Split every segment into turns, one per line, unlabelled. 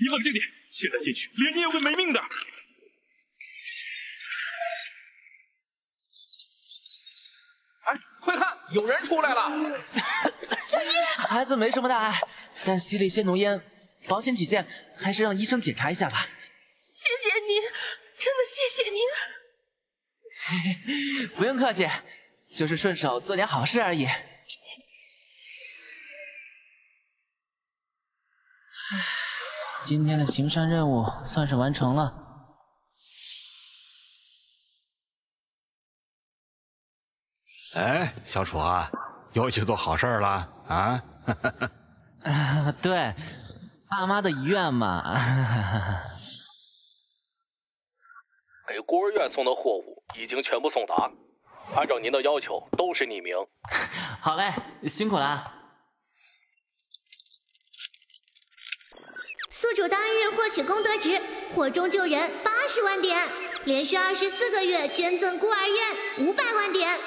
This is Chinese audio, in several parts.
你冷静点，现在进去连你也会没命的。
哎，快看，有人出来了！
小叶，孩子没什么大碍，但吸了一些浓烟，保险起见，还是让医生检查一下吧。
谢谢你，真的谢谢你。
不用客气，就是顺手做点好事而已。今天的行山任务算是完成了。
哎，小楚啊，又去做好事了啊！
对，爸妈的遗愿嘛。
给孤儿院送的货物已经全部送达，按照您的要求都是匿名。
好嘞，辛苦了。
宿主当日获取功德值火中救人80万点，连续24个月捐赠孤儿院500万点。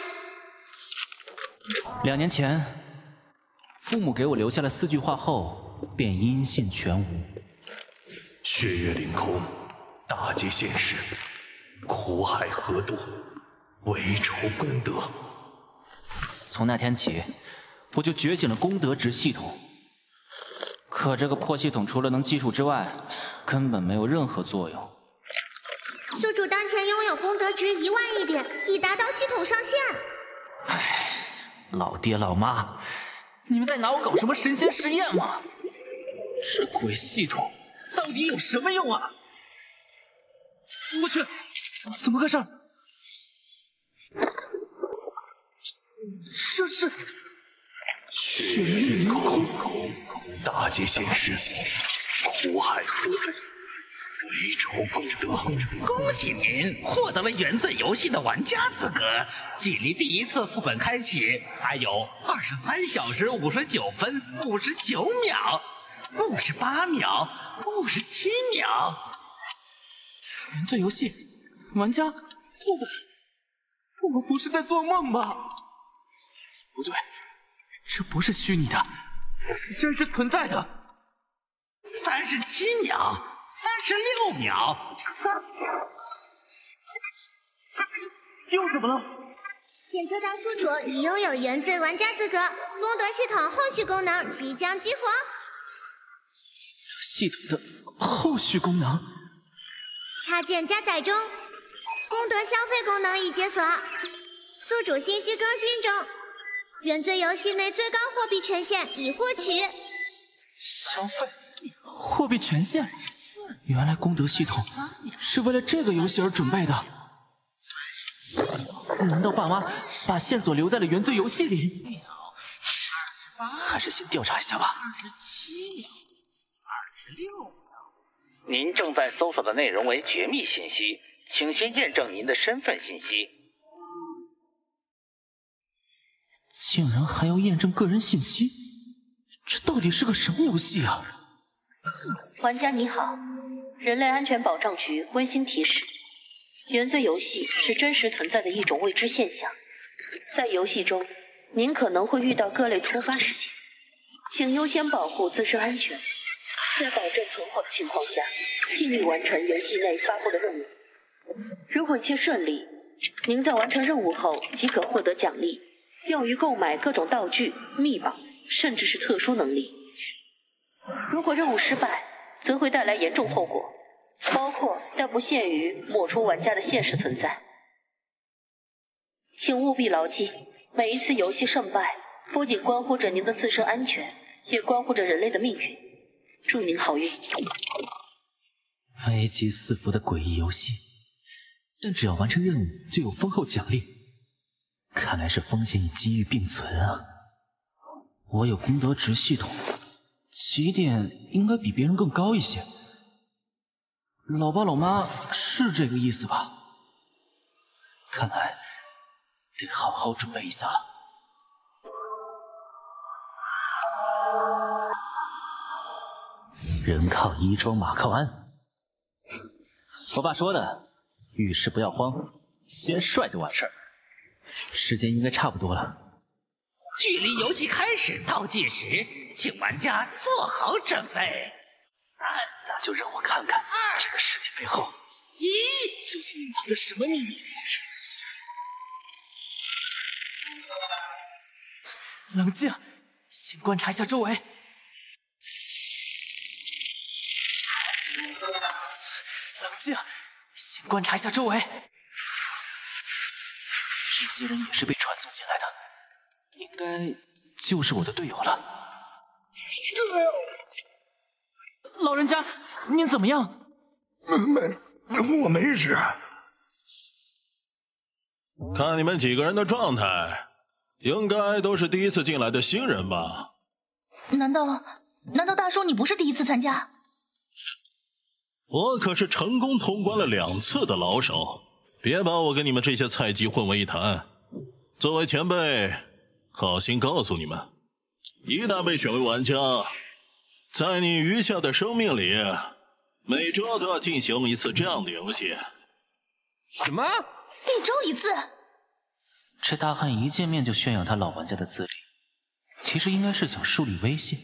2年前，父母给我留下了4句话后，便音信全无。
血月凌空，大劫现世，苦海何渡，为仇功德。
从那天起，我就觉醒了功德值系统。可这个破系统除了能计数之外，根本没有任何作用。
宿主当前拥有功德值1万亿点，已达到系统上限。
唉，老爹老妈，你们在拿我搞什么神仙实验吗？这鬼系统到底有什么用啊？我去，怎么回事？这是
血月凌空，大劫现世，苦海何渡，为仇功德。
恭喜您获得了原罪游戏的玩家资格，距离第一次副本开启还有23小时59分59秒、58秒、57秒。
原罪游戏，玩家，副本，我不是在做梦吧？不对，这不是虚拟的，是真实存在的。
37秒、36秒，
又怎么了？
检测到宿主已拥有原罪玩家资格，功德系统后续功能即将激活。
系统的后续功能，
插件加载中，功德消费功能已解锁，宿主信息更新中，原罪游戏内最高货币权限已获取。
消费货币权限，原来功德系统是为了这个游戏而准备的。难道爸妈把线索留在了原罪游戏里？还是先调查一下吧。
27秒、26秒。
您正在搜索的内容为绝密信息，请先验证您的身份信息。
竟然还要验证个人信息，这到底是个什么游戏啊？
玩家你好，人类安全保障局温馨提示：原罪游戏是真实存在的一种未知现象，在游戏中，您可能会遇到各类突发事件，请优先保护自身安全，在保证存活的情况下，尽力完成游戏内发布的任务。如果一切顺利，您在完成任务后即可获得奖励，用于购买各种道具、秘宝，甚至是特殊能力。如果任务失败，则会带来严重后果，包括但不限于抹除玩家的现实存在。请务必牢记，每一次游戏胜败，不仅关乎着您的自身安全，也关乎着人类的命运。祝您好运。
危机四伏的诡异游戏，但只要完成任务就有丰厚奖励，看来是风险与机遇并存啊。我有功德值系统，起点应该比别人更高一些。老爸老妈是这个意思吧？看来得好好准备一下了。人靠衣装，马靠鞍。我爸说的，遇事不要慌，先帅就完事儿。时间应该差不多了。
距离游戏开始倒计时，请玩家做好准备。3、
就让我看看这个世界背后究竟隐藏着什么秘密。冷静，先观察一下周围。冷静，先观察一下周围。这些人也是被传送进来的，应该就是我的队友了。老人家，您怎么样？
我没事。
看你们几个人的状态，应该都是第一次进来的新人吧？
难道大叔你不是第一次参加？
我可是成功通关了2次的老手，别把我跟你们这些菜鸡混为一谈。作为前辈，好心告诉你们，一旦被选为玩家，在你余下的生命里，每周都要进行一次这样的游戏。
什么？
一周一次？
这大汉一见面就炫耀他老玩家的资历，其实应该是想树立威信。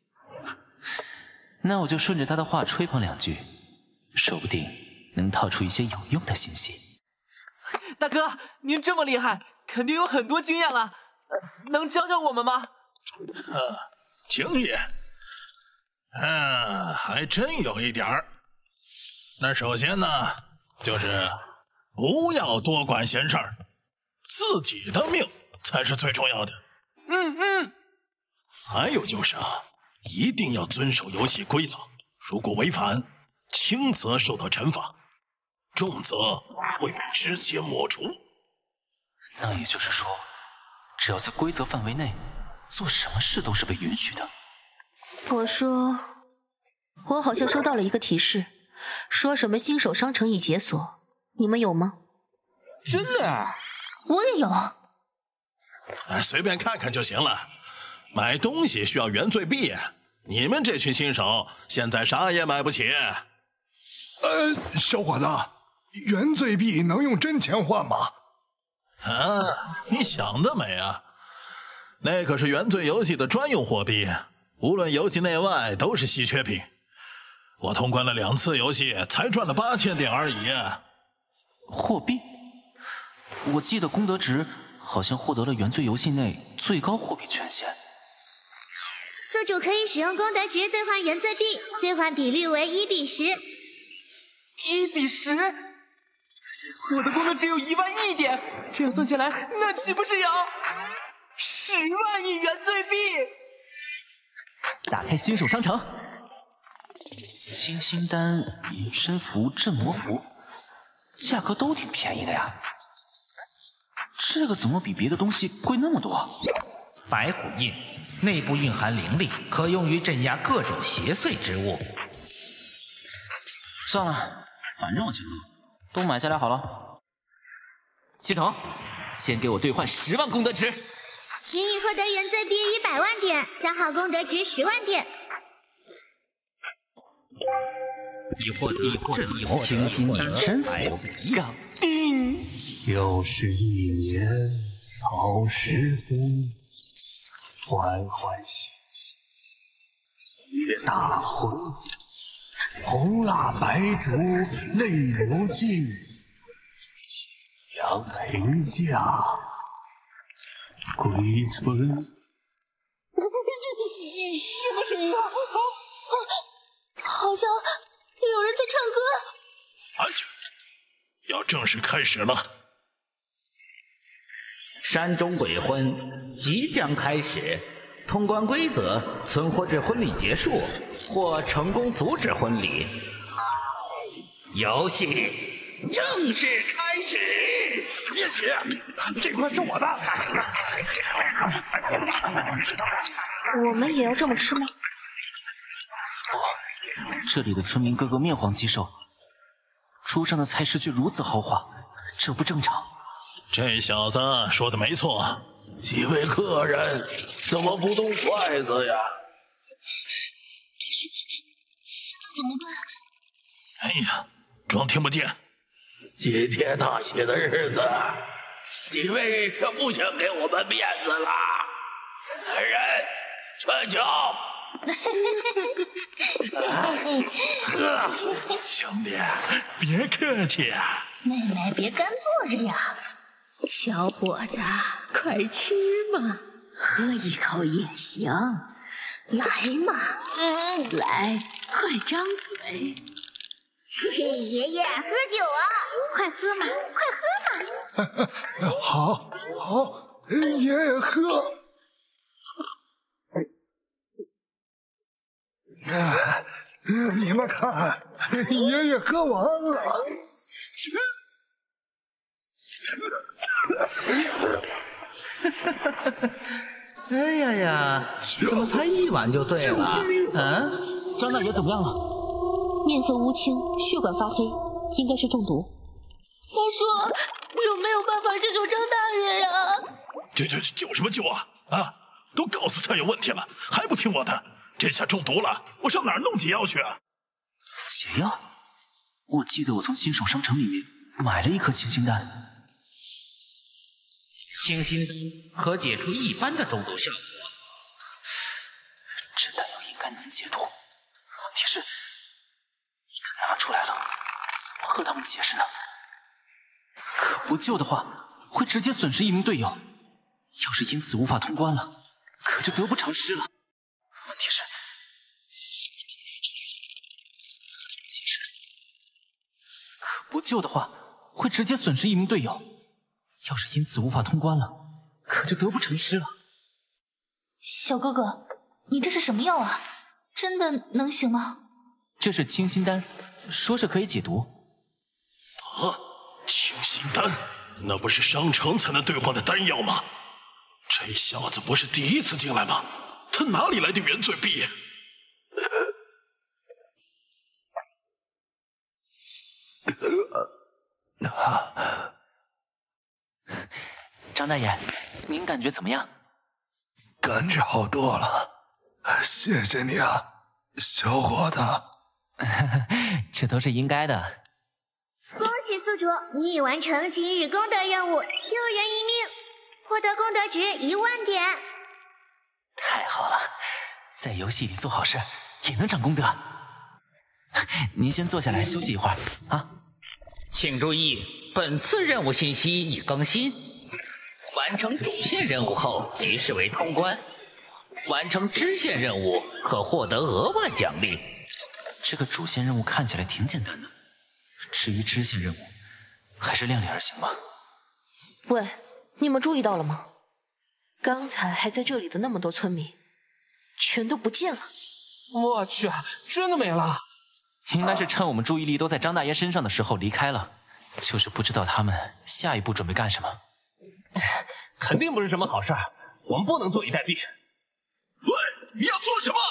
那我就顺着他的话吹捧2句，说不定能套出一些有用的信息。
大哥，您这么厉害，肯定有很多经验了，能教教我们吗？
经验？还真有一点儿。那首先呢，就是不要多管闲事儿，自己的命才是最重要的。还有就是一定要遵守游戏规则，如果违反，轻则受到惩罚，重则会被直接抹除。
那也就是说，只要在规则范围内，做什么事都是被允许的。
我好像收到了一个提示，说什么新手商城已解锁，你们有吗？
真的？
我也有。
随便看看就行了。买东西需要原罪币，你们这群新手现在啥也买不起。
小伙子，原罪币能用真钱换吗？
你想得美啊！那可是原罪游戏的专用货币，无论游戏内外都是稀缺品。我通关了2次游戏，才赚了8000点而已。
货币？我记得功德值好像获得了原罪游戏内最高货币权限。
宿主可以使用功德值兑换原罪币，兑换比率为1比10。
1比10？我的功德只有1万亿点，这样算下来，那岂不是有10万亿原罪币？打开新手商城，
清心丹、隐身符、镇魔符，价格都挺便宜的呀。这个怎么比别的东西贵那么多？
白虎印，内部蕴含灵力，可用于镇压各种邪祟之物。
算了，反正我钱多，都买下来好了。
系统，先给我兑换10万功德值。
您已获得原罪币100万点，消耗功德值10万点。
已获得清心隐身符，
搞定。
又是一年好时风，欢欢喜喜皆大婚。红蜡白烛泪流尽，夕阳陪嫁归村。
什么声音啊？
好像有人在唱歌。
安静，要正式开始了。
山中鬼婚即将开始，通关规则：存活至婚礼结束，或成功阻止婚礼。游戏正式开始！
别急，这块是我的。
我们也要这么吃吗？
不，这里的村民个个面黄肌瘦，桌上的菜式却如此豪华，这不正常。
这小子说的没错，
几位客人怎么不动筷子呀？
现在怎么办？
哎呀，装听不见。
今天大喜的日子，几位可不想给我们面子了？来人，全球
兄弟，别客气啊。
妹妹别干坐着呀，
小伙子，快吃嘛，喝一口也行。来嘛，来，快张嘴。
嘿嘿，爷爷喝酒啊，快喝嘛，快喝嘛。
好，好，爷爷喝。你们看，爷爷喝完了。
哎呀呀，怎么才1碗就醉了？嗯，
张大爷怎么样了？
面色乌青，血管发黑，应该是中毒。
大叔，有没有办法解救张大爷呀？
救什么救啊？啊，都告诉他有问题了，还不听我的？这下中毒了，我上哪儿弄解药去啊？
解药？我记得我从新手商城里面买了一颗清心丹。
清心丹可解除一般的中毒效果，
这丹药应该能解毒。问题是，拿出来了，怎么和他们解释呢？可不救的话，会直接损失1名队友。要是因此无法通关了，可就得不偿失了。问题是，解释，可不救的话，会直接损失1名队友。要是因此无法通关了，可就得不偿失了。
小哥哥，你这是什么药啊？真的能行吗？
这是清心丹，说是可以解毒。
啊，清心丹，那不是商城才能兑换的丹药吗？这小子不是第一次进来吗？他哪里来的原罪币？
张大爷，您感觉怎么样？
感觉好多了，谢谢你啊，小伙子。
这都是应该的。
恭喜宿主，你已完成今日功德任务，救人一命，获得功德值1万点。
太好了，在游戏里做好事也能长功德。您先坐下来休息一会儿啊。
请注意，本次任务信息已更新。完成主线任务后即视为通关，完成支线任务可获得额外奖励。
这个主线任务看起来挺简单的，至于支线任务，还是量力而行吧。
喂，你们注意到了吗？刚才还在这里的那么多村民，全都不见了。
我去，真的没了？
应该是趁我们注意力都在张大爷身上的时候离开了，就是不知道他们下一步准备干什么。
肯定不是什么好事儿，我们不能坐以待毙。
喂，你要做什么？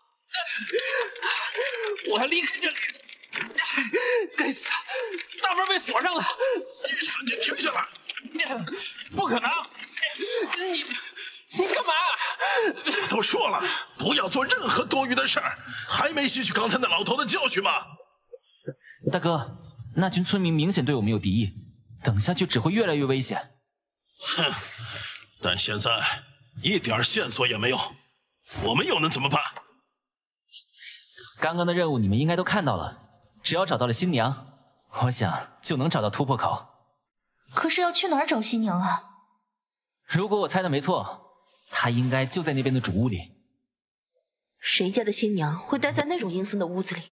我要离开这里！该死，大门被锁上了！
你停下来！
不可能！你干嘛？
我都说了，不要做任何多余的事儿。还没吸取刚才那老头的教训吗？
大哥，那群村民明显对我们有敌意，等下去只会越来越危险。
哼，但现在一点线索也没有，我们又能怎么办？
刚刚的任务你们应该都看到了，只要找到了新娘，我想就能找到突破口。
可是要去哪儿找新娘啊？
如果我猜的没错，她应该就在那边的主屋里。
谁家的新娘会待在那种阴森的屋子里？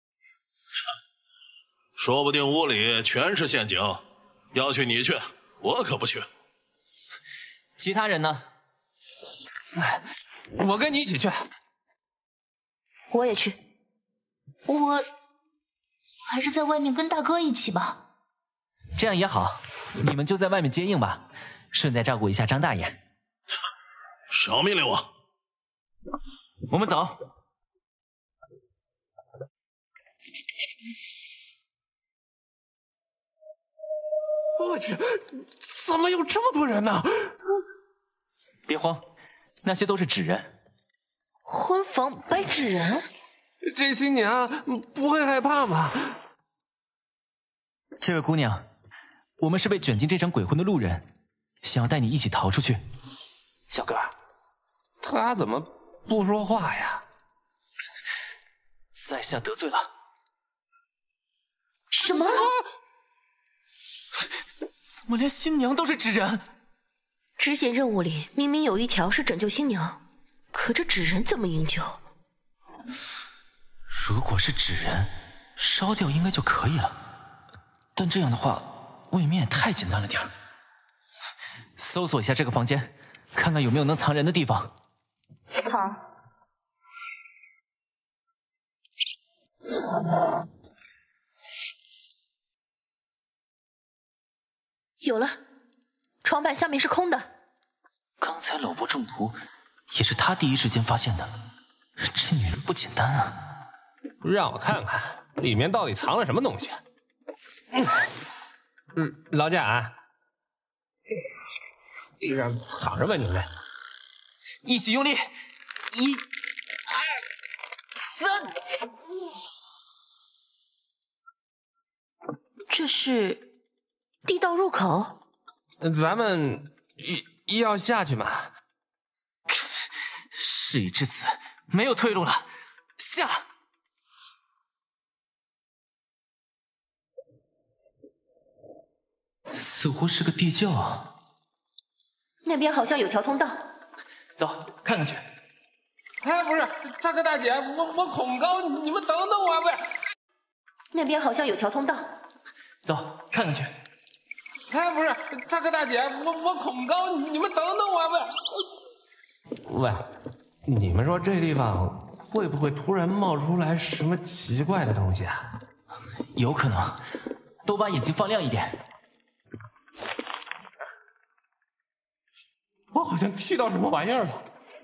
说不定屋里全是陷阱，要去你去，我可不去。
其他人呢？
我跟你一起去。
我也去。
我还是在外面跟大哥一起吧。
这样也好，你们就在外面接应吧，顺带照顾一下张大爷。
少命令我。
我们走。
我去，怎么有这么多人呢？
别慌，那些都是纸人。
婚房摆纸人？
这新娘不会害怕吗？
这位姑娘，我们是被卷进这场鬼魂的路人，想要带你一起逃出去。
小哥，他怎么不说话呀？
在下得罪了。
什么？
怎么连新娘都是纸人？
支线任务里明明有一条是拯救新娘，可这纸人怎么营救？
如果是纸人，烧掉应该就可以了。但这样的话，未免也太简单了点儿。搜索一下这个房间，看看有没有能藏人的地方。
好。有了，床板下面是空的。
刚才老伯中毒，也是他第一时间发现的。这女人不简单啊！
让我看看里面到底藏了什么东西。老贾，地上躺着吧你们。
一起用力，1、2、3。
这是地道入口。
咱们要下去吗？
事已至此，没有退路了，下！
似乎是个地窖啊。
那边好像有条通道。
走，看看去。
哎，不是，大哥大姐，我恐高，你们等等我，不是。
那边好像有条通道。
走，看看去。
哎，不是，大哥大姐，我恐高，你们等等我，不是。喂，你们说这地方会不会突然冒出来什么奇怪的东西啊？
有可能，都把眼睛放亮一点。
我好像踢到什么玩意儿了。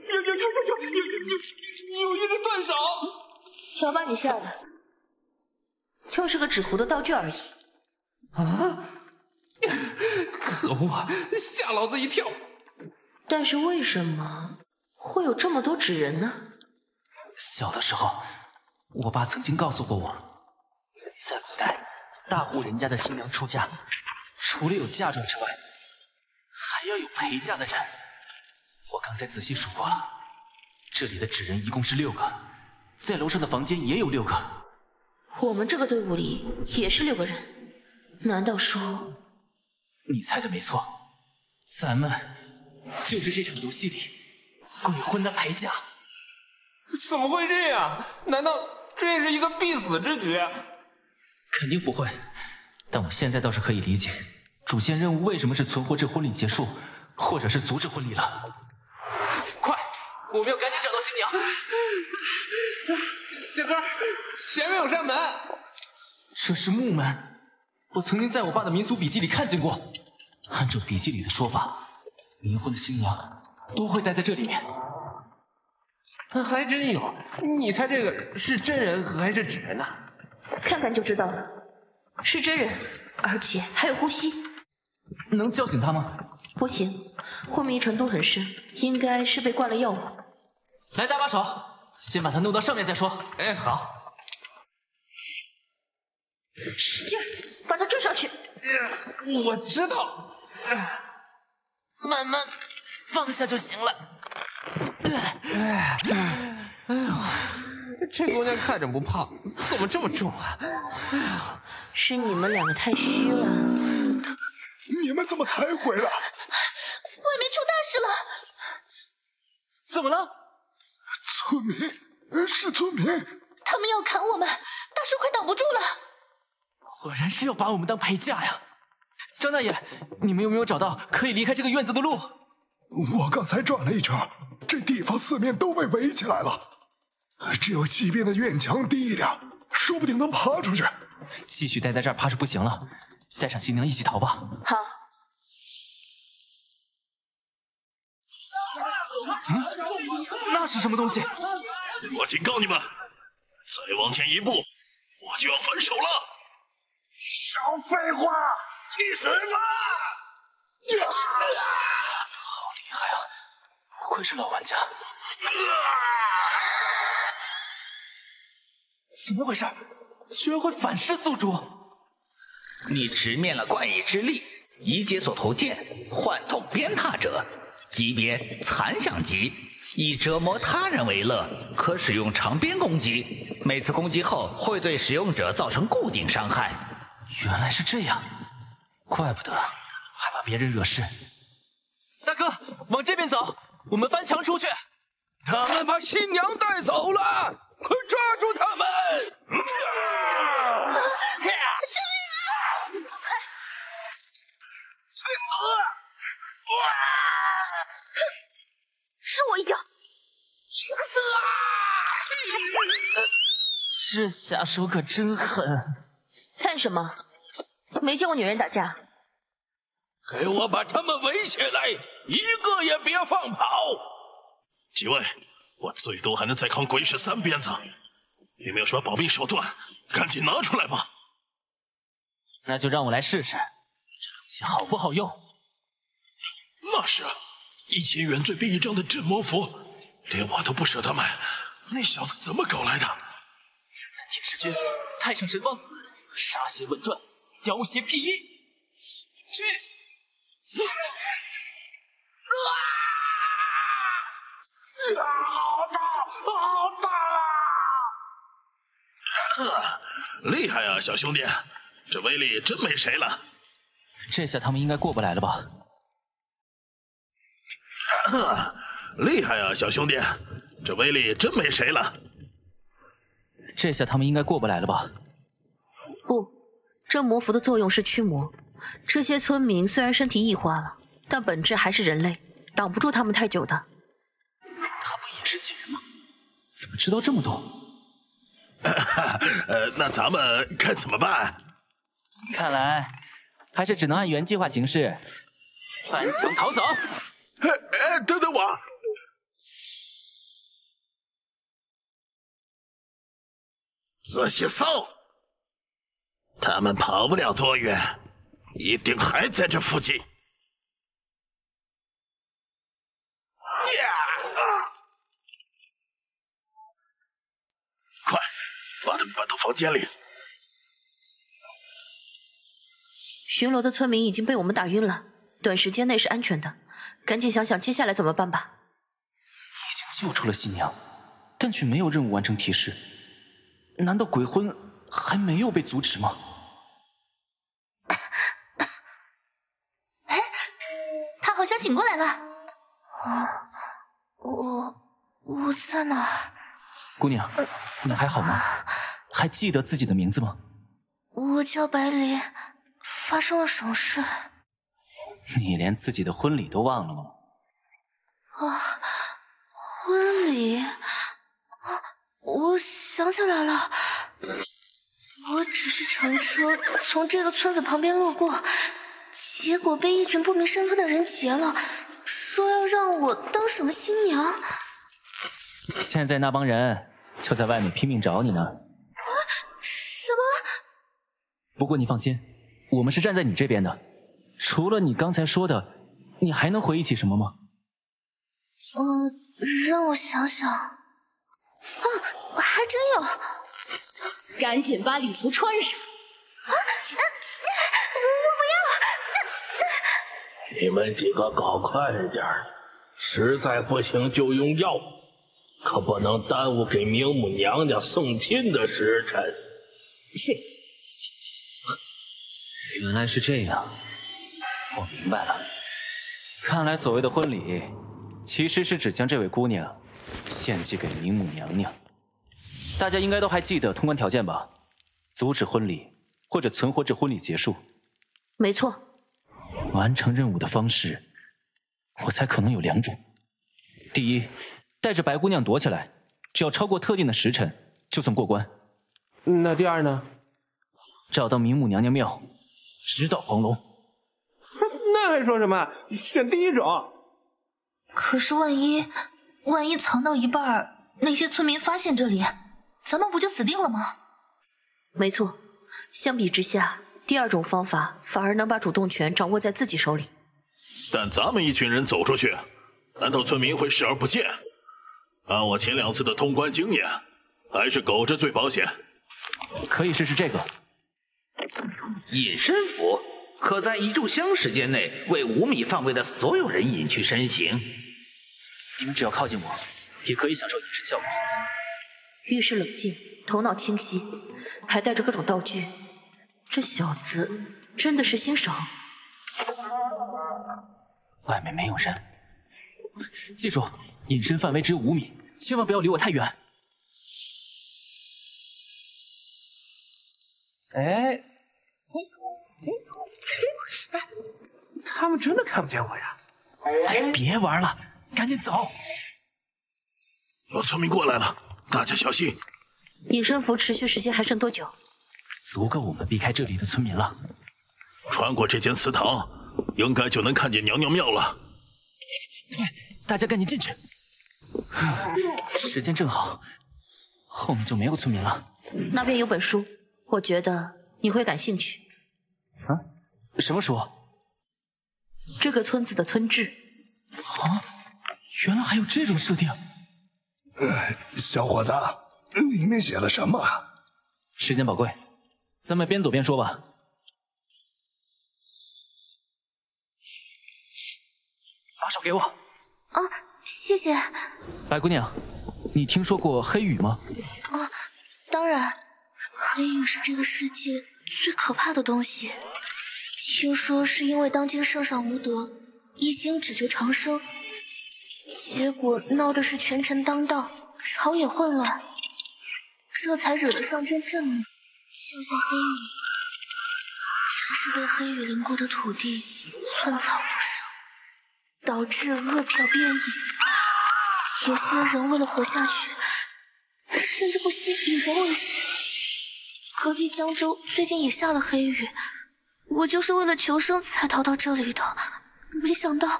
有一只断手。
瞧把你吓的，就是个纸糊的道具而已。
啊！可恶，吓老子一跳。
但是为什么会有这么多纸人呢？
小的时候，我爸曾经告诉过我，在古代，大户人家的新娘出嫁，除了有嫁妆之外，还要有陪嫁的人。我刚才仔细数过了，这里的纸人一共是6个，在楼上的房间也有6个。
我们这个队伍里也是6个人，难道说……
你猜的没错，咱们就是这场游戏里鬼婚的陪嫁。
怎么会这样？难道这是一个必死之局？
肯定不会，但我现在倒是可以理解主线任务为什么是存活至婚礼结束，或者是阻止婚礼了。快，我们要赶紧找到新娘。
小哥，前面有扇门。
这是木门，我曾经在我爸的民俗笔记里看见过。按照笔记里的说法，冥婚的新娘都会待在这里面。
还真有，你猜这个是真人还是纸人呢？
看看就知道了，是真人，而且还有呼吸。
能叫醒他吗？
不行，昏迷程度很深，应该是被灌了药物。
来搭把手，先把他弄到上面再说。
哎，好。
使劲把他拽上去。
我知道。
慢慢放下就行了。
哎呦，这姑娘看着不胖，怎么这么重啊？
是你们2个太虚了。
你们怎么才回来？
外面出大事了！
怎么了？
村民，是村民。
他们要砍我们，大树快挡不住了。
果然是要把我们当陪嫁呀！张大爷，你们有没有找到可以离开这个院子的路？
我刚才转了一圈，这地方四面都被围起来了，只有西边的院墙低一点，说不定能爬出去。
继续待在这儿怕是不行了，带上新娘一起逃吧。
好。
那是什么东西？
我警告你们，再往前一步，我就要还手了。
少废话，去死吧！
好厉害啊！不愧是老玩家。
怎么回事？居然会反噬宿主！
你直面了怪异之力，已解锁头剑，幻痛鞭挞者， 级别残响级，以折磨他人为乐，可使用长鞭攻击，每次攻击后会对使用者造成固定伤害。
原来是这样，怪不得害怕别人惹事。
大哥，往这边走，我们翻墙出去。
他们把新娘带走了，快抓住他们！去死！
是我一脚。
这下手可真狠！
看什么？没见过女人打架。
给我把他们围起来，一个也别放跑！
几位，我最多还能再扛鬼使3鞭子，有没有什么保命手段？赶紧拿出来吧！
那就让我来试试，这东西好不好用？
那是1000原罪币1张的镇魔符，连我都不舍得买，那小子怎么搞来的？3
天使君，太上神方，杀邪稳转，妖邪辟一，去！
好
大！厉害啊，小兄弟，这威力真没谁了。
这下他们应该过不来了吧？
厉害啊，小兄弟，这威力真没谁了。
这下他们应该过不来了吧？
不，镇魔符的作用是驱魔。这些村民虽然身体异化了，但本质还是人类，挡不住他们太久的。
他不也是新人吗？怎么知道这么多？
那咱们该怎么办？
看来还是只能按原计划行事，翻墙逃走。
等等我！仔细搜，他们跑不了多远，一定还在这附近。快，把他们搬到房间里。
巡逻的村民已经被我们打晕了，短时间内是安全的。赶紧想想接下来怎么办吧。
已经救出了新娘，但却没有任务完成提示。难道鬼婚还没有被阻止吗？
哎，他好像醒过来了。
我在哪儿？
姑娘，你还好吗？还记得自己的名字吗？
我叫百里。发生了什么事？
你连自己的婚礼都忘了吗？
婚礼？我想起来了，我只是乘车从这个村子旁边路过，结果被一群不明身份的人劫了，说要让我当什么新娘。
现在那帮人就在外面拼命找你呢。
什么？
不过你放心，我们是站在你这边的。除了你刚才说的，你还能回忆起什么吗？
让我想想。还真有。
赶紧把礼服穿上。
我
不要。你们几个搞快点，实在不行就用药，可不能耽误给冥母娘娘送亲的时辰。
是。
原来是这样，我明白了。看来所谓的婚礼，其实是指将这位姑娘献祭给冥母娘娘。大家应该都还记得通关条件吧？阻止婚礼，或者存活至婚礼结束。
没错。
完成任务的方式，我猜可能有2种。第一，带着白姑娘躲起来，只要超过特定的时辰，就算过关。
那第二呢？
找到冥母娘娘庙，直捣黄龙。
那还说什么？选第一种。
可是万一藏到一半，那些村民发现这里，咱们不就死定了吗？
没错，相比之下，第2种方法反而能把主动权掌握在自己手里。
但咱们一群人走出去，难道村民会视而不见？按我前2次的通关经验，还是苟着最保险。
可以试试这个。
隐身符， 可在1炷香时间内为5米范围的所有人隐去身形。
你们只要靠近我，也可以享受隐身效果。
遇事冷静，头脑清晰，还带着各种道具，这小子真的是心爽。
外面没有人，记住，隐身范围只有5米，千万不要离我太远。
哎，他们真的看不见我呀！
哎，别玩了，赶紧走！
有村民过来了，大家小心！
隐身符持续时间还剩多久？
足够我们避开这里的村民了。
穿过这间祠堂，应该就能看见娘娘庙了。
对，大家赶紧进去。时间正好，后面就没有村民了。
那边有本书，我觉得你会感兴趣。
啊？什么书？
这个村子的村志。
啊，原来还有这种设定。
小伙子，里面写了什么？
时间宝贵，咱们边走边说吧。把手给我。
啊，谢谢。
白姑娘，你听说过黑羽吗？
啊，当然，黑羽是这个世界最可怕的东西。听说是因为当今圣上无德，一心只求长生，结果闹的是权臣当道，朝野混乱，这才惹得上天震怒，降下黑羽。凡是被黑羽淋过的土地，寸草不生，导致恶殍遍野。有些人为了活下去，甚至不惜以人为食。隔壁江州最近也下了黑雨，我就是为了求生才逃到这里的，没想到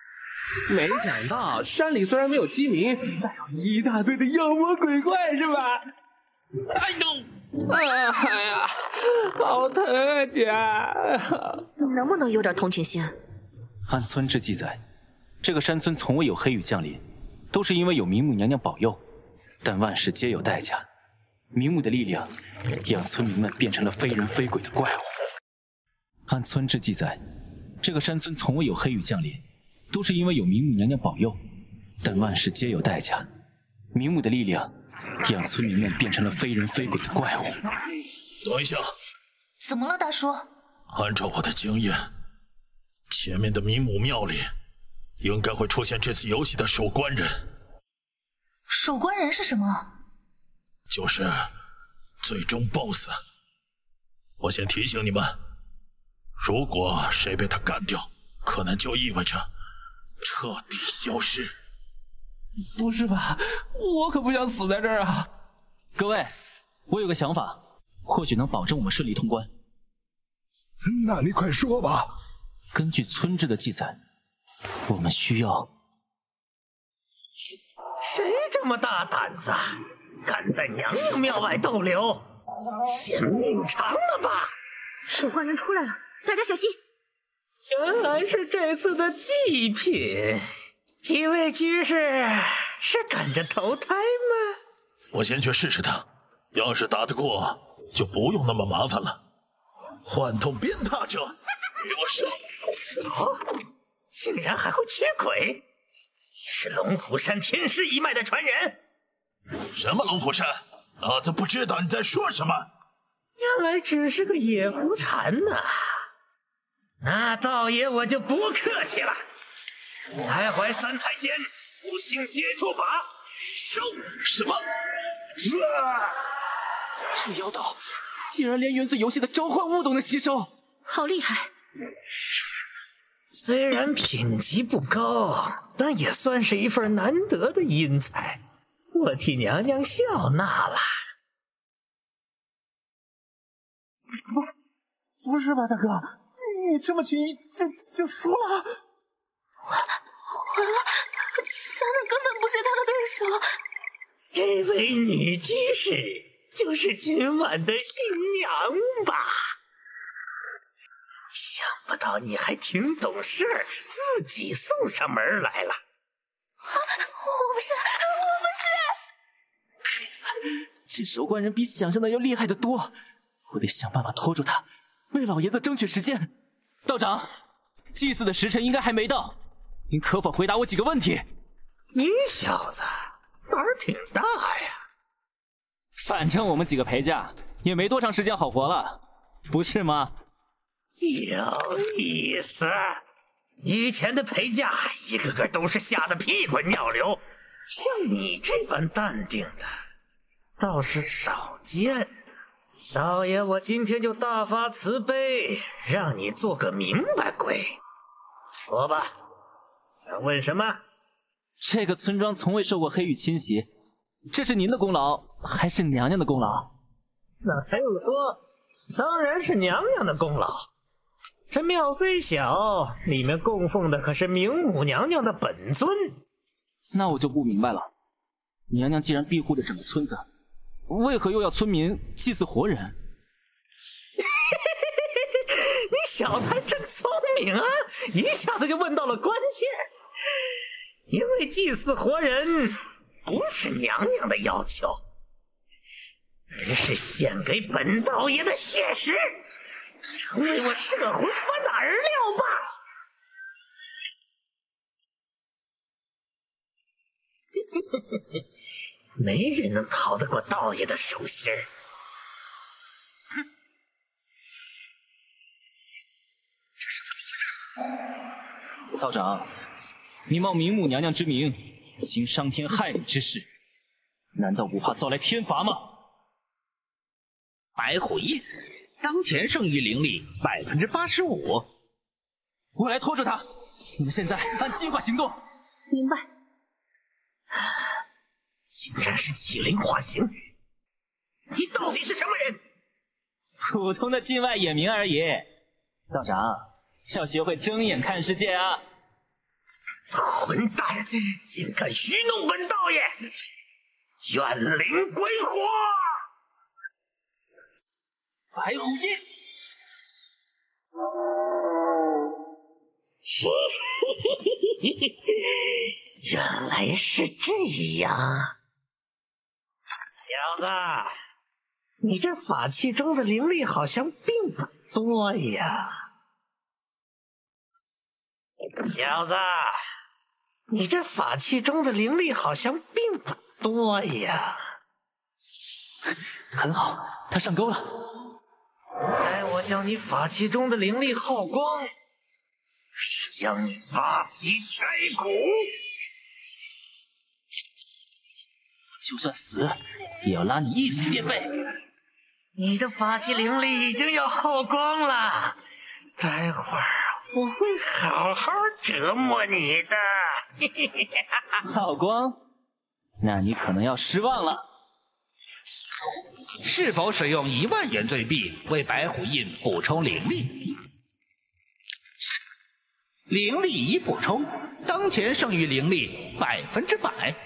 山里虽然没有鸡鸣，但有一大堆的妖魔鬼怪，是吧？哎呦！哎呀，好疼啊，姐！
你能不能有点同情心？
按村志记载，这个山村从未有黑雨降临，都是因为有明目娘娘保佑。但万事皆有代价，明目的力量让村民们变成了非人非鬼的怪物。按村志记载，这个山村从未有黑雨降临，都是因为有明目娘娘保佑。但万事皆有代价，明目的力量让村民们变成了非人非鬼的怪物。
等一下，
怎么了，大叔？
按照我的经验，前面的明母庙里应该会出现这次游戏的守关人。
守关人是什么？
就是最终 BOSS。我先提醒你们，如果谁被他干掉，可能就意味着彻底消失。
不是吧？我可不想死在这儿啊！
各位，我有个想法，或许能保证我们顺利通关。
那你快说吧。
根据村志的记载，我们需要……
谁这么大胆子，敢在娘娘庙外逗留？嫌命长了吧？
守关人出来了，大家小心！
原来是这次的祭品。几位居士是赶着投胎吗？
我先去试试他，要是打得过，就不用那么麻烦了。幻痛鞭挞者，给我上！
哦，竟然还会驱鬼！你是龙虎山天师一脉的传人？
什么龙虎山？老子不知道你在说什么。
原来只是个野狐禅呐！那道爷我就不客气了。徘徊三太间，五行接触法，收！
什么？
这妖道竟然连原罪游戏的召唤物都能吸收，
好厉害！
虽然品级不高，但也算是一份难得的阴财，我替娘娘笑纳了。
不是吧，大哥，你这么轻易就输了？
完了，咱们根本不是他的对手。
这位女居士就是今晚的新娘吧？想不到你还挺懂事，自己送上门来了。
啊，我不是。
该死，这守关人比想象的要厉害得多，我得想办法拖住他，为老爷子争取时间。
道长，祭祀的时辰应该还没到，您可否回答我几个问题？
你小子胆儿挺大呀！
反正我们几个陪嫁也没多长时间好活了，不是吗？
有意思。以前的陪嫁一个个都是吓得屁滚尿流，像你这般淡定的倒是少见。道爷，我今天就大发慈悲，让你做个明白鬼。说吧，想问什么？
这个村庄从未受过黑雨侵袭，这是您的功劳还是娘娘的功劳？
那还用说？当然是娘娘的功劳。这庙虽小，里面供奉的可是明母娘娘的本尊。
那我就不明白了，娘娘既然庇护着整个村子，为何又要村民祭祀活人？
你小子还真聪明啊，一下子就问到了关键。因为祭祀活人不是娘娘的要求，而是献给本道爷的血石，成为我摄魂幡的饵料吧。没人能逃得过道爷的手心儿。
这是怎么回事？道长，你冒明母娘娘之名行伤天害理之事，难道不怕遭来天罚吗？
白虎印，当前圣域灵力85%。
我来拖住他，你们现在按计划行动。
明白。
竟然是启灵化形！你到底是什么人？
普通的境外野民而已。道长，要学会睁眼看世界啊！
混蛋，竟敢愚弄本道爷！怨灵归火！
白虎印。
原来是这样，小子，你这法器中的灵力好像并不多呀。小子，你这法器中的灵力好像并不多呀。
很好，他上钩了。
待我将你法器中的灵力耗光，将你八级拆骨。
就算死，也要拉你一起垫背。
你的法器灵力已经要耗光了，待会儿我会好好折磨你的。
耗光？那你可能要失望了。
是否使用1万原罪币为白虎印补充灵力？是，灵力已补充，当前剩余灵力100%。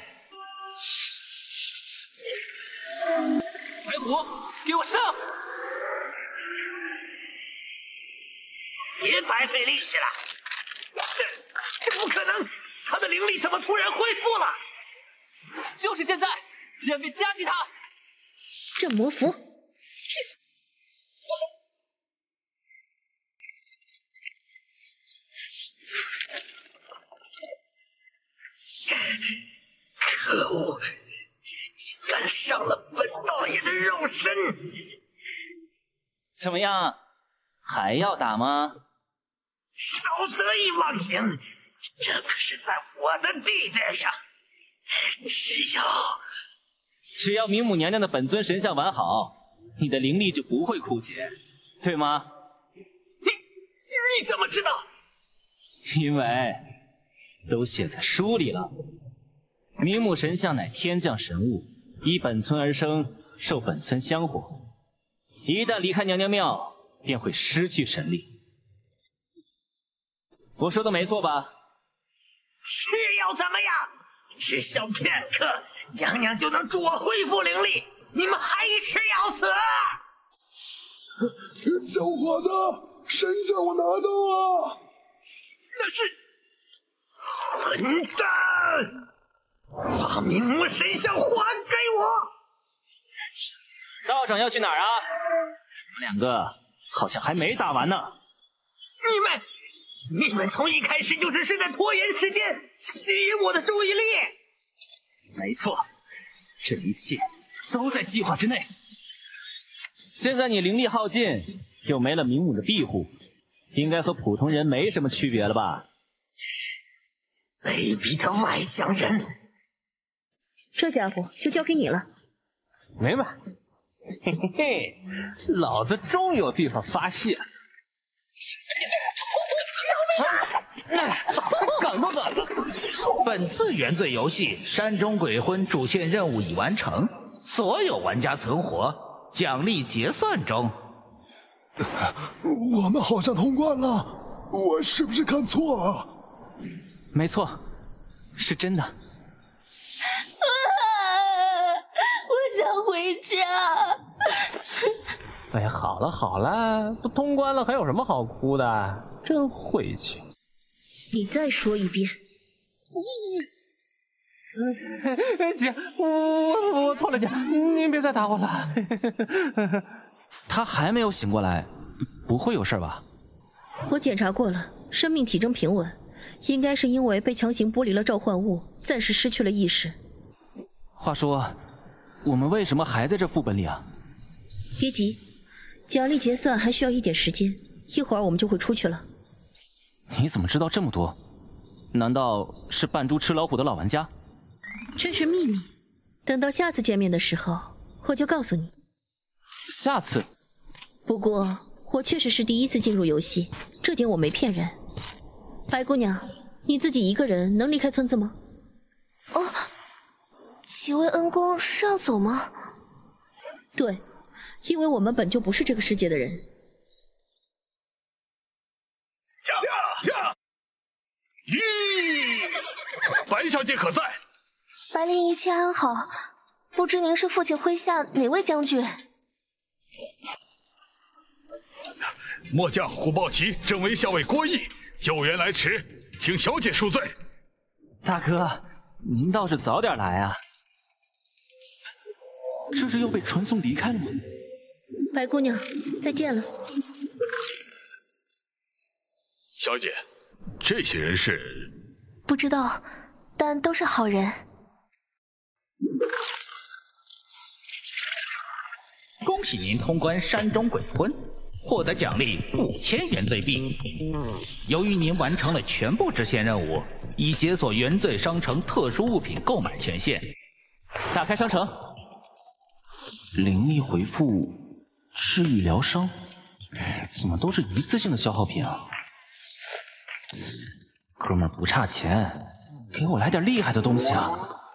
白虎，给我上！
别白费力气了，这不可能！他的灵力怎么突然恢复了？
就是现在，两边夹击他！
镇魔符，
可恶！竟敢伤了本道爷的肉身！
怎么样，还要打吗？
少得意忘形！这可是在我的地界上，
只要明母娘娘的本尊神像完好，你的灵力就不会枯竭，对吗？
你怎么知道？
因为都写在书里了。明母神像乃天降神物，依本村而生，受本村香火。一旦离开娘娘庙，便会失去神力。我说的没错吧？
是要怎么样？只消片刻，娘娘就能助我恢复灵力，你们还是要死？
小伙子，神像我拿到了。
那是混蛋！把明母神像还给我！
道长要去哪儿啊？你们两个好像还没打完呢。
你们从一开始就只是在拖延时间，吸引我的注意力。没错，这一切都在计划之内。
现在你灵力耗尽，又没了冥母的庇护，应该和普通人没什么区别了吧？
卑鄙的外乡人！
这家伙就交给你了。
没嘛，嘿嘿嘿，老子终于有地方发泄。
敢不敢？本次原罪游戏山中鬼婚主线任务已完成，所有玩家存活，奖励结算中。
我们好像通关了，我是不是看错了？
没错，是真的。
我想回家。
哎，好了好了，都通关了，还有什么好哭的？真晦气！
你再说一遍。
姐，我错了，姐，您别再打我了。
他还没有醒过来，不会有事吧？
我检查过了，生命体征平稳，应该是因为被强行剥离了召唤物，暂时失去了意识。
话说，我们为什么还在这副本里啊？
别急，奖励结算还需要一点时间，一会儿我们就会出去了。
你怎么知道这么多？难道是扮猪吃老虎的老玩家？
这是秘密，等到下次见面的时候，我就告诉你。
下次？
不过我确实是第一次进入游戏，这点我没骗人。白姑娘，你自己一个人能离开村子吗？
哦，几位恩公是要走吗？
对，因为我们本就不是这个世界的人。
白小姐可在？
白灵一切安好，不知您是父亲麾下哪位将军？
末将虎豹骑正为校尉郭毅救援来迟，请小姐恕罪。
大哥，您倒是早点来啊！这是又被传送离开了吗？
白姑娘，再见了。
小姐，这些人是？
不知道，但都是好人。
恭喜您通关山中鬼婚，获得奖励5000原罪币。由于您完成了全部支线任务，已解锁原罪商城特殊物品购买权限。
打开商城，灵力回复，治愈疗伤，怎么都是一次性的消耗品啊？哥们儿不差钱，给我来点厉害的东西啊！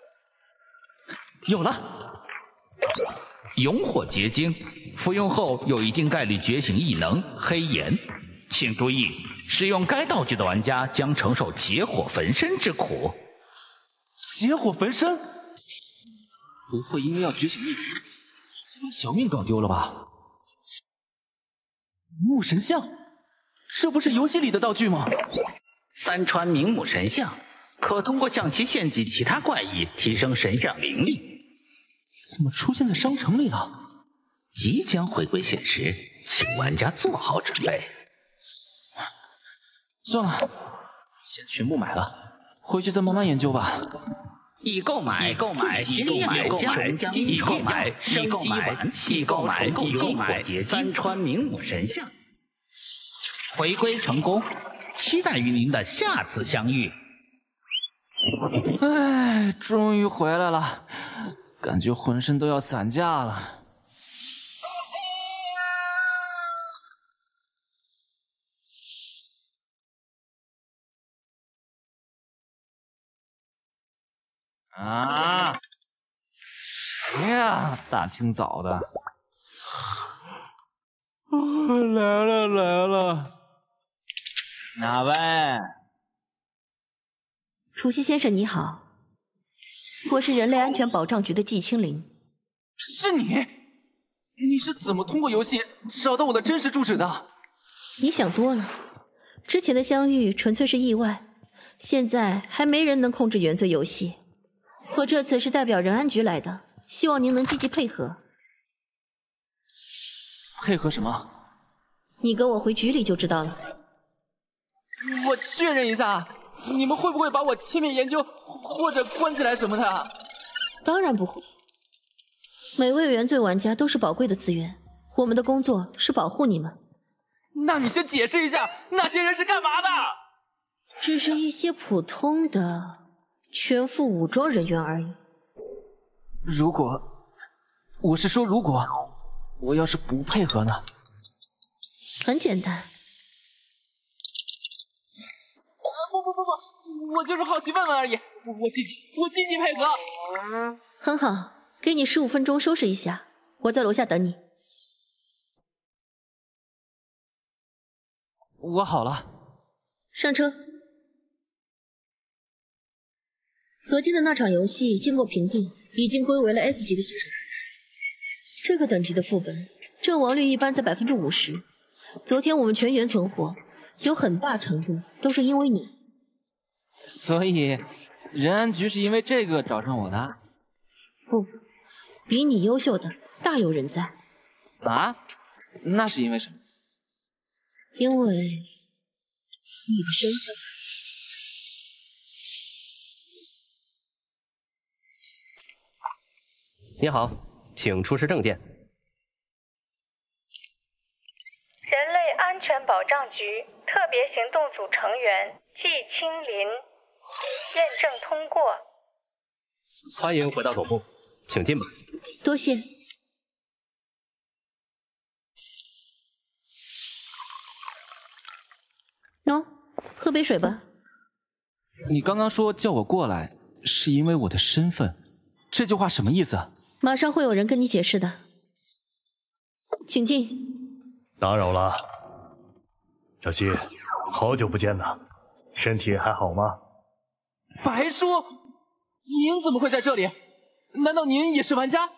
有了，
熔火结晶，服用后有一定概率觉醒异能黑炎。请注意，使用该道具的玩家将承受结火焚身之苦。
结火焚身？不会因为要觉醒异能，就把小命搞丢了吧？木神像，这不是游戏里的道具吗？
三川冥母神像，可通过向其献祭其他怪异，提升神像灵力。
怎么出现在商城里了？
即将回归现实，请玩家做好准备。
算了，先全部买了，回去再慢慢研究吧。
已购买，新店有价，已购买，已购买，已购买，已购买，三川冥母神像。回归成功，期待与您的下次相遇。
唉，终于回来了，感觉浑身都要散架了。啊！谁呀？大清早的。来了。哪位？
除夕先生你好，我是人类安全保障局的季青灵。
是你？你是怎么通过游戏找到我的真实住址的？
你想多了，之前的相遇纯粹是意外，现在还没人能控制原罪游戏。我这次是代表人安局来的，希望您能积极配合。
配合什么？
你跟我回局里就知道了。
我确认一下，你们会不会把我切面研究或者关起来什么的？
当然不会。每位原罪玩家都是宝贵的资源，我们的工作是保护你们。
那你先解释一下，那些人是干嘛的？
只是一些普通的全副武装人员而已。
如果我要是不配合呢？
很简单。
不，我就是好奇问问而已。我积极配合。
很好，给你15分钟收拾一下，我在楼下等你。
我好了。
上车。昨天的那场游戏经过评定，已经归为了 S 级的新手。这个等级的副本阵亡率一般在 50%。昨天我们全员存活，有很大程度都是因为你。
所以，仁安局是因为这个找上我的？
不，比你优秀的大有人在。
啊？那是因为什么？
因为你的身份。
你好，请出示证件。
人类安全保障局特别行动组成员季青林，验证通过。
欢迎回到总部，请进吧。
多谢。喏，喝杯水吧。
你刚刚说叫我过来，是因为我的身份，这句话什么意思？
马上会有人跟你解释的，请进。
打扰了，小希，好久不见呐，身体还好吗？
白叔，您怎么会在这里？难道您也是玩家？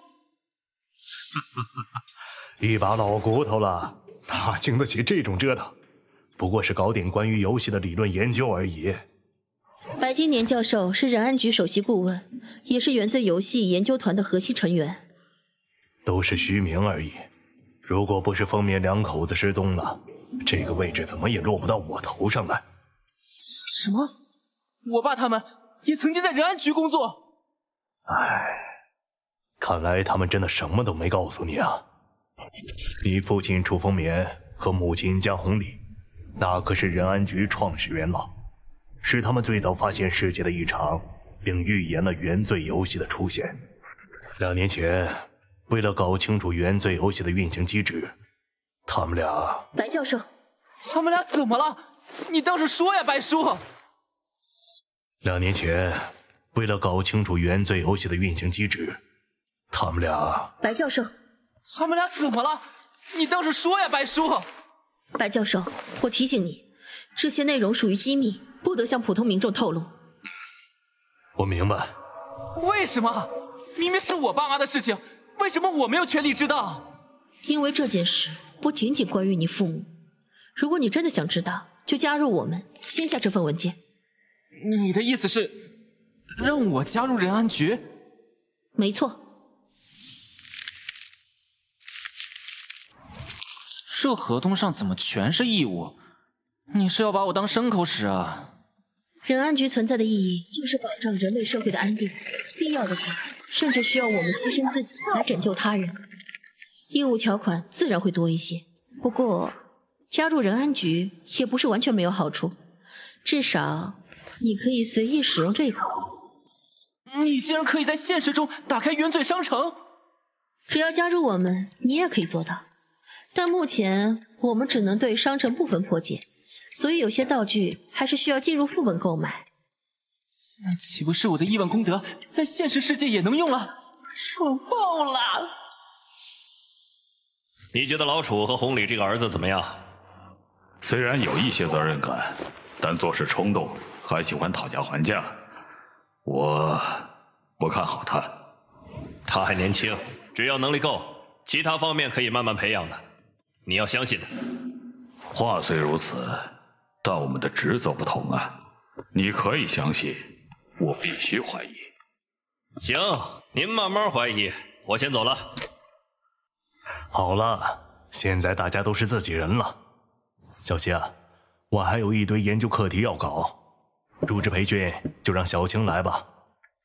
一把老骨头了，哪经得起这种折腾？不过是搞点关于游戏的理论研究而已。
白金年教授是仁安局首席顾问，也是原罪游戏研究团的核心成员。
都是虚名而已。如果不是封面两口子失踪了，这个位置怎么也落不到我头上来。
什么？我爸他们也曾经在仁安局工作？
唉，看来他们真的什么都没告诉你啊。你父亲楚风眠和母亲江红礼，那可是仁安局创始元老，是他们最早发现世界的异常，并预言了原罪游戏的出现。2年前，为了搞清楚原罪游戏的运行机制，他们俩……
白教授，
他们俩怎么了？你倒是说呀，白叔。
2年前，为了搞清楚原罪游戏的运行机制，他们俩……
白教授，
他们俩怎么了？你倒是说呀，白叔。
白教授，我提醒你，这些内容属于机密，不得向普通民众透露。
我明白。
为什么？明明是我爸妈的事情，为什么我没有权利知道？
因为这件事不仅仅关于你父母。如果你真的想知道，就加入我们，签下这份文件。
你的意思是让我加入仁安局？
没错。
这合同上怎么全是义务？你是要把我当牲口使啊？
仁安局存在的意义就是保障人类社会的安定，必要的话，甚至需要我们牺牲自己来拯救他人。义务条款自然会多一些，不过加入仁安局也不是完全没有好处，至少你可以随意使用这个。
你竟然可以在现实中打开原罪商城？
只要加入我们，你也可以做到。但目前我们只能对商城部分破解，所以有些道具还是需要进入副本购买。
那岂不是我的亿万功德在现实世界也能用了？爽爆了！
你觉得老楚和红礼这个儿子怎么样？
虽然有一些责任感，但做事冲动，还喜欢讨价还价。我不看好他。
他还年轻，只要能力够，其他方面可以慢慢培养的。你要相信他。
话虽如此，但我们的职责不同啊。你可以相信，我必须怀疑。
行，您慢慢怀疑，我先走了。
好了，现在大家都是自己人了。小希啊， 我还有一堆研究课题要搞，入职培训就让小青来吧。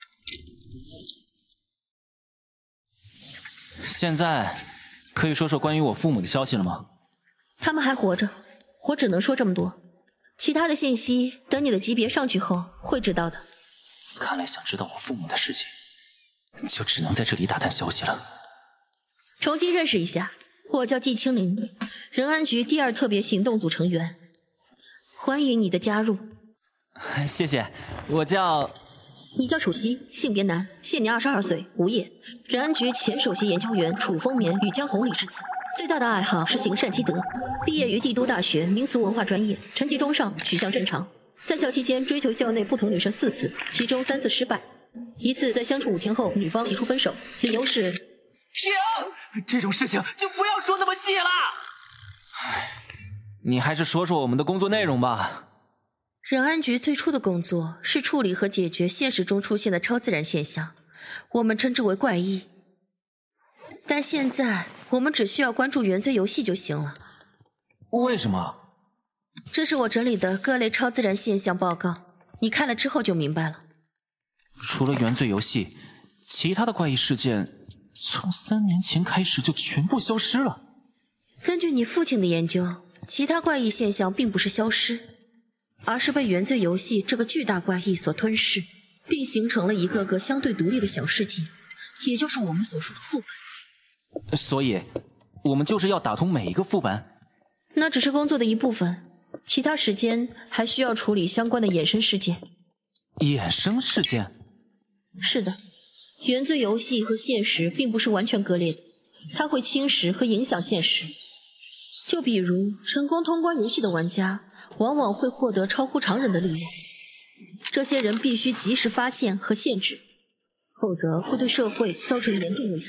现在可以说说关于我父母的消息了吗？
他们还活着，我只能说这么多。其他的信息等你的级别上去后会知道的。
看来想知道我父母的事情，就只能在这里打探消息了。
重新认识一下，我叫季青林，仁安局第2特别行动组成员，欢迎你的加入。
谢谢，我叫……
你叫楚曦，性别男，现年22岁，无业，仁安局前首席研究员楚风眠与江红礼之子，最大的爱好是行善积德，毕业于帝都大学民俗文化专业，成绩中上，取向正常。在校期间追求校内不同女生4次，其中3次失败，1次在相处5天后女方提出分手，理由是……
停！这种事情就不要说那么细了。
你还是说说我们的工作内容吧。
仁安局最初的工作是处理和解决现实中出现的超自然现象，我们称之为怪异。但现在我们只需要关注原罪游戏就行了。
为什么？
这是我整理的各类超自然现象报告，你看了之后就明白了。
除了原罪游戏，其他的怪异事件从3年前开始就全部消失了。
根据你父亲的研究，其他怪异现象并不是消失，而是被原罪游戏这个巨大怪异所吞噬，并形成了一个个相对独立的小世界，也就是我们所说的副本。
所以，我们就是要打通每一个副本？
那只是工作的一部分，其他时间还需要处理相关的衍生事件。
衍生事件？
是的，原罪游戏和现实并不是完全割裂的，它会侵蚀和影响现实。就比如，成功通关游戏的玩家往往会获得超乎常人的力量，这些人必须及时发现和限制，否则会对社会造成严重危害。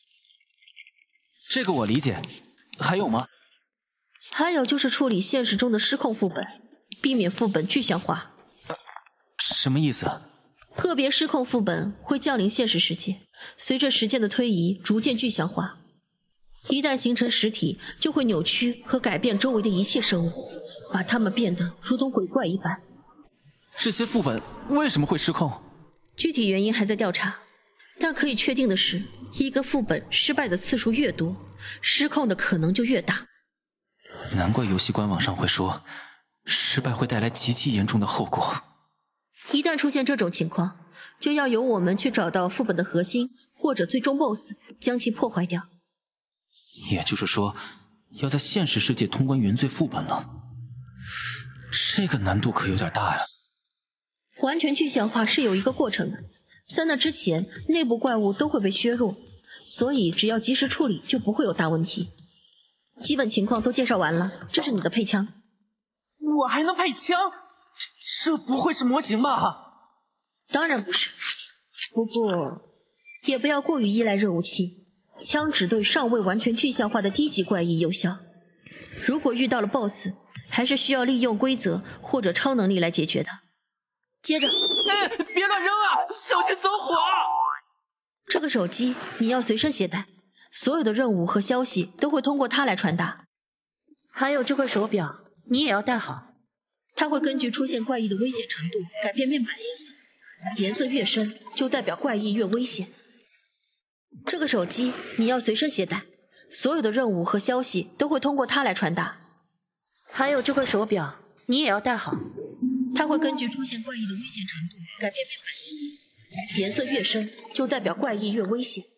这个我理解，还有吗？
还有就是处理现实中的失控副本，避免副本具象化。
什么意思？
个别失控副本会降临现实世界，随着时间的推移逐渐具象化，一旦形成实体，就会扭曲和改变周围的一切生物，把它们变得如同鬼怪一般。
这些副本为什么会失控？
具体原因还在调查，但可以确定的是，一个副本失败的次数越多，失控的可能就越大。
难怪游戏官网上会说，失败会带来极其严重的后果。
一旦出现这种情况，就要由我们去找到副本的核心或者最终 BOSS， 将其破坏掉。
也就是说，要在现实世界通关原罪副本了。这个难度可有点大呀。
完全具象化是有一个过程的，在那之前，内部怪物都会被削弱，所以只要及时处理，就不会有大问题。基本情况都介绍完了，这是你的配枪。
我还能配枪？这不会是模型吧？
当然不是，不过也不要过于依赖热武器，枪只对尚未完全具象化的低级怪异有效。如果遇到了 BOSS， 还是需要利用规则或者超能力来解决的。接着，
别乱扔啊，小心走火！
这个手机你要随身携带，所有的任务和消息都会通过它来传达。还有这块手表，你也要戴好，它会根据出现怪异的危险程度改变面板颜色，颜色越深就代表怪异越危险。这个手机你要随身携带，所有的任务和消息都会通过它来传达。还有这块手表，你也要戴好，它会根据出现怪异的危险程度改变面板颜色越深就代表怪异越危险。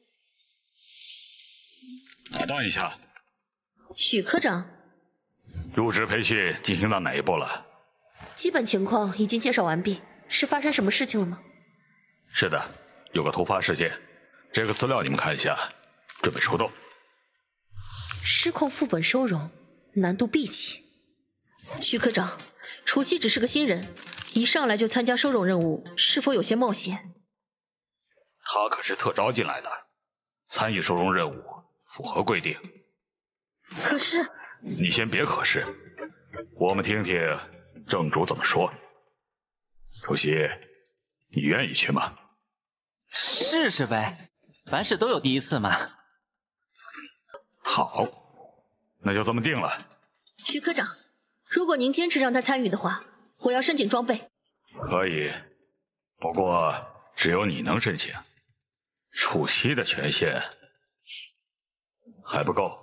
打断一下，
许科长，
入职培训进行到哪一步了？
基本情况已经介绍完毕，是发生什么事情了吗？
是的，有个突发事件，这个资料你们看一下，准备出动。
失控副本收容，难度 B 级。许科长，楚曦只是个新人，一上来就参加收容任务，是否有些冒险？
他可是特招进来的，参与收容任务符合规定。
可是……
你先别可是，我们听听正主怎么说。楚曦，你愿意去吗？
试试呗，凡事都有第一次嘛。
好，那就这么定了。
许科长， 如果您坚持让他参与的话，我要申请装备。
可以，不过只有你能申请，楚曦的权限还不够。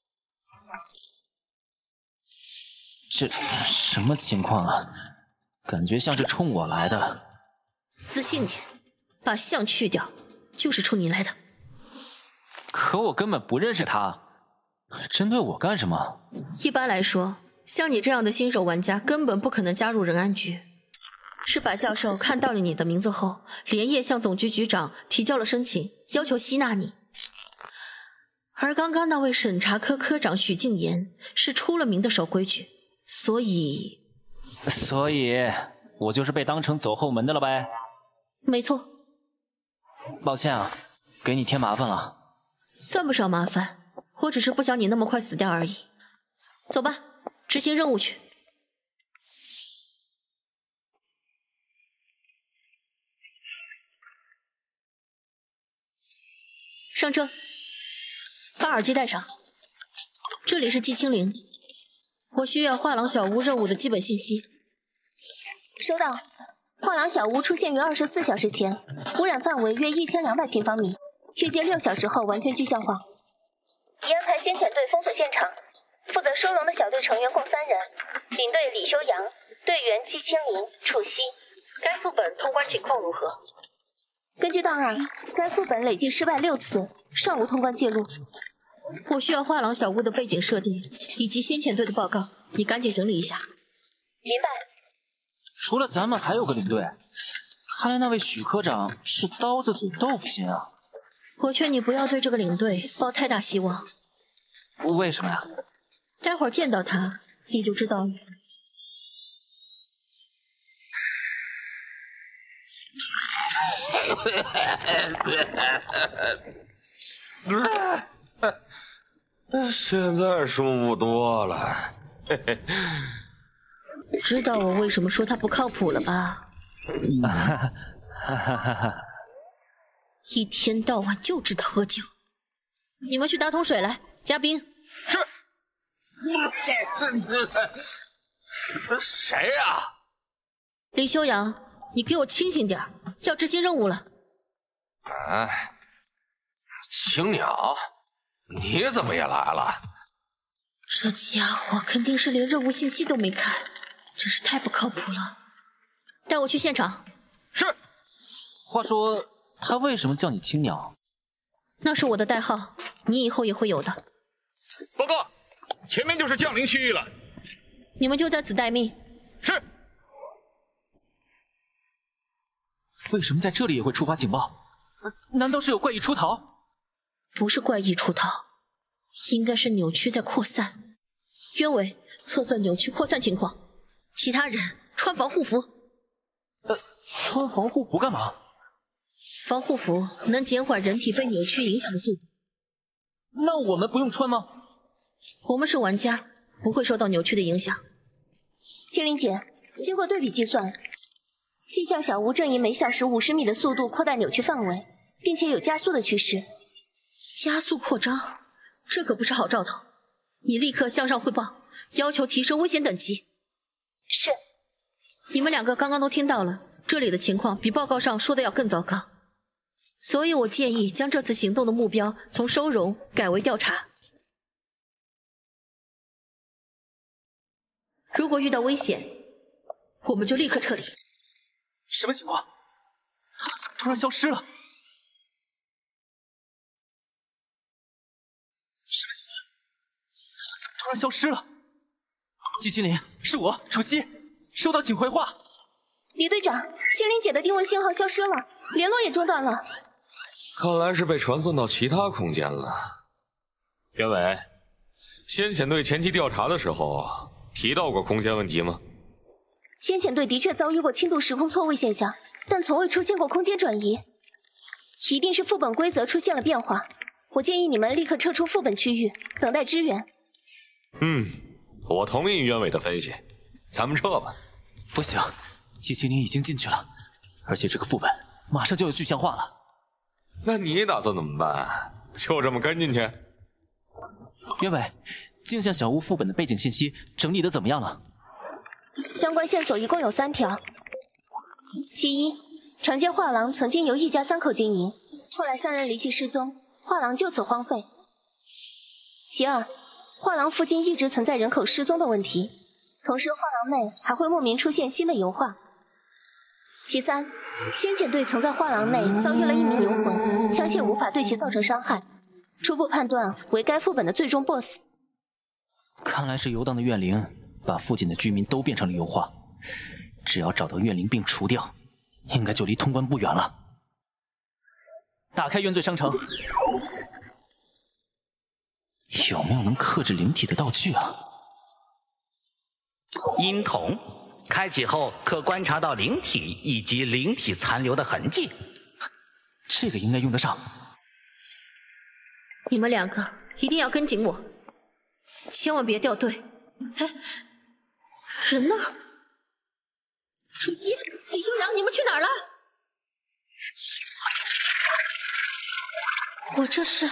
这什么情况啊？感觉像是冲我来的。
自信点，把像去掉，就是冲你来的。
可我根本不认识他，针对我干什么？
一般来说，像你这样的新手玩家根本不可能加入仁安局。是白教授看到了你的名字后，连夜向总局局长提交了申请，要求吸纳你。而刚刚那位审查科科长许敬言是出了名的守规矩，所以
我就是被当成走后门的了呗？
没错。
抱歉啊，给你添麻烦了。
算不上麻烦，我只是不想你那么快死掉而已。走吧，执行任务去。上车，把耳机戴上。这里是季清零，我需要画廊小屋任务的基本信息。
收到。画廊小屋出现于24小时前，污染范围约1200平方米，预计6小时后完全具象化。已安排先遣队封锁现场，负责收容的小队成员共3人，领队李修阳，队员季清零、楚曦。
该副本通关情况如何？
根据档案，该副本累计失败6次，尚无通关记录。
我需要画廊小屋的背景设定以及先遣队的报告，你赶紧整理一下。
明白。
除了咱们还有个领队，看来那位许科长是刀子嘴豆腐心啊。
我劝你不要对这个领队抱太大希望。
为什么呀？
待会儿见到他你就知道了。
现在舒服多了。
知道我为什么说他不靠谱了吧？一天到晚就知道喝酒。你们去打桶水来，加冰。
是。谁呀？
李修阳，你给我清醒点，要执行任务了。
哎，青鸟，你怎么也来了？
这家伙肯定是连任务信息都没看，真是太不靠谱了。带我去现场。
是。
话说，他为什么叫你青鸟？
那是我的代号，你以后也会有的。
报告，前面就是降临区域了。
你们就在此待命。
是。
为什么在这里也会触发警报？难道是有怪异出逃？
不是怪异出逃，应该是扭曲在扩散。渊伟，测算扭曲扩散情况。其他人穿防护服。
穿防护服干嘛？
防护服能减缓人体被扭曲影响的速度。
那我们不用穿吗？
我们是玩家，不会受到扭曲的影响。
青灵姐，经过对比计算，迹象小屋正以每小时50米的速度扩大扭曲范围，并且有加速的趋势。
加速扩张，这可不是好兆头。你立刻向上汇报，要求提升危险等级。
是。
你们2个刚刚都听到了，这里的情况比报告上说的要更糟糕。所以我建议将这次行动的目标从收容改为调查。如果遇到危险，我们就立刻撤离。
什么情况？他怎么突然消失了？什么情况？他怎么突然消失了？季青林，是我，楚曦，收到，请回话。
李队长，青灵姐的定位信号消失了，联络也中断了。
看来是被传送到其他空间了。袁伟，先遣队前期调查的时候提到过空间问题吗？
先遣队的确遭遇过轻度时空错位现象，但从未出现过空间转移，一定是副本规则出现了变化。我建议你们立刻撤出副本区域，等待支援。
我同意袁伟的分析，咱们撤吧。
不行，季青林已经进去了，而且这个副本马上就要具象化了。
那你打算怎么办？就这么跟进去？
袁伟，镜像小屋副本的背景信息整理的怎么样了？
相关线索一共有3条。其一，城街画廊曾经由一家3口经营，后来3人离奇失踪，画廊就此荒废。其二，画廊附近一直存在人口失踪的问题，同时画廊内还会莫名出现新的油画。其三，先遣队曾在画廊内遭遇了一名游魂，枪械无法对其造成伤害，初步判断为该副本的最终 BOSS。
看来是游荡的怨灵把附近的居民都变成了油画，只要找到怨灵并除掉，应该就离通关不远了。打开原罪商城，有没有能克制灵体的道具啊？
阴瞳，开启后可观察到灵体以及灵体残留的痕迹。
这个应该用得上。
你们2个一定要跟紧我，千万别掉队。哎，人呢？楚曦、李修阳，你们去哪儿了？我这是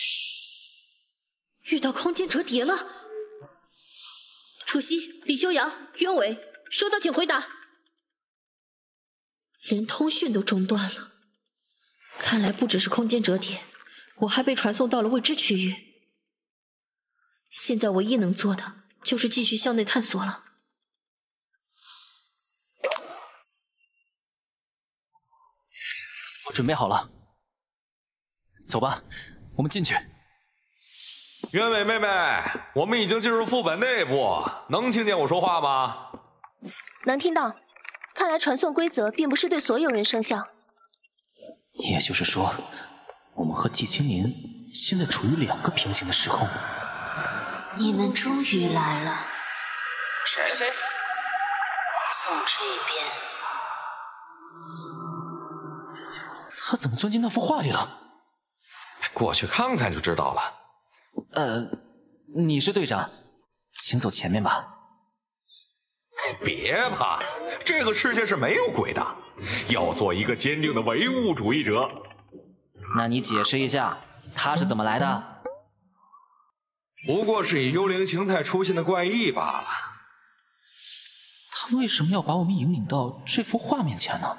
遇到空间折叠了。楚曦、李修阳、渊伟，收到请回答。连通讯都中断了，看来不只是空间折叠，我还被传送到了未知区域。现在唯一能做的就是继续向内探索了。
我准备好了，走吧，我们进去。
渊伟妹妹，我们已经进入副本内部，能听见我说话吗？
能听到。看来传送规则并不是对所有人生效。
也就是说，我们和季青林现在处于2个平行的时空。
你们终于来了。
谁？
从这边。
他怎么钻进那幅画里了？
过去看看就知道了。
你是队长，请走前面吧。
别怕，这个世界是没有鬼的，要做一个坚定的唯物主义者。
那你解释一下，他是怎么来的？
不过是以幽灵形态出现的怪异罢了。
他为什么要把我们引领到这幅画面前呢？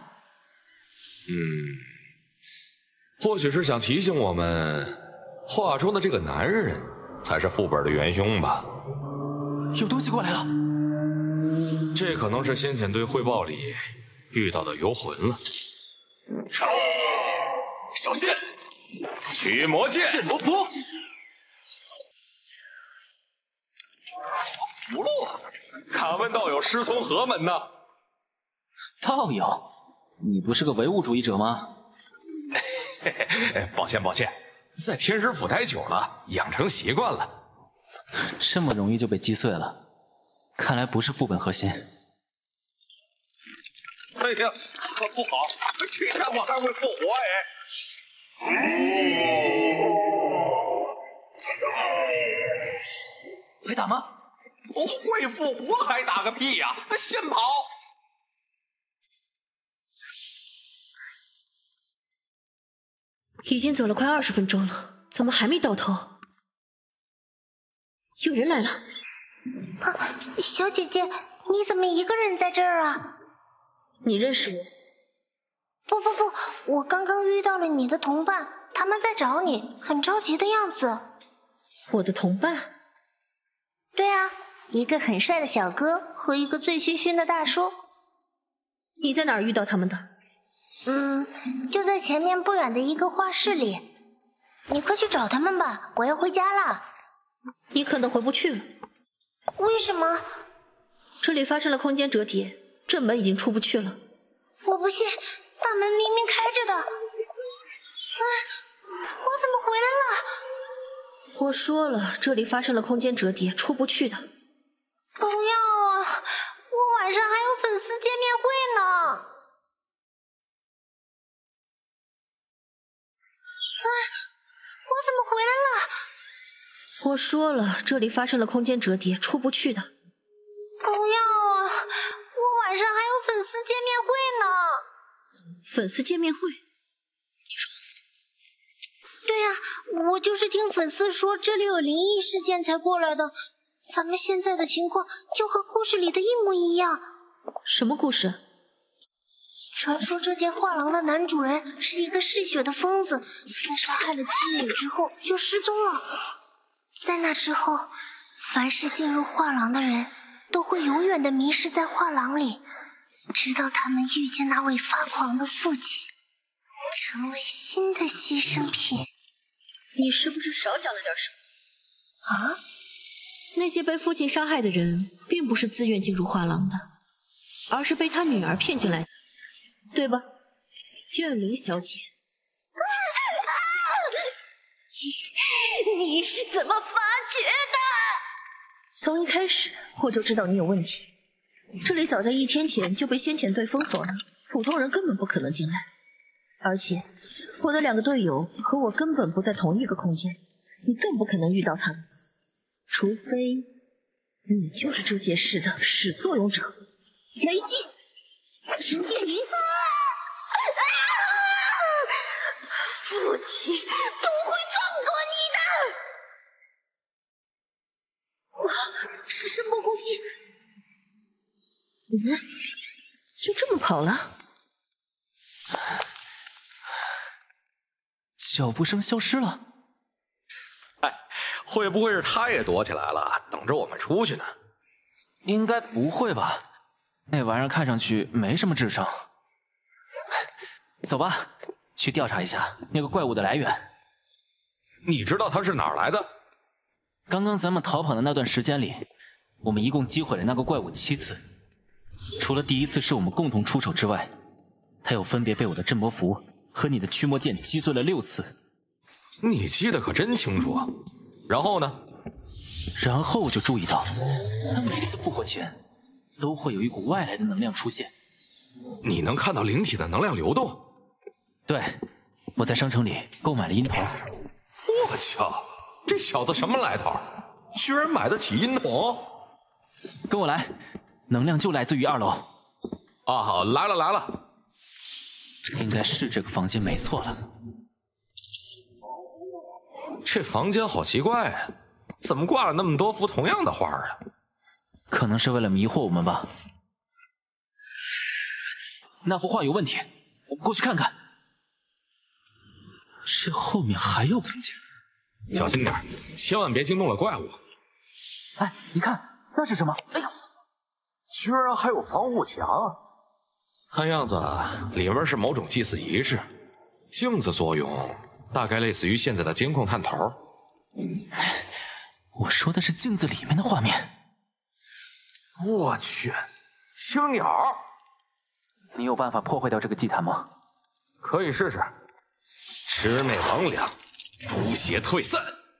或许是想提醒我们，画中的这个男人才是副本的元凶吧。
有东西过来了。
这可能是先遣队汇报里遇到的游魂了。小心！驱魔剑，镇魔符，符箓。敢问道友师从何门呢？
道友，你不是个唯物主义者吗？
抱歉，在天师府待久了，养成习惯了。
这么容易就被击碎了，看来不是副本核心。
哎呀，可不好，这家伙还会复活哎！
会打吗？
会复活还打个屁呀！先跑！
已经走了快20分钟了，怎么还没到头？有人来了！
小姐姐，你怎么一个人在这儿啊？
你认识我？
不，我刚刚遇到了你的同伴，他们在找你，很着急的样子。
我的同伴？
对啊，一个很帅的小哥和一个醉醺醺的大叔。
你在哪儿遇到他们的？
就在前面不远的一个画室里。你快去找他们吧，我要回家了。
你可能回不去了。
为什么？
这里发生了空间折叠，这门已经出不去了。
我不信，大门明明开着的。我怎么回来了？
我说了，这里发生了空间折叠，出不去的。
不要啊！我晚上还有粉丝见面会呢。我怎么回来了？
我说了，这里发生了空间折叠，出不去的。
不要啊！我晚上还有粉丝见面会呢。
粉丝见面会？你说？
对呀，我就是听粉丝说这里有灵异事件才过来的。
咱们现在的情况就和故事里的一模一样。
什么故事？
传说这间画廊的男主人是一个嗜血的疯子，在杀害了妻女之后就失踪了。在那之后，凡是进入画廊的人都会永远的迷失在画廊里，直到他们遇见那位发狂的父亲，成为新的牺牲品。
你是不是少讲了点什么？
啊？
那些被父亲杀害的人并不是自愿进入画廊的，而是被他女儿骗进来的，对吧？怨灵小姐。
你是怎么发觉的？
从一开始我就知道你有问题。这里早在1天前就被先遣队封锁了，普通人根本不可能进来。而且我的2个队友和我根本不在同一个空间，你更不可能遇到他们，除非你就是这件事的始作俑者。雷击，
秦电灵，父亲不会放过你的！哇，是声波攻击！
就这么跑了？
脚步声消失了。
哎，会不会是他也躲起来了，等着我们出去呢？
应该不会吧？那玩意儿看上去没什么智商。走吧，去调查一下那个怪物的来源。
你知道它是哪儿来的？
刚刚咱们逃跑的那段时间里，我们一共击毁了那个怪物7次。除了第1次是我们共同出手之外，他又分别被我的镇魔符和你的驱魔剑击碎了6次。
你记得可真清楚啊！然后呢？
然后我就注意到，他每次复活前都会有一股外来的能量出现。
你能看到灵体的能量流动？
对，我在商城里购买了阴筒。
我操，这小子什么来头？居然买得起阴筒？
跟我来，能量就来自于2楼。
啊，好，来了来了。
应该是这个房间没错了。
这房间好奇怪啊，怎么挂了那么多幅同样的画啊？
可能是为了迷惑我们吧。那幅画有问题，我们过去看看。这后面还有空间，
小心点，千万别惊动了怪物。
哎，你看那是什么？哎呦，
居然还有防护墙！看样子里面是某种祭祀仪式，镜子作用大概类似于现在的监控探头。
我说的是镜子里面的画面。
我去，青鸟！
你有办法破坏掉这个祭坛吗？
可以试试。魑魅魍魉，诛邪退散。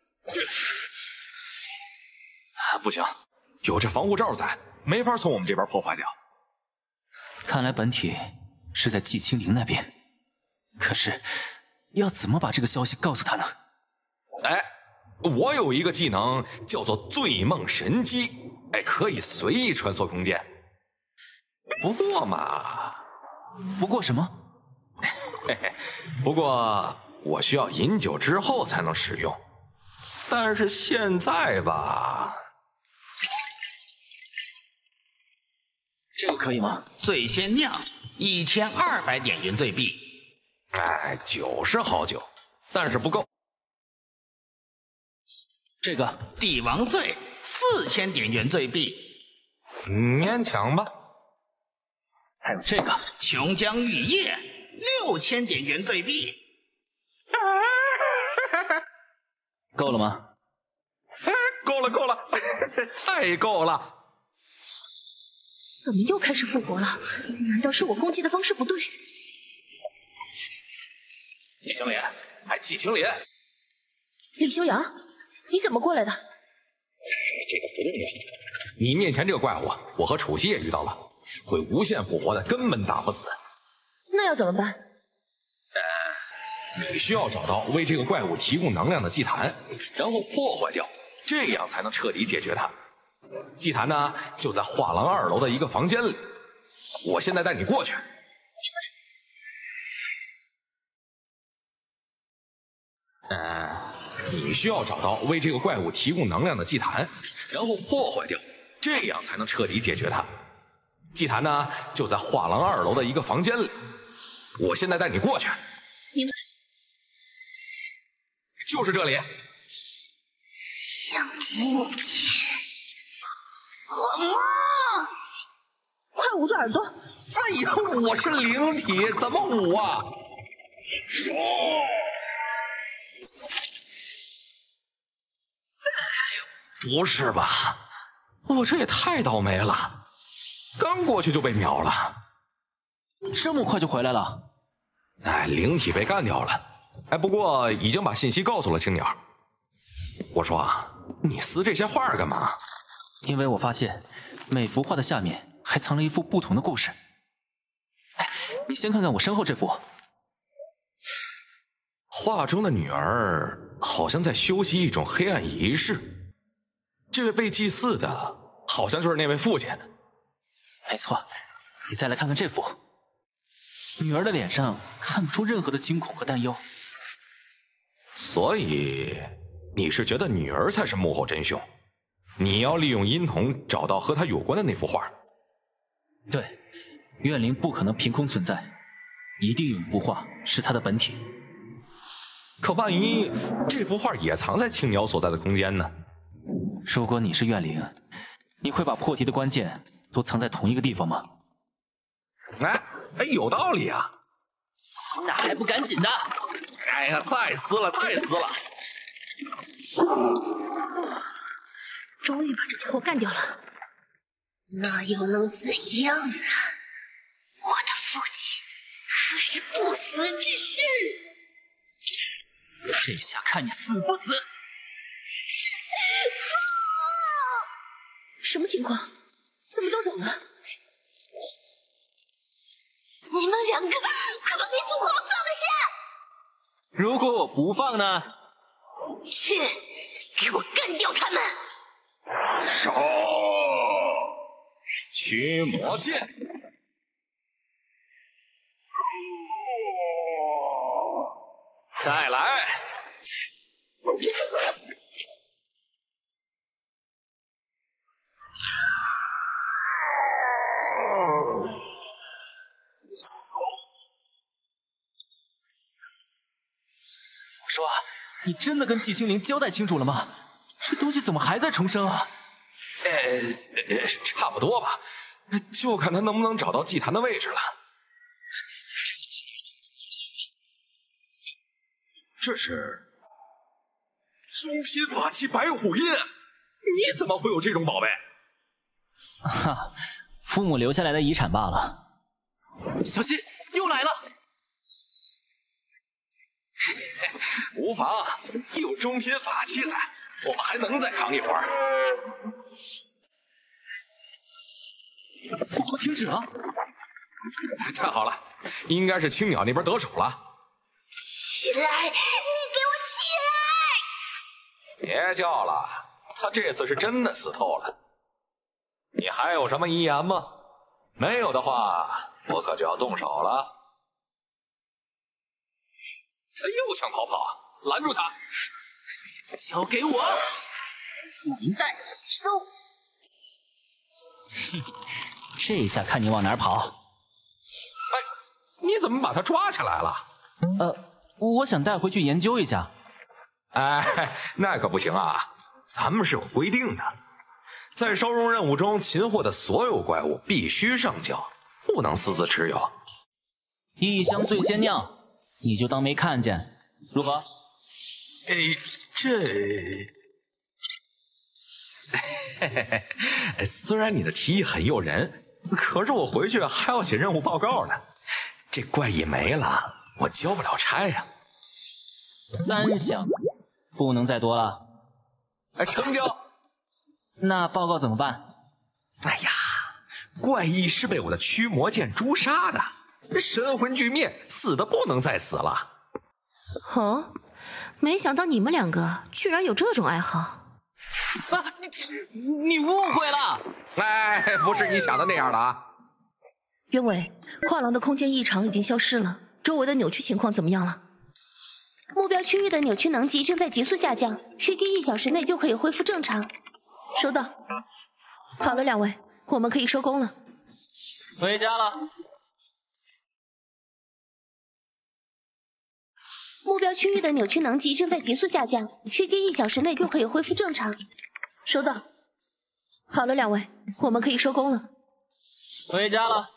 不行，有这防护罩在，没法从我们这边破坏掉。
看来本体是在季青灵那边，可是要怎么把这个消息告诉他呢？
哎，我有一个技能叫做醉梦神机，哎，可以随意穿梭空间。不过什么？嘿嘿，不过我需要饮酒之后才能使用，但是现在吧，
这个可以吗？
醉仙酿1200点云醉币。
哎，酒是好酒，但是不够。
这个
帝王醉4000点云醉币，
勉强吧。
还有这个
琼浆玉液6000点云醉币，
够了吗？
够了，太够了！
怎么又开始复活了？难道是我攻击的方式不对？
季青莲，哎，季青莲，
李修阳，你怎么过来的？
这个不重要。你面前这个怪物，我和楚西也遇到了，会无限复活的，根本打不死。
那要怎么办？
你需要找到为这个怪物提供能量的祭坛，然后破坏掉，这样才能彻底解决它。祭坛呢，就在画廊2楼的一个房间里。我现在带你过去。你需要找到为这个怪物提供能量的祭坛， 然后破坏掉，这样才能彻底解决它。祭坛呢，就在画廊2楼的一个房间里。我现在带你过去。
明白。
就是这里。
想进去？做梦！快捂住耳朵！
哎呀，我是灵体，怎么捂啊？说。不是吧？我这也太倒霉了，刚过去就被秒了。
这么快就回来了？
哎，灵体被干掉了。哎，不过已经把信息告诉了青鸟。我说啊，你撕这些画干嘛？
因为我发现每幅画的下面还藏了一幅不同的故事。哎，你先看看我身后这幅。
画中的女儿好像在修习一种黑暗仪式。这位被祭祀的，好像就是那位父亲。
没错，你再来看看这幅，女儿的脸上看不出任何的惊恐和担忧。
所以，你是觉得女儿才是幕后真凶？你要利用阴瞳找到和她有关的那幅画？
对，怨灵不可能凭空存在，一定有一幅画是她的本体。
可万一这幅画也藏在青鸟所在的空间呢？
如果你是怨灵，你会把破题的关键都藏在同一个地方吗？
哎，有道理啊！
那还不赶紧的！
哎呀，再撕了，再撕了！
终于把这家伙干掉了，那又能怎样呢？我的父亲可是不死之身，
这下看你死不死！
什么情况？怎么都走了？你们两个快把那幅画放下！
如果我不放呢？
去，给我干掉他们！
手驱魔剑，再来！
我说，你真的跟寂清灵交代清楚了吗？这东西怎么还在重生啊？
差不多吧，就看他能不能找到祭坛的位置了。这是中品法器白虎印，你怎么会有这种宝贝？
哈，父母留下来的遗产罢了。小心，又来了！
无妨，有中品法器在，我们还能再扛一会儿。
复活停止了！
太好了，应该是青鸟那边得手了。
起来！你给我起来！
别叫了，他这次是真的死透了。你还有什么遗言吗？没有的话，我可就要动手了。他又想逃跑，拦住他！
交给我！银袋收！这下看你往哪儿跑！
哎，你怎么把他抓起来了？
我想带回去研究一下。
哎，那可不行啊，咱们是有规定的，在收容任务中擒获的所有怪物必须上交，不能私自持有。
异香醉仙酿，你就当没看见，如何？
虽然你的提议很诱人，可是我回去还要写任务报告呢。这怪异没了，我交不了差呀。
3项，不能再多了。
成交。
那报告怎么办？
哎呀，怪异是被我的驱魔剑诛杀的，神魂俱灭，死的不能再死了。
哦，没想到你们两个居然有这种爱好。
啊，你误会了。
哎，不是你想的那样的啊。
袁伟，画廊的空间异常已经消失了，周围的扭曲情况怎么样了？
目标区域的扭曲能级正在急速下降，预计1小时内就可以恢复正常。
收到。好了，两位，我们可以收工了。
回家了。
目标区域的扭曲能级正在急速下降，预计1小时内就可以恢复正常。
收到。好了，两位，我们可以收工了。
回家了。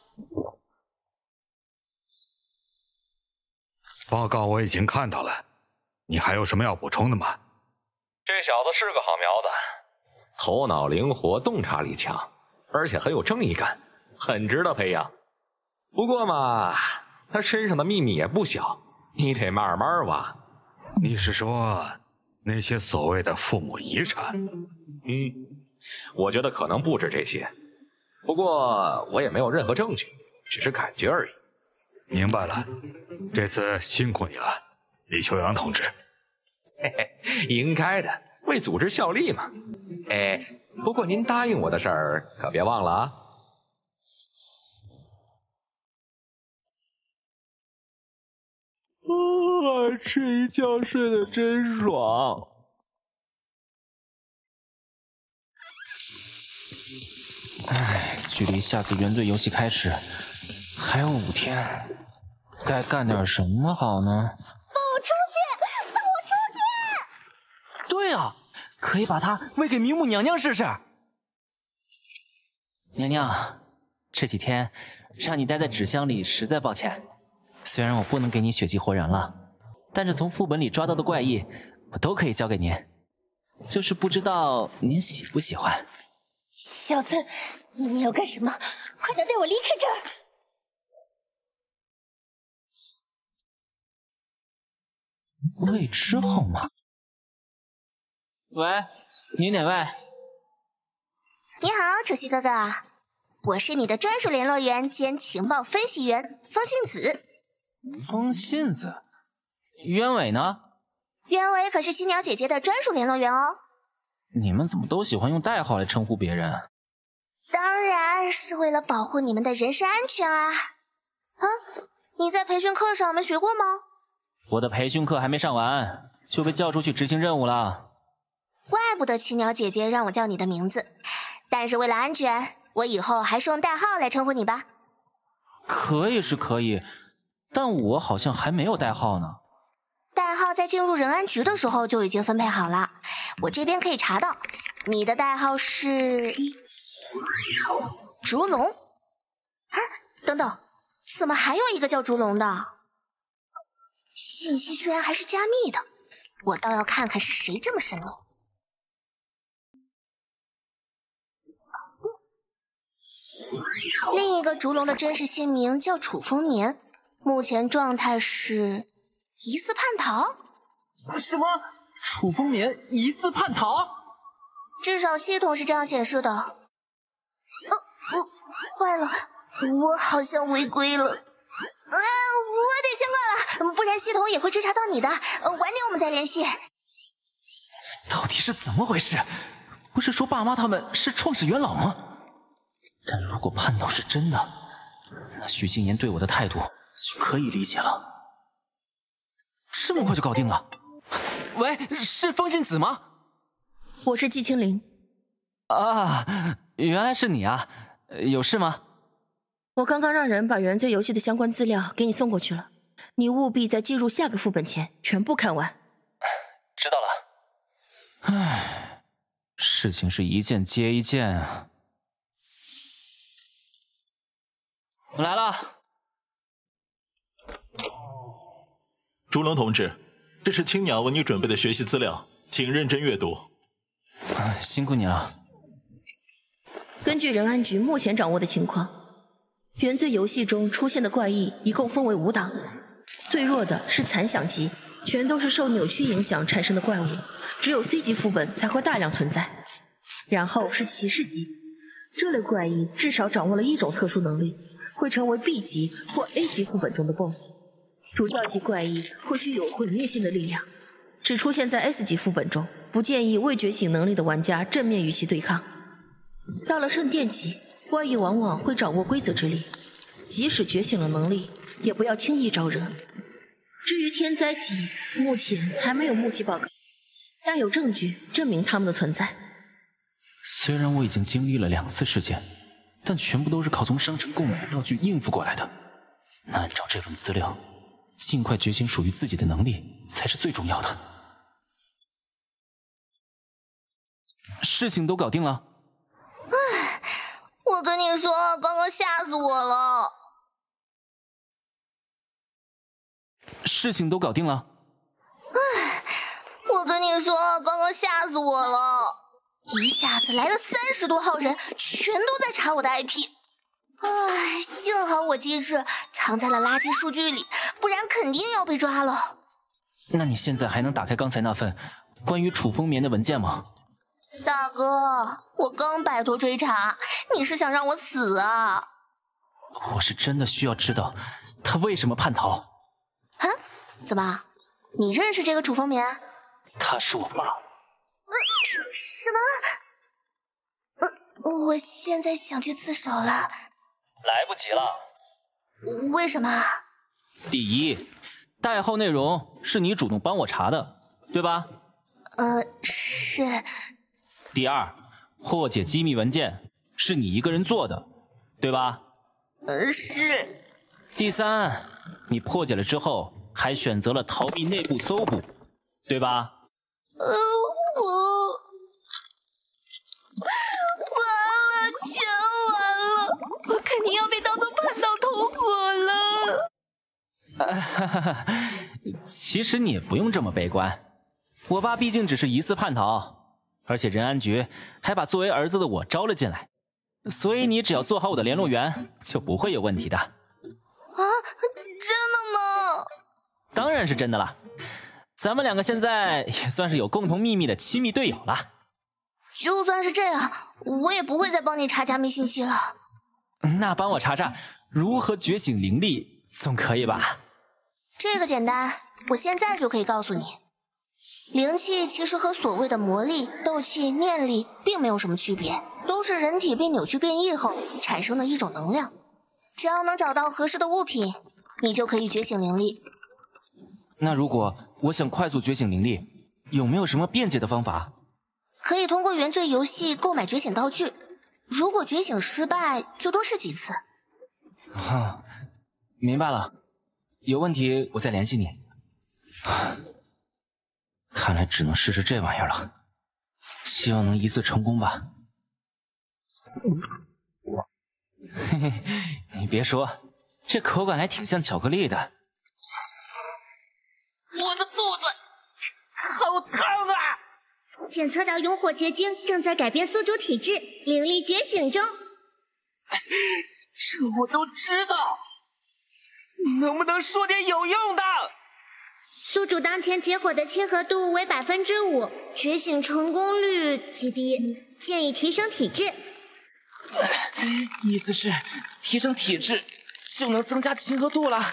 报告我已经看到了，你还有什么要补充的吗？
这小子是个好苗子，头脑灵活，洞察力强，而且很有正义感，很值得培养。不过嘛，他身上的秘密也不小，你得慢慢挖。
你是说那些所谓的父母遗产？
我觉得可能不止这些，不过我也没有任何证据，只是感觉而已。
明白了，这次辛苦你了，李秋阳同志。
嘿嘿，应该的，为组织效力嘛。哎，不过您答应我的事儿可别忘了啊。
吃一觉睡得真爽。
唉，距离下次原罪游戏开始还有5天，该干点什么好呢？
放我出去！放我出去！
对啊，可以把它喂给明目娘娘试试。
娘娘，这几天让你待在纸箱里，实在抱歉。虽然我不能给你血祭活人了，但是从副本里抓到的怪异，我都可以交给您。就是不知道您喜不喜欢。
小子，你要干什么？快点带我离开这儿！
喂之后吗？
喂，你哪位？
你好，主席哥哥，我是你的专属联络员兼情报分析员风信子。
风信子？鸢尾呢？
鸢尾可是青鸟姐姐的专属联络员哦。
你们怎么都喜欢用代号来称呼别人？
当然是为了保护你们的人身安全啊！啊，你在培训课上没学过吗？
我的培训课还没上完，就被叫出去执行任务了。
怪不得青鸟姐姐让我叫你的名字，但是为了安全，我以后还是用代号来称呼你吧。
可以是可以，但我好像还没有代号呢。
代号在进入仁安局的时候就已经分配好了，我这边可以查到，你的代号是烛龙。啊，等等，怎么还有一个叫烛龙的？信息居然还是加密的，我倒要看看是谁这么神秘。另一个烛龙的真实姓名叫楚风眠，目前状态是疑似叛逃。
什么？楚风眠疑似叛逃？
至少系统是这样显示的。坏了，我好像违规了。我得先挂了，不然系统也会追查到你的。晚点我们再联系。
到底是怎么回事？不是说爸妈他们是创始元老吗？但如果叛逃是真的，那许静言对我的态度就可以理解了。这么快就搞定了？
喂，是风信子吗？
我是季青灵。
啊，原来是你啊！有事吗？
我刚刚让人把原罪游戏的相关资料给你送过去了，你务必在进入下个副本前全部看完。
知道了。唉，事情是一件接一件啊。我来了。
烛龙同志，这是青鸟为你准备的学习资料，请认真阅读。
辛苦你了。
根据仁安局目前掌握的情况，原罪游戏中出现的怪异一共分为5档，最弱的是残响级，全都是受扭曲影响产生的怪物，只有 C 级副本才会大量存在。然后是骑士级，这类怪异至少掌握了一种特殊能力，会成为 B 级或 A 级副本中的 BOSS。主教级怪异会具有毁灭性的力量，只出现在 S 级副本中，不建议未觉醒能力的玩家正面与其对抗。到了圣殿级，怪异往往会掌握规则之力，即使觉醒了能力，也不要轻易招惹。至于天灾级，目前还没有目击报告，但有证据证明他们的存在。
虽然我已经经历了2次事件，但全部都是靠从商城购买的道具应付过来的。那按照这份资料，尽快觉醒属于自己的能力才是最重要的。事情都搞定了。
唉，我跟你说，刚刚吓死我了。
事情都搞定了。
唉，我跟你说，刚刚吓死我了。一下子来了30多号人，全都在查我的 IP。唉，幸好我机智，藏在了垃圾数据里，不然肯定要被抓了。
那你现在还能打开刚才那份关于楚风眠的文件吗？
大哥，我刚摆脱追查，你是想让我死啊？
我是真的需要知道他为什么叛逃。
啊？怎么？你认识这个楚风眠？
他是我爸。
什么？我现在想去自首了。
来不及了。
为什么？
第一，代号内容是你主动帮我查的，对吧？
是。
第二，破解机密文件是你一个人做的，对吧？
是。
第三，你破解了之后还选择了逃避内部搜捕，对吧？
完了，全完了！我肯定要被当作叛党同伙了。
其实你也不用这么悲观，我爸毕竟只是疑似叛逃，而且仁安局还把作为儿子的我招了进来，所以你只要做好我的联络员，就不会有问题的。
啊，真的吗？
当然是真的了，咱们2个现在也算是有共同秘密的亲密队友了。
就算是这样，我也不会再帮你查加密信息了。
那帮我查查如何觉醒灵力，总可以吧？
这个简单，我现在就可以告诉你。灵气其实和所谓的魔力、斗气、念力并没有什么区别，都是人体被扭曲变异后产生的一种能量。只要能找到合适的物品，你就可以觉醒灵力。
那如果我想快速觉醒灵力，有没有什么便捷的方法？
可以通过原罪游戏购买觉醒道具，如果觉醒失败，就多试几次。
明白了，有问题我再联系你。看来只能试试这玩意儿了，希望能一次成功吧。嘿嘿，你别说，这口感还挺像巧克力的。
我的肚子好烫啊！检测到熔火结晶正在改变宿主体质，灵力觉醒中。
这我都知道，能不能说点有用的？
宿主当前结火的亲和度为5%，觉醒成功率极低，建议提升体质。
意思是提升体质就能增加亲和度了。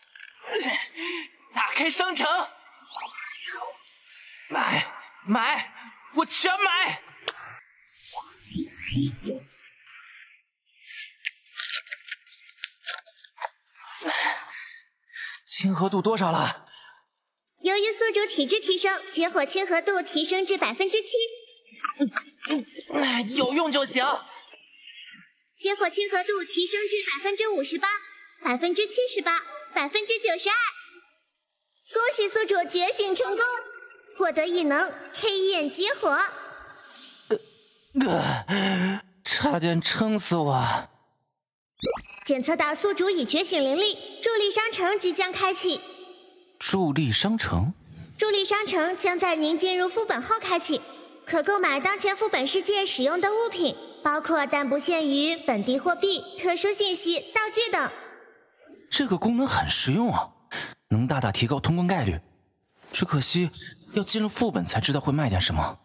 打开商城，买，我全买。
亲和度多少了？
由于宿主体质提升，结火亲和度提升至7%。
有用就行。
结火亲和度提升至58%、78%、92%。恭喜宿主觉醒成功，获得异能黑焰结火。
差点撑死我。
检测到宿主已觉醒灵力，助力商城即将开启。
助力商城？
助力商城将在您进入副本后开启，可购买当前副本世界使用的物品，包括但不限于本地货币、特殊信息、道具等。
这个功能很实用啊，能大大提高通关概率。只可惜要进入副本才知道会卖点什么。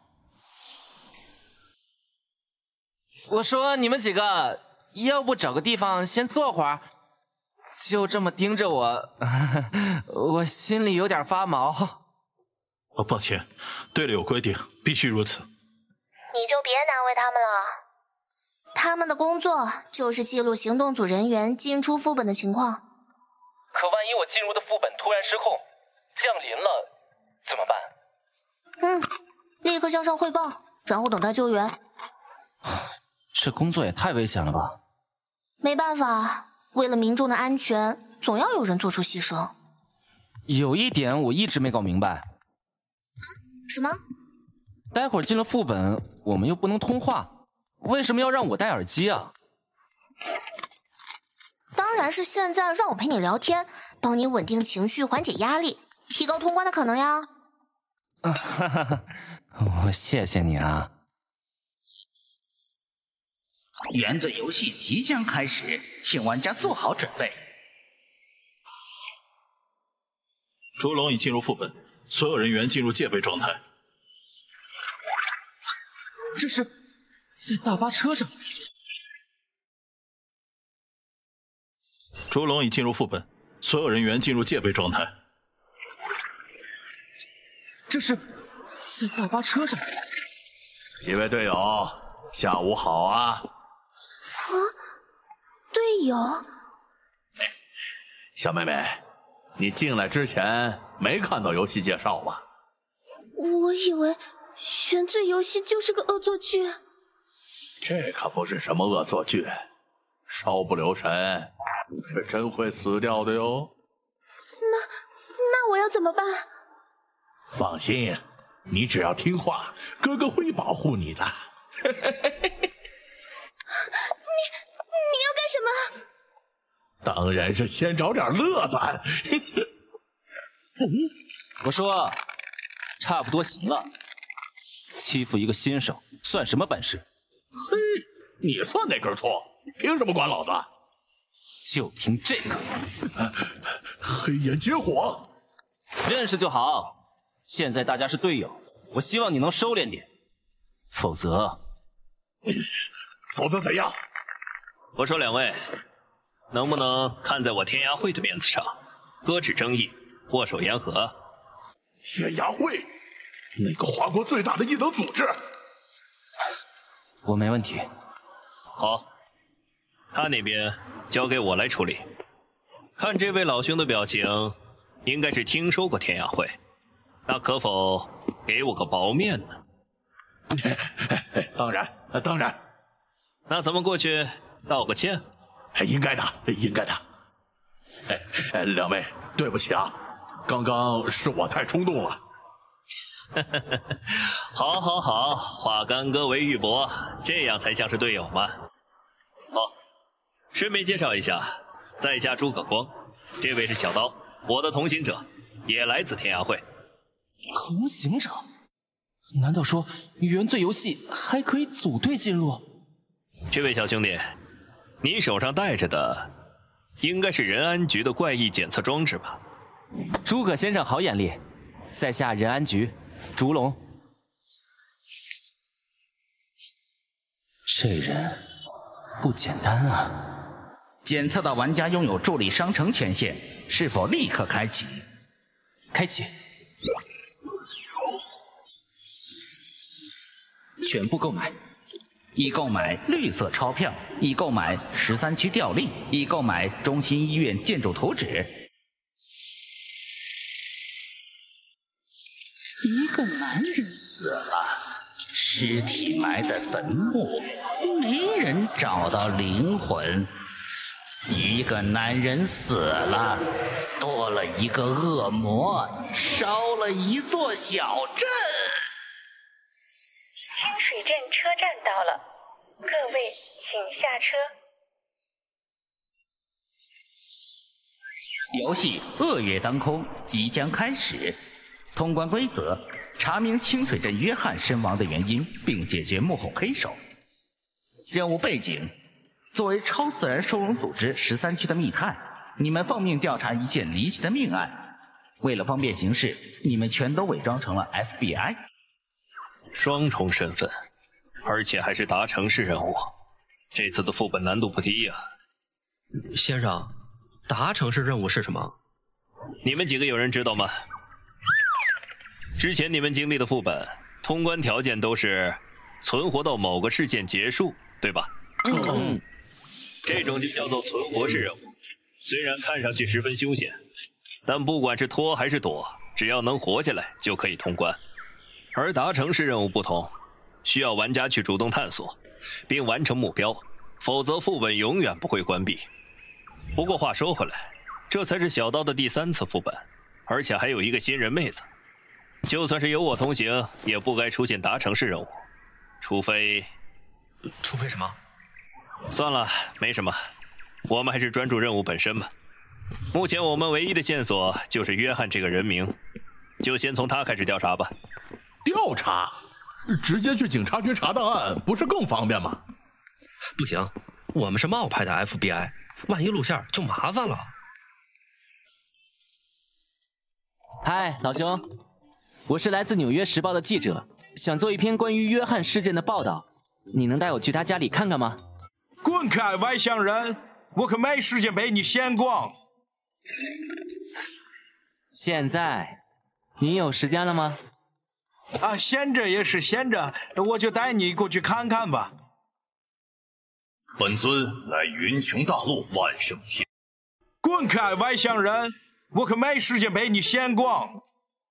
我说你们几个，要不找个地方先坐会儿？就这么盯着我，我心里有点发毛。
抱歉，队里有规定，必须如此。
你就别难为他们了，他们的工作就是记录行动组人员进出副本的情况。
可万一我进入的副本突然失控，降临了怎么办？
立刻向上汇报，然后等待救援。
这工作也太危险了吧？
没办法，为了民众的安全，总要有人做出牺牲。
有一点我一直没搞明白。
什么？
待会儿进了副本，我们又不能通话，为什么要让我戴耳机啊？
当然是现在让我陪你聊天，帮你稳定情绪，缓解压力，提高通关的可能呀。
我谢谢你啊。
原罪游戏即将开始，请玩家做好准备。
烛龙已进入副本，所有人员进入戒备状态。
这是在大巴车上。
烛龙已进入副本，所有人员进入戒备状态。
这是在大巴车上。
几位队友，下午好啊！
啊，队友，
小妹妹，你进来之前没看到游戏介绍吗？
我以为原罪游戏就是个恶作剧。
这可不是什么恶作剧，稍不留神是真会死掉的哟。
那我要怎么办？
放心，你只要听话，哥哥会保护你的。
你要干什么？
当然是先找点乐子。
我说，差不多行了。欺负一个新手算什么本事？
嘿，你算哪根葱？凭什么管老子？
就凭这个。
黑焰结火，
认识就好。现在大家是队友，我希望你能收敛点，否则
怎样？
我说两位，能不能看在我天涯会的面子上，搁置争议，握手言和？
天涯会，那个华国最大的异能组织。
我没问题。
好，他那边交给我来处理。看这位老兄的表情，应该是听说过天涯会，那可否给我个薄面呢？
当然。
那咱们过去道个歉。
应该的。两位，对不起啊，刚刚是我太冲动了。
好，化干戈为玉帛，这样才像是队友嘛。好，顺便介绍一下，在下诸葛光，这位是小刀，我的同行者，也来自天涯会。
同行者？难道说原罪游戏还可以组队进入？
这位小兄弟，你手上戴着的应该是仁安局的怪异检测装置吧？
诸葛先生好眼力，在下仁安局烛龙。这人不简单啊！
检测到玩家拥有助力商城权限，是否立刻开启？
开启。全部购买。
已购买绿色钞票，已购买13区调令，已购买中心医院建筑图纸。一个男人死了，尸体埋在坟墓，没人找到灵魂。一个男人死了，多了一个恶魔，烧了一座小镇。
清水镇车站到了，各位请下车。
游戏恶月当空即将开始，通关规则：查明清水镇约翰身亡的原因，并解决幕后黑手。任务背景：作为超自然收容组织13区的密探，你们奉命调查一件离奇的命案。为了方便行事，你们全都伪装成了 FBI。
双重身份，而且还是达城市任务，这次的副本难度不低呀。
先生，达城市任务是什么？
你们几个有人知道吗？之前你们经历的副本通关条件都是存活到某个事件结束，对吧？这种就叫做存活式任务，虽然看上去十分凶险，但不管是拖还是躲，只要能活下来就可以通关。而达成式任务不同，需要玩家去主动探索， 并完成目标，否则副本永远不会关闭。不过话说回来，这才是小刀的第3次副本，而且还有一个新人妹子。就算是有我同行，也不该出现达成式任务，除非
什么？
算了，没什么，我们还是专注任务本身吧。目前我们唯一的线索就是约翰这个人名，就先从他开始调查吧。
调查？直接去警察局查档案，不是更方便吗？
不行，我们是冒牌的 FBI， 万一露馅就麻烦了。
嗨，老兄，我是来自《纽约时报》的记者，想做一篇关于约翰事件的报道，你能带我去他家里看看吗？
滚开，外乡人！我可没时间陪你闲逛。
现在，你有时间了吗？
啊，闲着也是闲着，我就带你过去看看吧。
本尊乃云穹大陆万圣星。
滚开，外乡人！我可没时间陪你闲逛。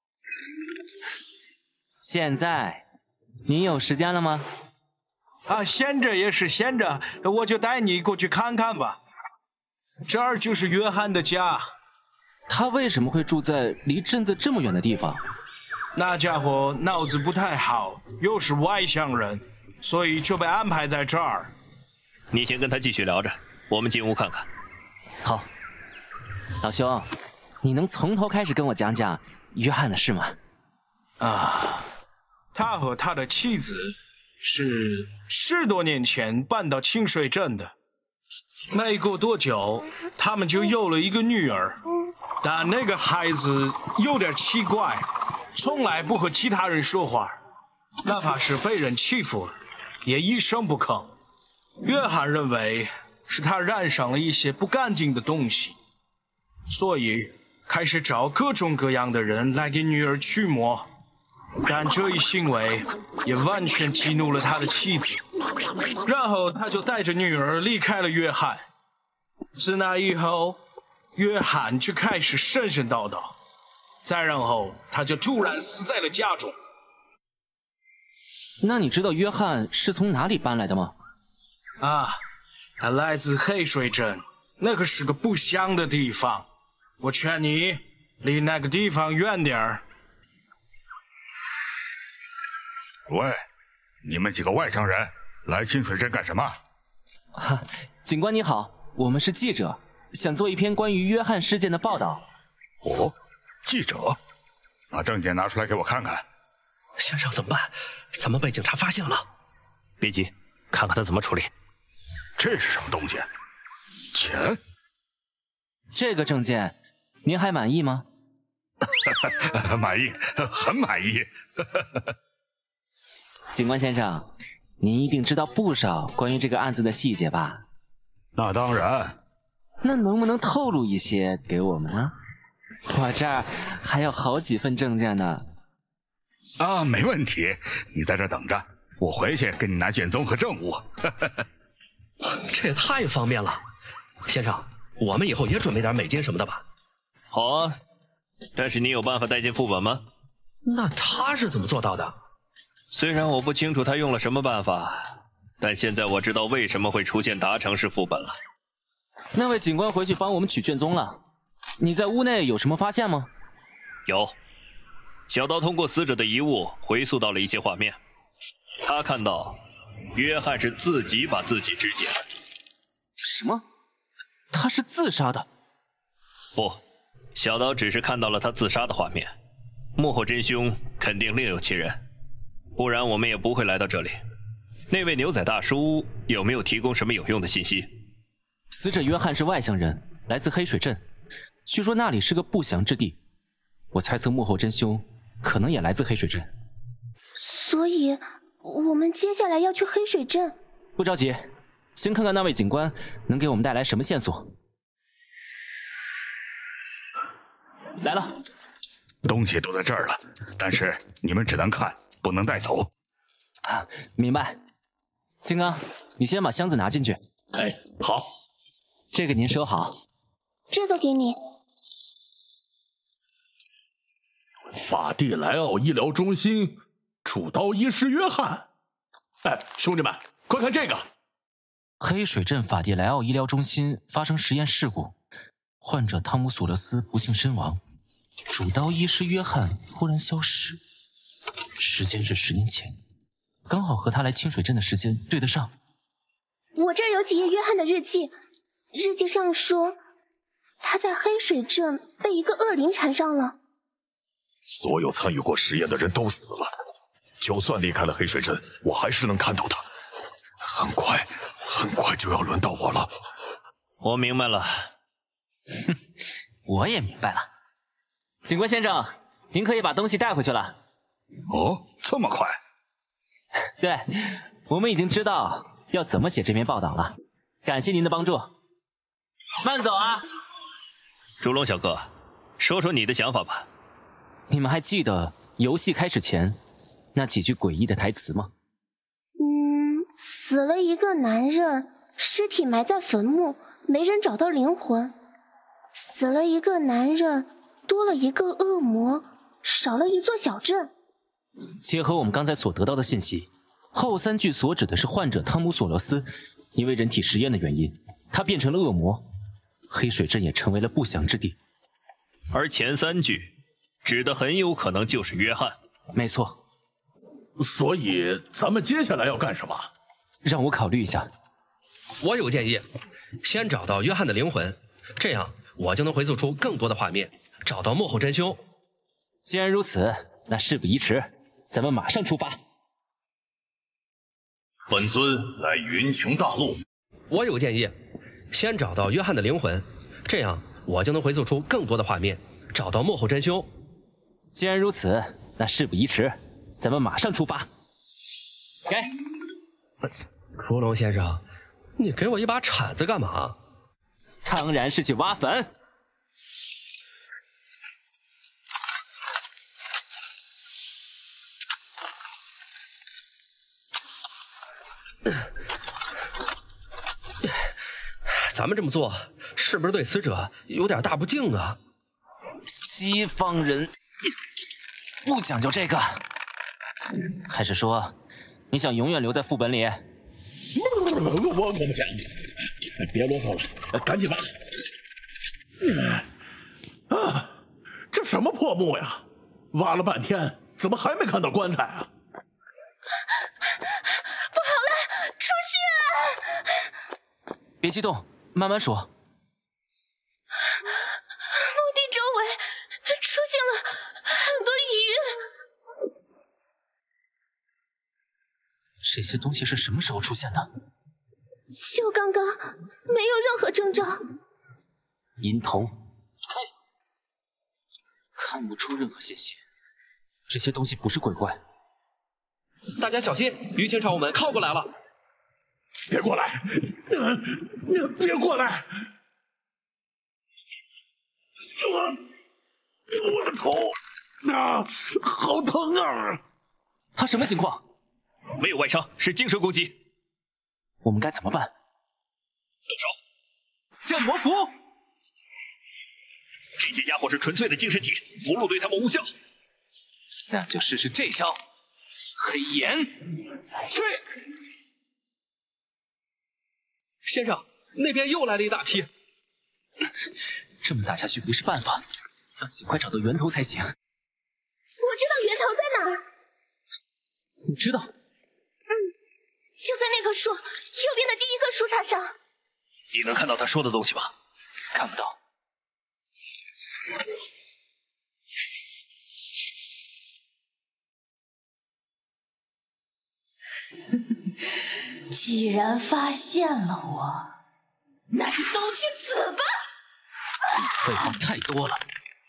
现在，你有时间了吗？
啊，闲着也是闲着，我就带你过去看看吧。这儿就是约翰的家。
他为什么会住在离镇子这么远的地方？
那家伙脑子不太好，又是外乡人，所以就被安排在这儿。
你先跟他继续聊着，我们进屋看看。
好，老兄，你能从头开始跟我讲讲约翰的事吗？
啊，他和他的妻子是10多年前搬到清水镇的，没过多久，他们就有了一个女儿，但那个孩子有点奇怪，从来不和其他人说话，哪怕是被人欺负，也一声不吭。约翰认为是他染上了一些不干净的东西，所以开始找各种各样的人来给女儿驱魔。但这一行为也完全激怒了他的妻子，然后他就带着女儿离开了约翰。自那以后，约翰就开始神神叨叨，再然后他就突然死在了家中。
那你知道约翰是从哪里搬来的吗？
啊，他来自黑水镇，那可是个不祥的地方，我劝你离那个地方远点儿。
喂，你们几个外乡人来清水镇干什么？
哈，警官你好，我们是记者，想做一篇关于约翰事件的报道。
哦，记者，把证件拿出来给我看看。
先生怎么办？咱们被警察发现了。
别急，看看他怎么处理。
这是什么东西？钱？
这个证件，您还满意吗？
满意，很满意。
警官先生，您一定知道不少关于这个案子的细节吧？
那当然。
那能不能透露一些给我们啊？我这儿还有好几份证件呢。
啊，没问题，你在这等着，我回去给你拿卷宗和证物。
这也太方便了，先生，我们以后也准备点美金什么的吧？
好啊，但是你有办法带进副本吗？
那他是怎么做到的？
虽然我不清楚他用了什么办法，但现在我知道为什么会出现达成式副本了。
那位警官回去帮我们取卷宗了，你在屋内有什么发现吗？
有，小刀通过死者的遗物回溯到了一些画面，他看到约翰是自己把自己肢解的。
什么？他是自杀的？
不，小刀只是看到了他自杀的画面，幕后真凶肯定另有其人，不然我们也不会来到这里。那位牛仔大叔有没有提供什么有用的信息？
死者约翰是外乡人，来自黑水镇，据说那里是个不祥之地。我猜测幕后真凶可能也来自黑水镇。
所以我们接下来要去黑水镇。
不着急，先看看那位警官能给我们带来什么线索。来了，
东西都在这儿了，但是你们只能看，不能带走。
啊，明白。金刚，你先把箱子拿进去。
哎，好。
这个您收好。
这个给你。
法蒂莱奥医疗中心主刀医师约翰。哎，兄弟们， 快看这个！
黑水镇法蒂莱奥医疗中心发生实验事故，患者汤姆·索勒斯不幸身亡，主刀医师约翰突然消失，时间是10年前，刚好和他来清水镇的时间对得上。
我这儿有几页约翰的日记，日记上说他在黑水镇被一个恶灵缠上了。
所有参与过实验的人都死了，就算离开了黑水镇，我还是能看到他。很快就要轮到我了。
我明白了。
哼，我也明白了。警官先生，您可以把东西带回去了。
哦，这么快？
对，我们已经知道要怎么写这篇报道了。感谢您的帮助。慢走啊！
朱龙小哥，说说你的想法吧。
你们还记得游戏开始前那几句诡异的台词吗？
死了一个男人，尸体埋在坟墓，没人找到灵魂。死了一个男人，多了一个恶魔，少了一座小镇。
结合我们刚才所得到的信息，后3句所指的是患者汤姆·索罗斯，因为人体实验的原因，他变成了恶魔，黑水镇也成为了不祥之地。
而前3句指的很有可能就是约翰。
没错。
所以咱们接下来要干什么？
让我考虑一下。
我有建议，先找到约翰的灵魂，这样我就能回溯出更多的画面，找到幕后真凶。
既然如此，那事不宜迟，咱们马上出发。
本尊乃云穹大陆。
我有建议，先找到约翰的灵魂，这样我就能回溯出更多的画面，找到幕后真凶。
既然如此，那事不宜迟，咱们马上出发。给。
伏龙先生，你给我一把铲子干嘛？
当然是去挖坟。
咱们这么做，是不是对死者有点大不敬啊？
西方人不讲究这个，还是说你想永远留在副本里？
我可不想。别啰嗦了，赶紧吧。这什么破墓呀！挖了半天，怎么还没看到棺材啊？
不好了，出事了！
别激动，慢慢说。
墓地周围出现了很多鱼。
这些东西是什么时候出现的？
就刚刚，没有任何征兆。
银瞳，看不出任何线索。这些东西不是鬼怪。
大家小心，鱼群朝我们靠过来了！
别过来！别过来！我的头啊，好疼啊！
他什么情况？
没有外伤，是精神攻击。
我们该怎么办？
动手！
降魔符！
这些家伙是纯粹的精神体，符箓对他们无效。
那就试试这招，黑岩，去！
先生，那边又来了一大批。
这么打下去不是办法，要尽快找到源头才行。
我知道源头在哪儿。
你知道？
就在那棵树右边的第一个树杈上。
你能看到他说的东西吗？
看不到。
既然发现了我，那就都去死吧！
废话太多了。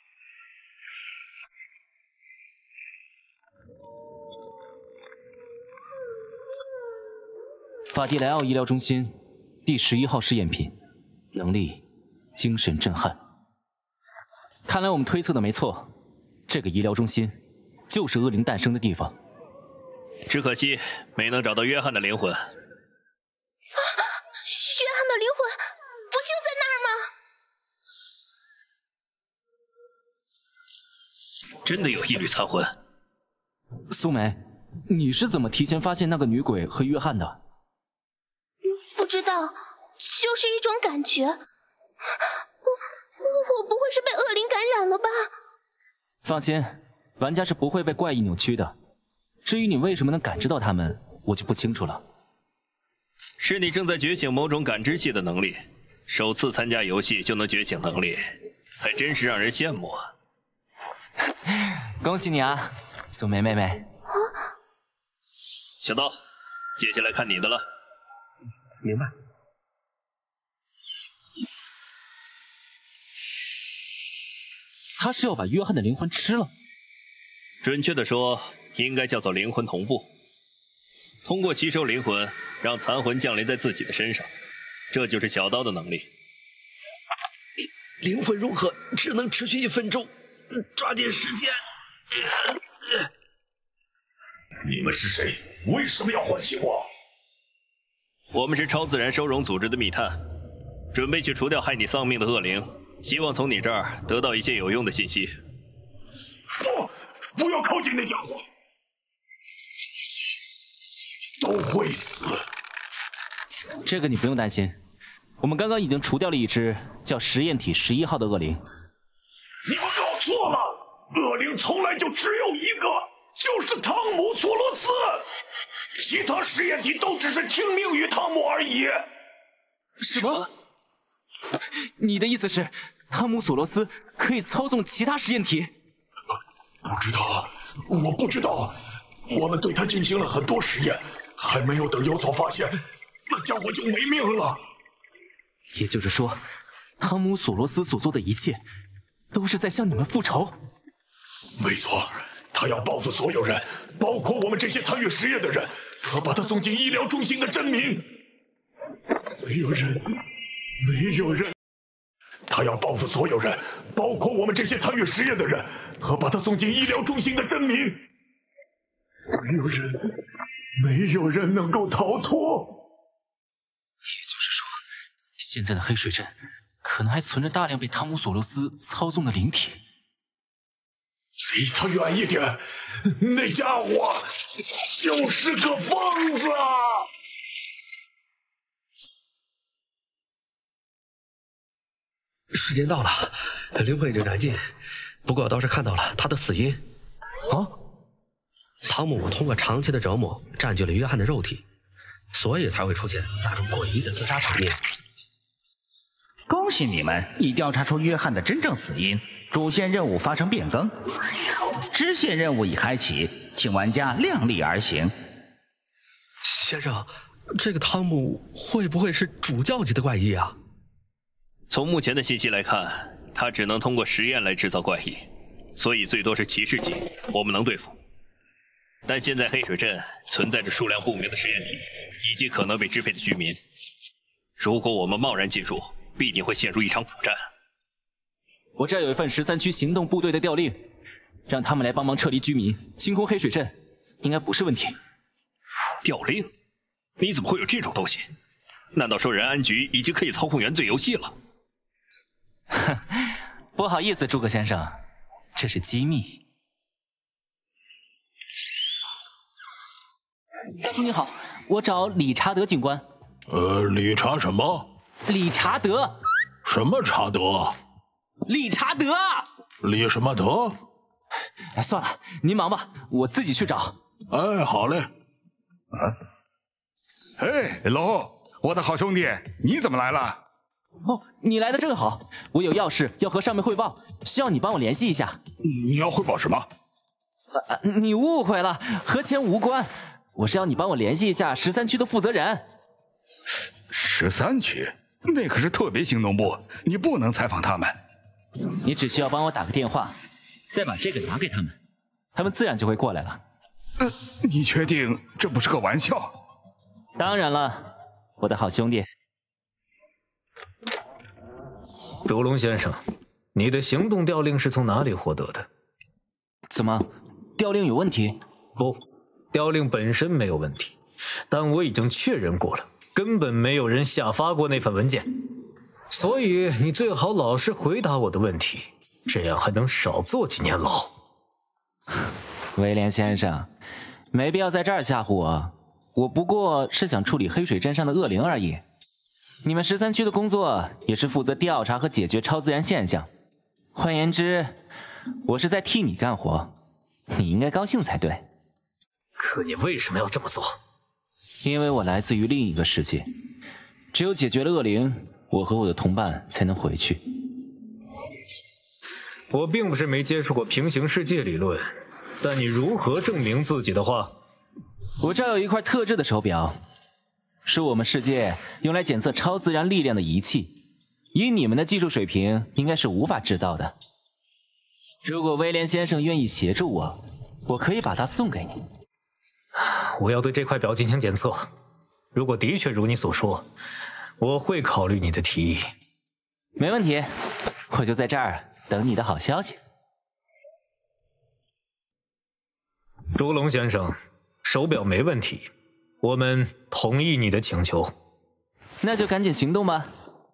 法蒂莱奥医疗中心第11号试验品，能力精神震撼。看来我们推测的没错，这个医疗中心就是恶灵诞生的地方。
只可惜没能找到约翰的灵魂。
约翰的灵魂不就在那儿
吗？真的有一缕残魂。
苏梅，你是怎么提前发现那个女鬼和约翰的？
道，就是一种感觉。我不会是被恶灵感染了吧？
放心，玩家是不会被怪异扭曲的。至于你为什么能感知到他们，我就不清楚了。
是你正在觉醒某种感知系的能力，首次参加游戏就能觉醒能力，还真是让人羡慕啊！
恭喜你啊，素梅妹妹。
小刀，接下来看你的了。
明白。
他是要把约翰的灵魂吃了？
准确的说，应该叫做灵魂同步。通过吸收灵魂，让残魂降临在自己的身上，这就是小刀的能力。
灵魂融合只能持续1分钟，抓紧时间。
你们是谁？为什么要唤醒我？
我们是超自然收容组织的密探，准备去除掉害你丧命的恶灵，希望从你这儿得到一些有用的信息。
不要靠近那家伙，都会死。
这个你不用担心，我们刚刚已经除掉了一只叫实验体11号的恶灵。
你们搞错了，恶灵从来就只有一个，就是汤姆·索罗斯，其他实验体都只是听命于汤姆而已。
什么？你的意思是，汤姆·索罗斯可以操纵其他实验体？
不知道，我不知道。我们对他进行了很多实验，还没有等有所发现，那家伙就没命了。
也就是说，汤姆·索罗斯所做的一切，都是在向你们复仇？
没错，他要报复所有人，包括我们这些参与实验的人，和把他送进医疗中心的真民。没有人。他要报复所有人，包括我们这些参与实验的人，和把他送进医疗中心的真民。没有人能够逃脱。
也就是说，现在的黑水镇可能还存着大量被汤姆·索罗斯操纵的灵体。
离他远一点，那家伙就是个疯子。
时间到了，灵魂已经燃尽，不过我倒是看到了他的死因。汤姆通过长期的折磨占据了约翰的肉体，所以才会出现那种诡异的自杀场面。
恭喜你们已调查出约翰的真正死因，主线任务发生变更，支线任务已开启，请玩家量力而行。
先生，这个汤姆会不会是主教级的怪异啊？
从目前的信息来看，他只能通过实验来制造怪异，所以最多是骑士级，我们能对付。但现在黑水镇存在着数量不明的实验体，以及可能被支配的居民。如果我们贸然进入，必定会陷入一场苦战。
我这儿有一份13区行动部队的调令，让他们来帮忙撤离居民，清空黑水镇，应该不是问题。
调令？你怎么会有这种东西？难道说仁安局已经可以操控原罪游戏了？
不好意思，诸葛先生，这是机密。大叔你好，我找理查德警官。
理查什么？
理查德。
什么查德？
理查德。
理什么德？
哎，算了，您忙吧，我自己去找。
哎，好嘞。
嘿，龙，我的好兄弟，你怎么来了？
哦，你来的正好，我有要事要和上面汇报，需要你帮我联系一下。
你要汇报什么？
你误会了，和钱无关。我是要你帮我联系一下13区的负责人。
13区？那可是特别行动部，你不能采访他们。
你只需要帮我打个电话，再把这个拿给他们，他们自然就会过来了。
你确定这不是个玩笑？
当然了，我的好兄弟。
烛龙先生，你的行动调令是从哪里获得的？
怎么，调令有问题？
不，调令本身没有问题，但我已经确认过了，根本没有人下发过那份文件。所以你最好老实回答我的问题，这样还能少坐几年牢。
威廉先生，没必要在这儿吓唬我，我不过是想处理黑水镇上的恶灵而已。 你们13区的工作也是负责调查和解决超自然现象。换言之，我是在替你干活，你应该高兴才对。
可你为什么要这么做？
因为我来自于另一个世界，只有解决了恶灵，我和我的同伴才能回去。
我并不是没接触过平行世界理论，但你如何证明自己的话？
我这儿有一块特制的手表，是我们世界用来检测超自然力量的仪器，以你们的技术水平，应该是无法制造的。如果威廉先生愿意协助我，我可以把它送给你。
我要对这块表进行检测，如果的确如你所说，我会考虑你的提议。
没问题，我就在这儿等你的好消息。
朱龙先生，手表没问题，我们同意你的请求。
那就赶紧行动吧。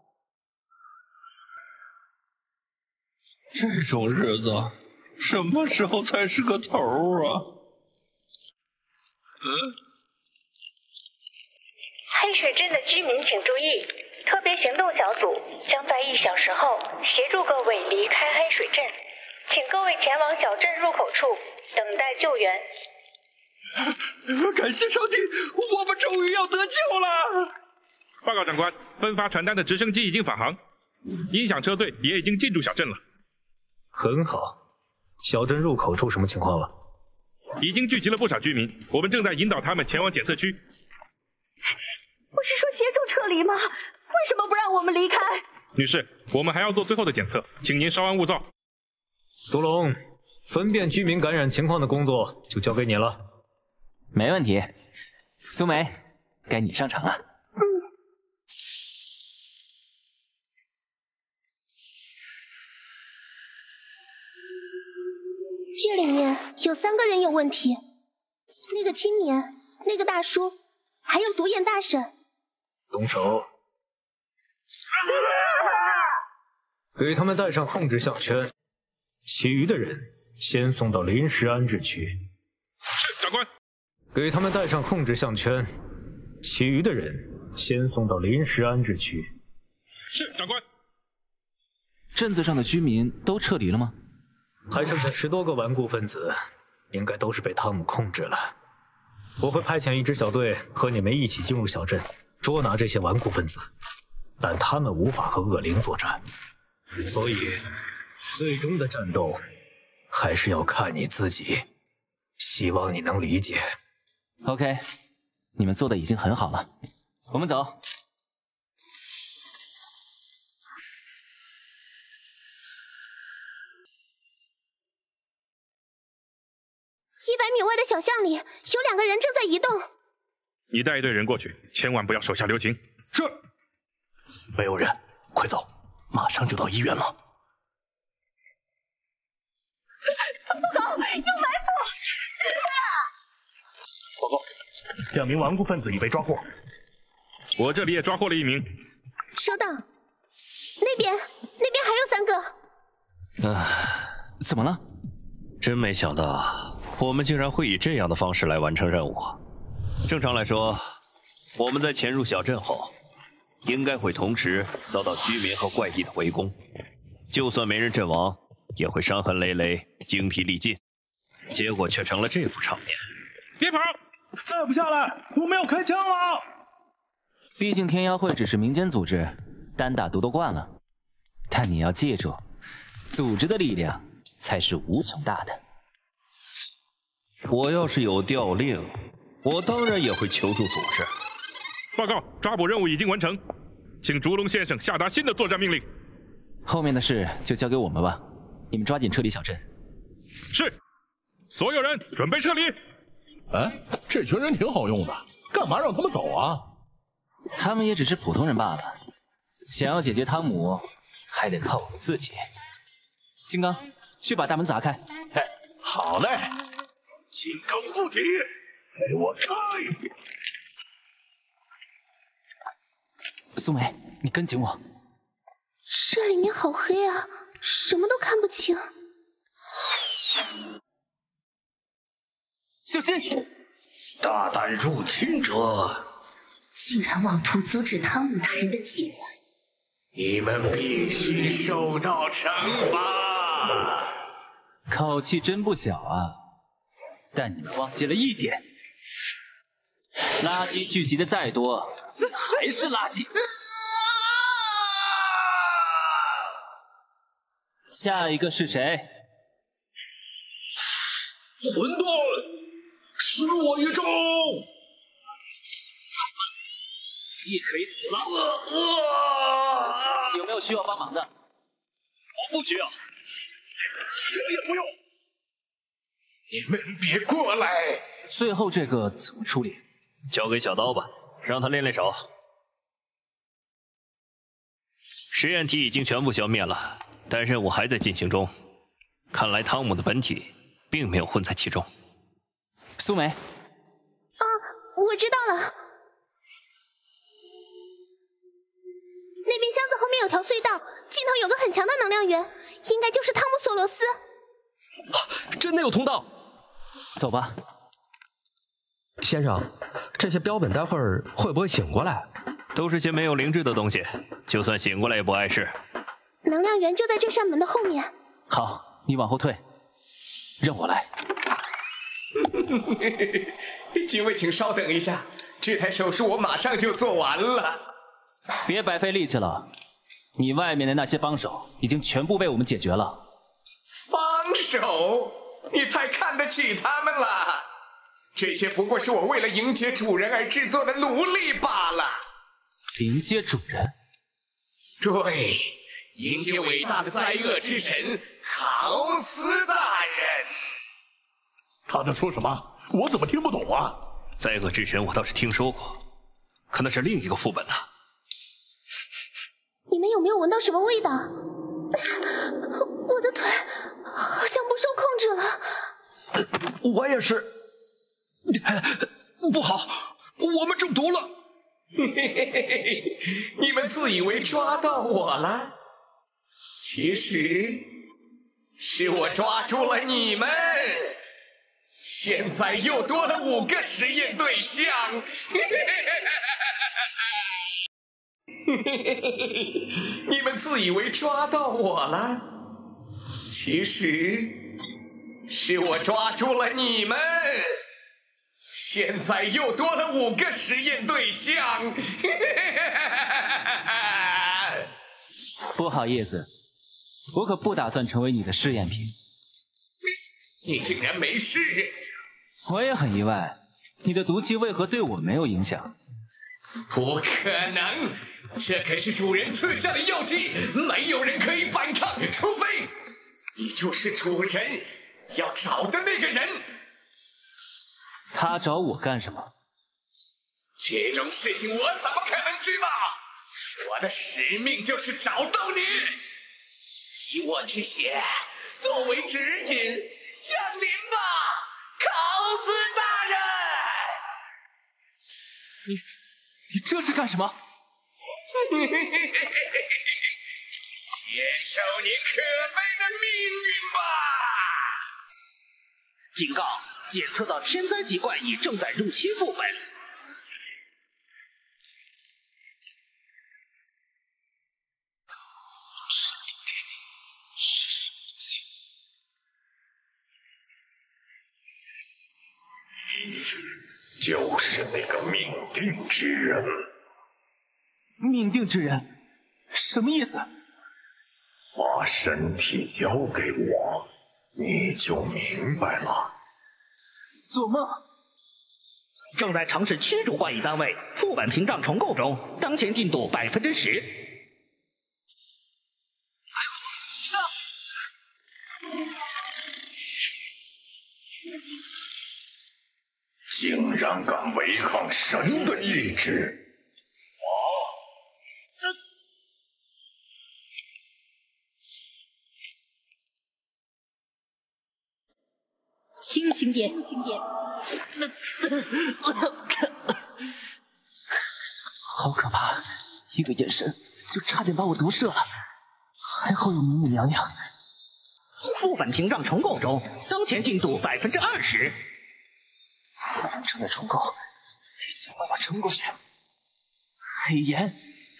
这种日子什么时候才是个头啊？
黑水镇的居民请注意，特别行动小组将在1小时后协助各位离开黑水镇，请各位前往小镇入口处等待救援。
感谢上帝，我们终于要得救了！
报告长官，分发传单的直升机已经返航，音响车队也已经进驻小镇了。
很好，小镇入口处什么情况了？
已经聚集了不少居民，我们正在引导他们前往检测区。
不是说协助撤离吗？为什么不让我们离开？
女士，我们还要做最后的检测，请您稍安勿躁。
独龙，分辨居民感染情况的工作就交给你了。
没问题。苏梅，该你上场了。
这里面有3个人有问题，那个青年，那个大叔，还有独眼大婶。
动手！给他们戴上控制项圈，其余的人先送到临时安置区。
是，长官。
给他们戴上控制项圈，其余的人先送到临时安置区。
是，长官。
镇子上的居民都撤离了吗？
还剩下10多个顽固分子，应该都是被汤姆控制了。我会派遣一支小队和你们一起进入小镇，捉拿这些顽固分子，但他们无法和恶灵作战，所以最终的战斗还是要看你自己。希望你能理解。
OK， 你们做的已经很好了，我们走。
100米外的小巷里有2个人正在移动。
你带一队人过去，千万不要手下留情。
是。
没有人，快走，马上就到医院了。
不好，有埋伏！
报告，2名顽固分子已被抓获。
我这里也抓获了1名。
收到。那边还有3个。
怎么了？
真没想到，我们竟然会以这样的方式来完成任务。正常来说，我们在潜入小镇后，应该会同时遭到居民和怪异的围攻，就算没人阵亡，也会伤痕累累、精疲力尽。结果却成了这副场面。
别跑！再不下来，我们要开枪了！
毕竟天妖会只是民间组织，单打独斗惯了。但你要记住，组织的力量才是无穷大的。
我要是有调令，我当然也会求助组织。
报告，抓捕任务已经完成，请竹龙先生下达新的作战命令。
后面的事就交给我们吧，你们抓紧撤离小镇。
是，所有人准备撤离。
哎，这群人挺好用的，干嘛让他们走啊？
他们也只是普通人罢了，想要解决汤姆，还得靠我们自己。金刚，去把大门砸开。
嘿，好嘞。金刚附体，给我开！
苏梅，你跟紧我。
这里面好黑啊，什么都看不清。
小心！
大胆入侵者，
竟然妄图阻止汤姆大人的计划，
你们必须受到惩罚。
口气真不小啊！但你们忘记了一点，垃圾聚集的再多，还是垃圾。下一个是谁？
混蛋，失我一招！
也可以死了。有没有需要帮忙的？我不需要。
我也不用。
你们别过来！
最后这个怎么处理？
交给小刀吧，让他练练手。实验体已经全部消灭了，但任务还在进行中。看来汤姆的本体并没有混在其中。
苏梅。
我知道了。那边箱子后面有条隧道，尽头有个很强的能量源，应该就是汤姆索罗斯。
真的有通道！
走吧。
先生，这些标本待会儿会不会醒过来？
都是些没有灵智的东西，就算醒过来也不碍事。
能量源就在这扇门的后面。
好，你往后退，让我来。
几位请稍等一下，这台手术我马上就做完了。
别白费力气了，你外面的那些帮手已经全部被我们解决了。
帮手？你太看得起他们了！这些不过是我为了迎接主人而制作的奴隶罢了。
迎接主人？
对，迎接伟大的灾厄之神考斯大人。
他在说什么？我怎么听不懂啊？
灾厄之神我倒是听说过，可那是另一个副本啊。
你们有没有闻到什么味道？我的腿好像不受控制了。
我也是。不好，我们中毒了。
你们自以为抓到我了，其实是我抓住了你们。现在又多了5个实验对象。你们自以为抓到我了，其实是我抓住了你们。现在又多了5个实验对象。
不好意思，我可不打算成为你的试验品。
你竟然没事？
我也很意外，你的毒气为何对我没有影响？
不可能，这可是主人赐下的药剂，没有人可以反抗，除非你就是主人要找的那个人。
他找我干什么？
这种事情我怎么可能知道？我的使命就是找到你，以我之血作为指引，降临吧，考斯大人！
你这是干什么？
接受你可悲的命运吧！
警告！检测到天灾疾怪已正在入侵副本。
就是那个命定之人。
命定之人？什么意思？
把身体交给我，你就明白了。
做梦！
正在尝试驱逐怪异单位，副本屏障重构中，当前进度10%。
上！
竟然敢违抗神的意志！
清醒点，
好可怕！一个眼神就差点把我毒射了，还好有母母娘娘。
副本屏障重构中，当前进度20%。
副本正在重构，得想办法撑过去。
黑岩，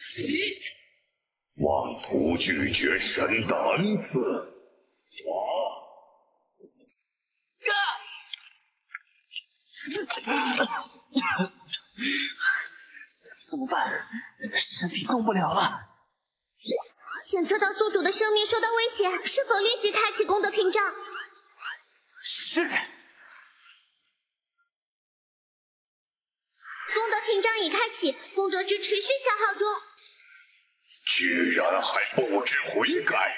妄图拒绝神的恩赐，
怎么办？身体动不了了。
检测到宿主的生命受到威胁，是否立即开启功德屏障？
是。
功德屏障已开启，功德值持续消耗中。
居然还不知悔改！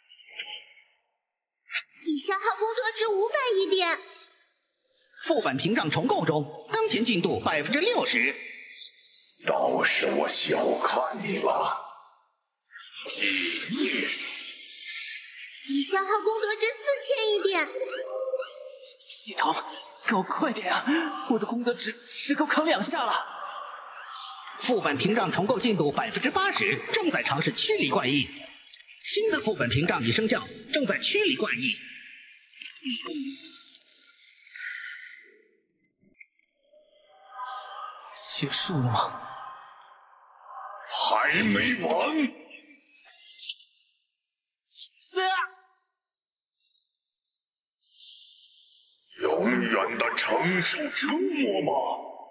已消耗功德值501点。
副本屏障重构中，当前进度60%。
倒是我小看你了，继孽。
已消耗功德值4001点。
系统，给我快点啊！我的功德值只够扛2下了。
副本屏障重构进度80%，正在尝试驱离怪异。新的副本屏障已生效，正在驱离怪异。
结束了吗？
还没完！永远的承受折磨吗？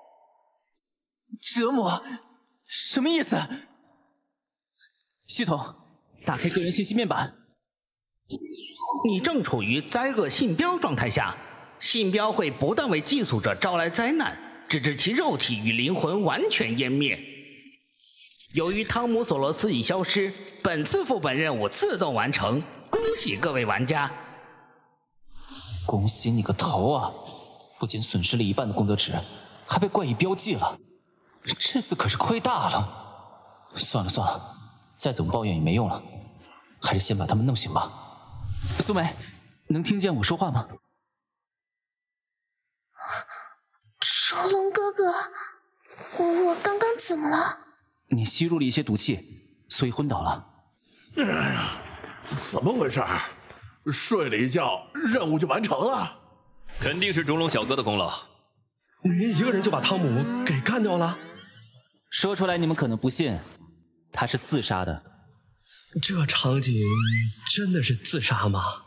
折磨？什么意思？系统，打开个人信息面板。
你正处于灾厄信标状态下，信标会不断为寄宿者招来灾难，直至其肉体与灵魂完全湮灭。由于汤姆·索罗斯已消失，本次副本任务自动完成，恭喜各位玩家！
恭喜你个头啊！不仅损失了1半的功德值，还被怪异标记了，这次可是亏大了。算了算了，再怎么抱怨也没用了，还是先把他们弄醒吧。
苏梅，能听见我说话吗？
哲龙哥哥，我刚刚怎么了？
你吸入了一些毒气，所以昏倒了。
怎么回事？睡了一觉，任务就完成了？
肯定是烛龙小哥的功劳。
你一个人就把汤姆给干掉了？
说出来你们可能不信，他是自杀的。
这场景真的是自杀吗？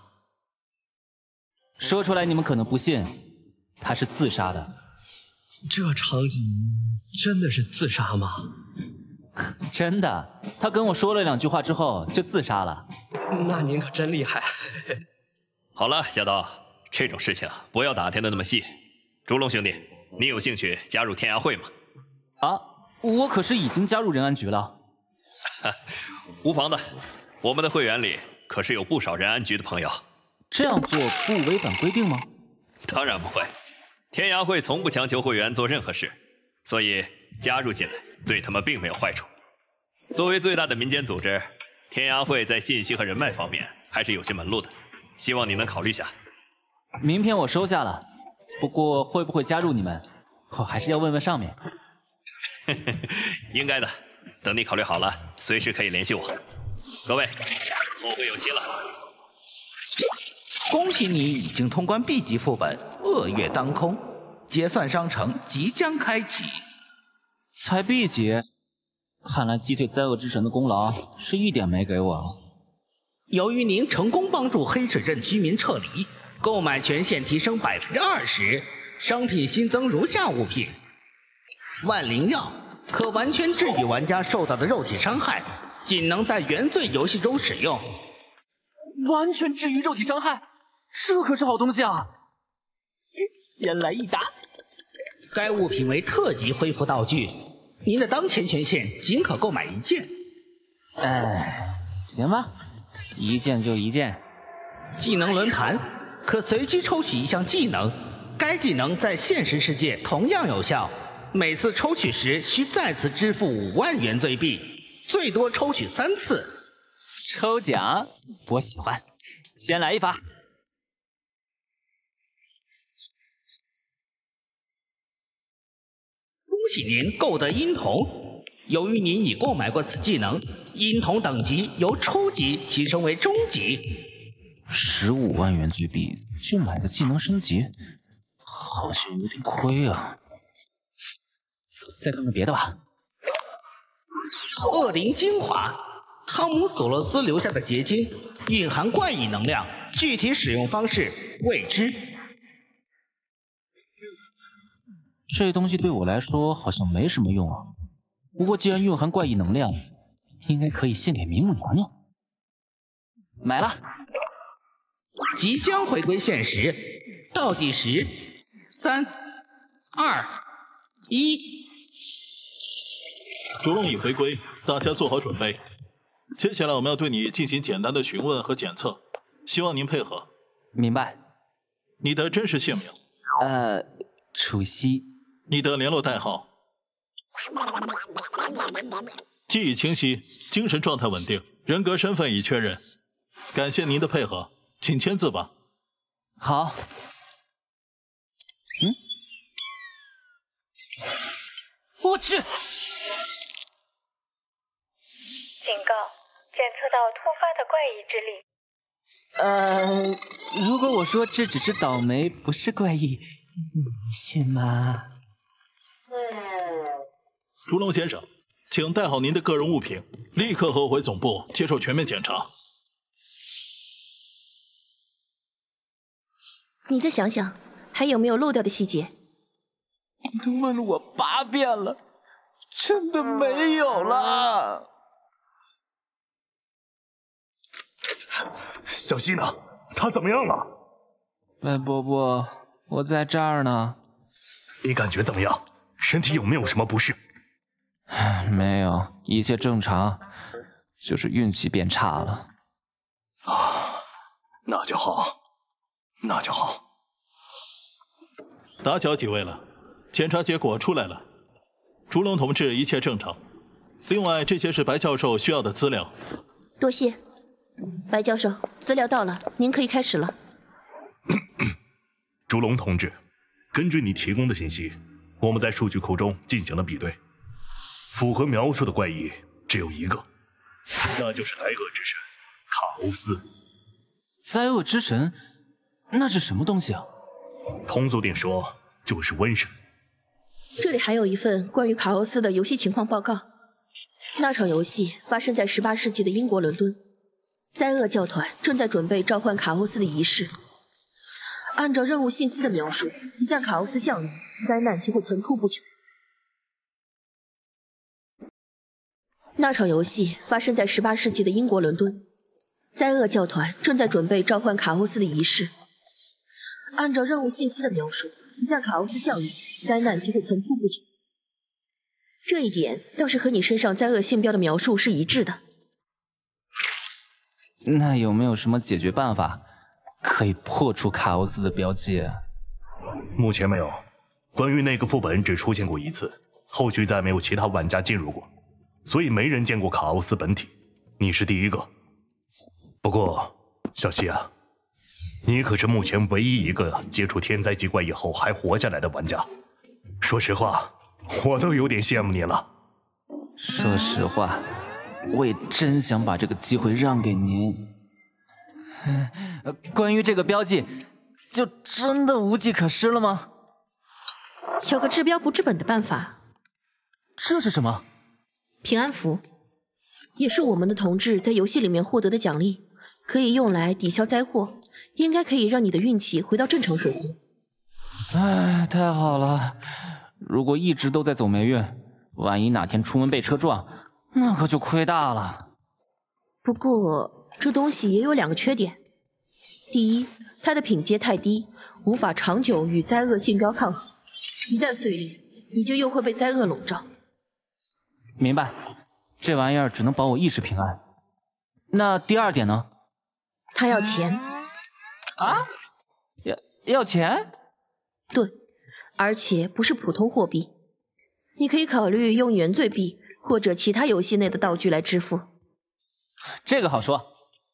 说出来你们可能不信，他是自杀的。
这场景真的是自杀吗？
真的，他跟我说了2句话之后就自杀了。
那您可真厉害。
好了，小刀，这种事情不要打听的那么细。烛龙兄弟，你有兴趣加入天涯会吗？
啊，我可是已经加入仁安局了。
无妨的，我们的会员里可是有不少仁安局的朋友。
这样做不违反规定吗？
当然不会，天涯会从不强求会员做任何事，所以加入进来对他们并没有坏处。作为最大的民间组织，天涯会在信息和人脉方面还是有些门路的，希望你能考虑下。
名片我收下了，不过会不会加入你们，我还是要问问上面。
应该的，等你考虑好了，随时可以联系我。各位，后会有期了。
恭喜你已经通关 B 级副本《恶月当空》，结算商城即将开启。
才 B 级，看来击退灾厄之神的功劳是一点没给我。
由于您成功帮助黑水镇居民撤离，购买权限提升20%，商品新增如下物品：万灵药，可完全治愈玩家受到的肉体伤害，仅能在原罪游戏中使用。
完全治愈肉体伤害，这可是好东西啊！先来一打。
该物品为特级恢复道具，您的当前权限仅可购买1件。
行吧，1件就1件。
技能轮盘，可随机抽取一项技能，该技能在现实世界同样有效。每次抽取时需再次支付5万元罪币，最多抽取3次。
抽奖，我喜欢。先来一发。
恭喜您购得阴瞳，由于您已购买过此技能，阴瞳等级由初级提升为中级。
15万元罪币就买个技能升级，好像有点亏啊。再看看别的吧。
恶灵精华，汤姆·索罗斯留下的结晶，蕴含怪异能量，具体使用方式未知。
这东西对我来说好像没什么用啊。不过既然蕴含怪异能量，应该可以献给明目娘娘。买了。
即将回归现实，倒计时，3、2、1。
烛龙已回归，大家做好准备。接下来我们要对你进行简单的询问和检测，希望您配合。
明白。
你的真实姓名？
楚曦。
你的联络代号？记忆清晰，精神状态稳定，人格身份已确认。感谢您的配合，请签字吧。
好。我去！
警告：检测到突发的怪异之力。
如果我说这只是倒霉，不是怪异，你信吗？
烛龙先生，请带好您的个人物品，立刻和我回总部接受全面检查。
你再想想，还有没有漏掉的细节？
你都问了我8遍了，真的没有了。
小希呢？他怎么样了？
白伯伯，我在这儿呢。
你感觉怎么样？身体有没有什么不适？
没有，一切正常，就是运气变差了。
那就好，那就好。
打搅几位了，检查结果出来了，烛龙同志一切正常。另外，这些是白教授需要的资料。
多谢，白教授，资料到了，您可以开始了。
烛龙同志，根据你提供的信息，我们在数据库中进行了比对，符合描述的怪异只有一个，那就是灾厄之神卡欧斯。
灾厄之神？那是什么东西啊？
通俗点说，就是瘟神。
这里还有一份关于卡欧斯的游戏情况报告。那场游戏发生在18世纪的英国伦敦，灾厄教团正在准备召唤卡欧斯的仪式。按照任务信息的描述，一旦卡欧斯降临，灾难就会层出不穷。那场游戏发生在18世纪的英国伦敦，灾厄教团正在准备召唤卡欧斯的仪式。按照任务信息的描述，一旦卡欧斯降临，灾难就会层出不穷。这一点倒是和你身上灾厄信标的描述是一致的。
那有没有什么解决办法，可以破除卡欧斯的标记？
目前没有，关于那个副本只出现过一次，后续再没有其他玩家进入过，所以没人见过卡欧斯本体，你是第一个。不过，小希啊，你可是目前唯一一个接触天灾及怪异后还活下来的玩家。说实话，我都有点羡慕你了。
说实话，我也真想把这个机会让给您。关于这个标记，就真的无计可施了吗？
有个治标不治本的办法。
这是什么？
平安符，也是我们的同志在游戏里面获得的奖励，可以用来抵消灾祸，应该可以让你的运气回到正常水平。
哎，太好了！如果一直都在走霉运，万一哪天出门被车撞，那可就亏大了。
不过这东西也有2个缺点。第一，它的品阶太低，无法长久与灾厄信标抗衡，一旦碎裂，你就又会被灾厄笼罩。
明白，这玩意儿只能保我一时平安。那第2点呢？
它要钱。
啊？要钱？
对，而且不是普通货币。你可以考虑用原罪币或者其他游戏内的道具来支付。
这个好说。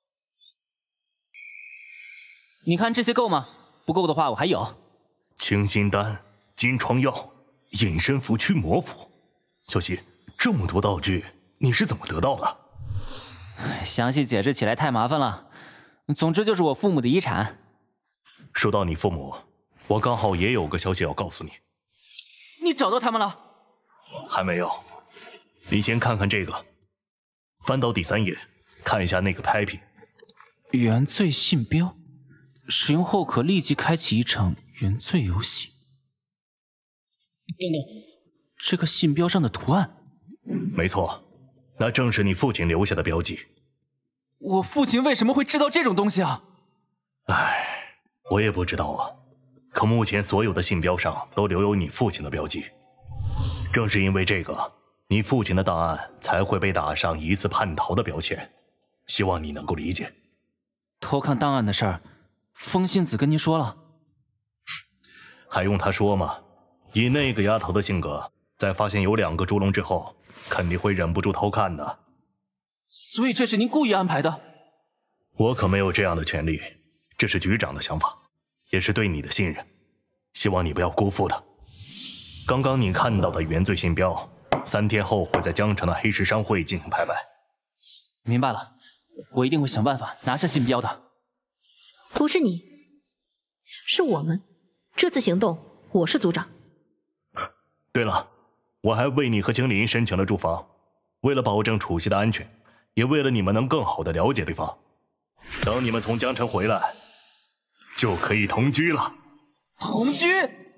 你看这些够吗？不够的话我还有。
清心丹、金疮药、隐身符、驱魔符。小希，这么多道具你是怎么得到的？
详细解释起来太麻烦了。总之就是我父母的遗产。
说到你父母，我刚好也有个消息要告诉你。
你找到他们了？
还没有。
你先看看这个，翻到第3页，看一下那个拍品。
原罪信标，使用后可立即开启一场原罪游戏。等等，这个信标上的图案，
没错，那正是你父亲留下的标记。
我父亲为什么会知道这种东西啊？
唉，我也不知道啊。可目前所有的信标上都留有你父亲的标记，正是因为这个，你父亲的档案才会被打上疑似叛逃的标签。希望你能够理解。
偷看档案的事儿，风信子跟您说了？
还用他说吗？以那个丫头的性格，在发现有2个猪笼之后，肯定会忍不住偷看的。
所以这是您故意安排的？
我可没有这样的权利，这是局长的想法，也是对你的信任，希望你不要辜负它。刚刚你看到的原罪信标，3天后会在江城的黑石商会进行拍卖。
明白了，我一定会想办法拿下信标的。
不是你，是我们。这次行动，我是组长。
对了，我还为你和青林申请了住房，为了保证楚曦的安全，也为了你们能更好的了解对方。等你们从江城回来，就可以同居了。
同居？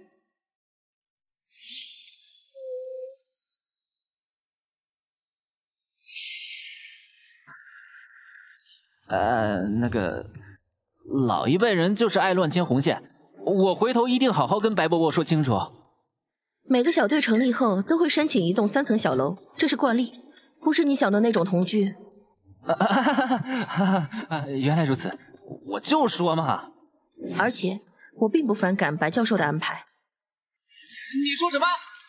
那个，老一辈人就是爱乱牵红线，我回头一定好好跟白伯伯说清楚。
每个小队成立后都会申请一栋3层小楼，这是惯例，不是你想的那种同居。
原来如此，我就说嘛。
而且我并不反感白教授的安排。
你说什么？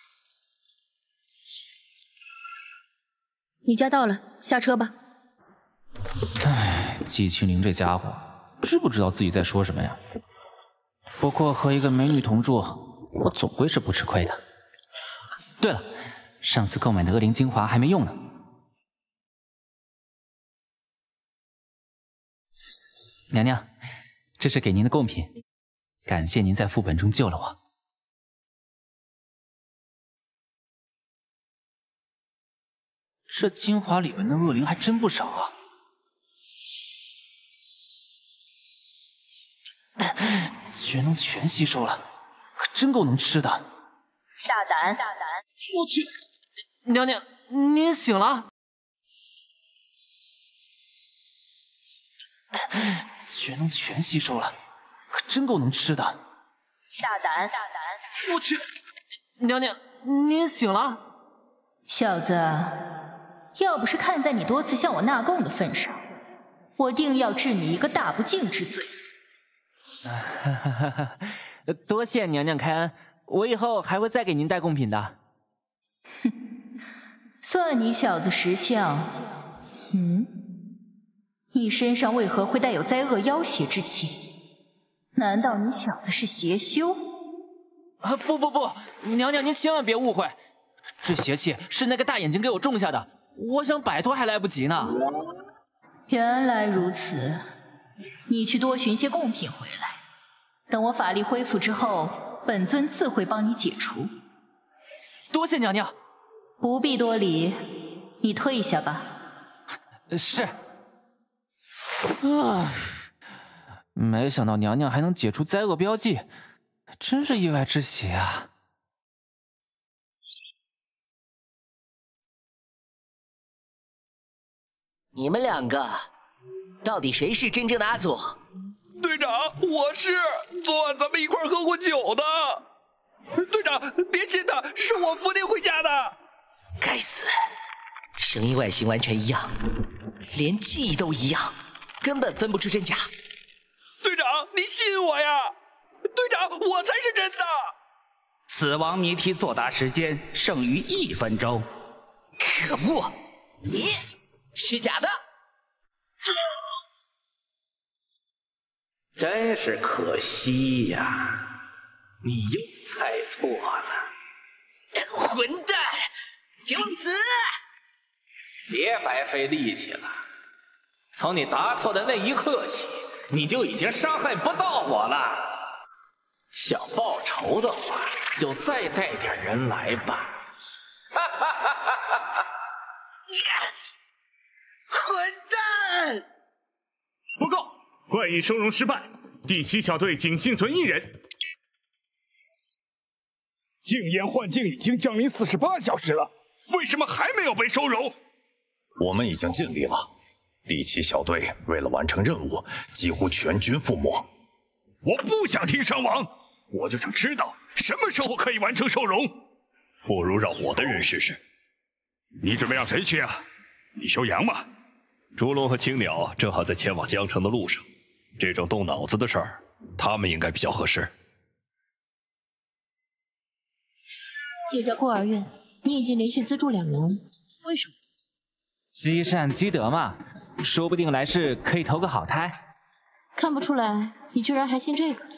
你家到了，下车吧。
唉，季清灵这家伙，知不知道自己在说什么呀？不过和一个美女同住，我总归是不吃亏的。对了，上次购买的恶灵精华还没用呢。娘娘，这是给您的贡品，感谢您在副本中救了我。这精华里面的恶灵还真不少啊！居然能全吸收了，可真够能吃的。
大胆！
我去，娘娘，您醒了？居然能全吸收了，可真够能吃的。
大胆！
我去，娘娘，您醒了？
小子，要不是看在你多次向我纳贡的份上，我定要治你一个大不敬之罪。
多谢娘娘开恩，我以后还会再给您带贡品的。
哼，算你小子识相。你身上为何会带有灾厄妖邪之气？难道你小子是邪修？
不，娘娘您千万别误会，这邪气是那个大眼睛给我种下的，我想摆脱还来不及呢。
原来如此，你去多寻些贡品回来，等我法力恢复之后，本尊自会帮你解除。
多谢娘娘。
不必多礼，你退下吧。
是。没想到娘娘还能解除灾厄标记，真是意外之喜啊！
你们2个，到底谁是真正的阿祖？
队长，我是昨晚咱们一块喝过酒的。队长，别信他，是我扶您回家的。
该死，声音外形完全一样，连记忆都一样，根本分不出真假。
队长，你信我呀！队长，我才是真的。
死亡谜题作答时间剩余1分钟。
可恶，你是假的。
真是可惜呀，你又猜错了。
混蛋，给我死！
别白费力气了，从你答错的那一刻起，你就已经伤害不到我了。想报仇的话，就再带点人来吧。 混蛋！
报告，怪异收容失败，第7小队仅幸存1人。
禁烟幻境已经降临48小时了，为什么还没有被收容？
我们已经尽力了。第7小队为了完成任务，几乎全军覆没。
我不想听伤亡，我就想知道什么时候可以完成收容。
不如让我的人试试。
你准备让谁去啊？李修阳吗？
烛龙和青鸟正好在前往江城的路上，这种动脑子的事儿，他们应该比较合适。
这家孤儿院，你已经连续资助2年了，为什么？
积善积德嘛，说不定来世可以投个好胎。
看不出来，你居然还信这个。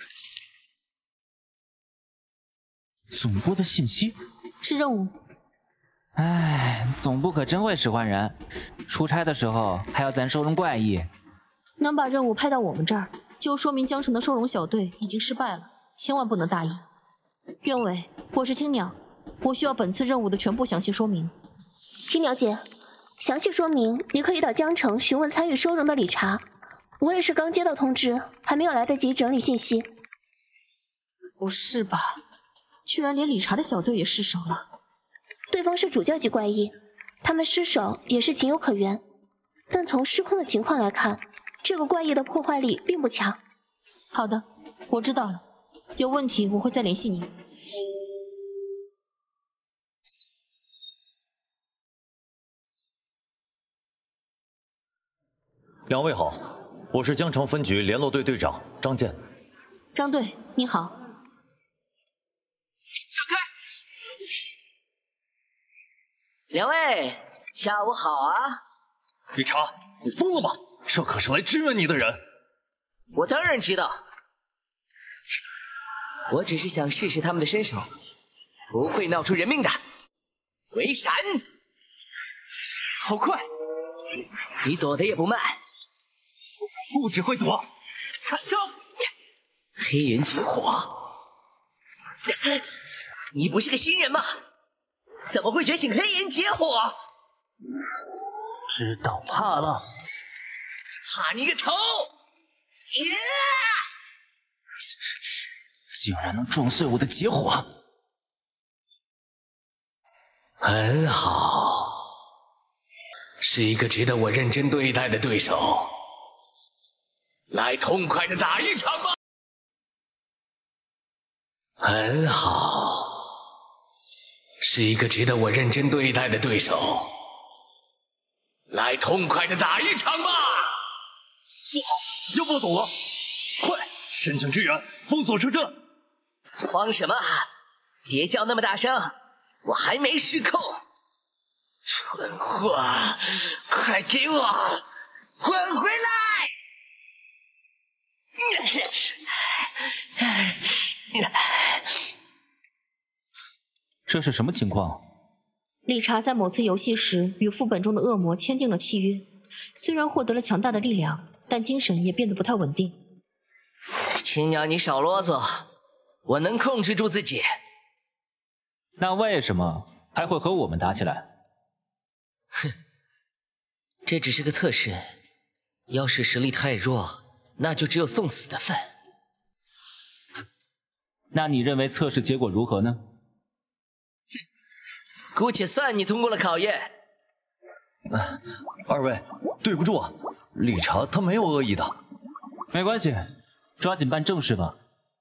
总部的信息
是任务。
唉，总部可真会使唤人，出差的时候还要咱收容怪异。
能把任务派到我们这儿，就说明江城的收容小队已经失败了，千万不能大意。院委，我是青鸟，我需要本次任务的全部详细说明。
青鸟姐，详细说明你可以到江城询问参与收容的理查。我也是刚接到通知，还没有来得及整理信息。
不是吧？居然连理查的小队也失手了。
对方是主教级怪异，他们失手也是情有可原。但从失控的情况来看，这个怪异的破坏力并不强。
好的，我知道了。有问题我会再联系你。
2位好，我是江城分局联络队队长张健。
张队，你好。
闪开！2位，下午好啊！
理查，你疯了吗？这可是来支援你的人。
我当然知道，我只是想试试他们的身手，不会闹出人命的。回闪！
好快！
你躲得也不慢。
不只会躲，看招！
黑人结火！你不是个新人吗？怎么会觉醒黑岩结火？
知道怕了？
怕你个头！
竟然能撞碎我的结火！
很好，是一个值得我认真对待的对手。来痛快的打一场吧！很好，是一个值得我认真对待的对手。来痛快的打一场吧！
又暴走了，快申请支援，封锁车站！
慌什么？别叫那么大声，我还没失控。蠢货，快给我滚回来！
这是什么情况？
理查在某次游戏时与副本中的恶魔签订了契约，虽然获得了强大的力量，但精神也变得不太稳定。
青鸟，你少啰嗦，我能控制住自己。
那为什么还会和我们打起来？
哼，这只是个测试，要是实力太弱，那就只有送死的份。
那你认为测试结果如何呢？
姑且算你通过了考验。
二位，对不住啊，理查他没有恶意的。
没关系，抓紧办正事吧。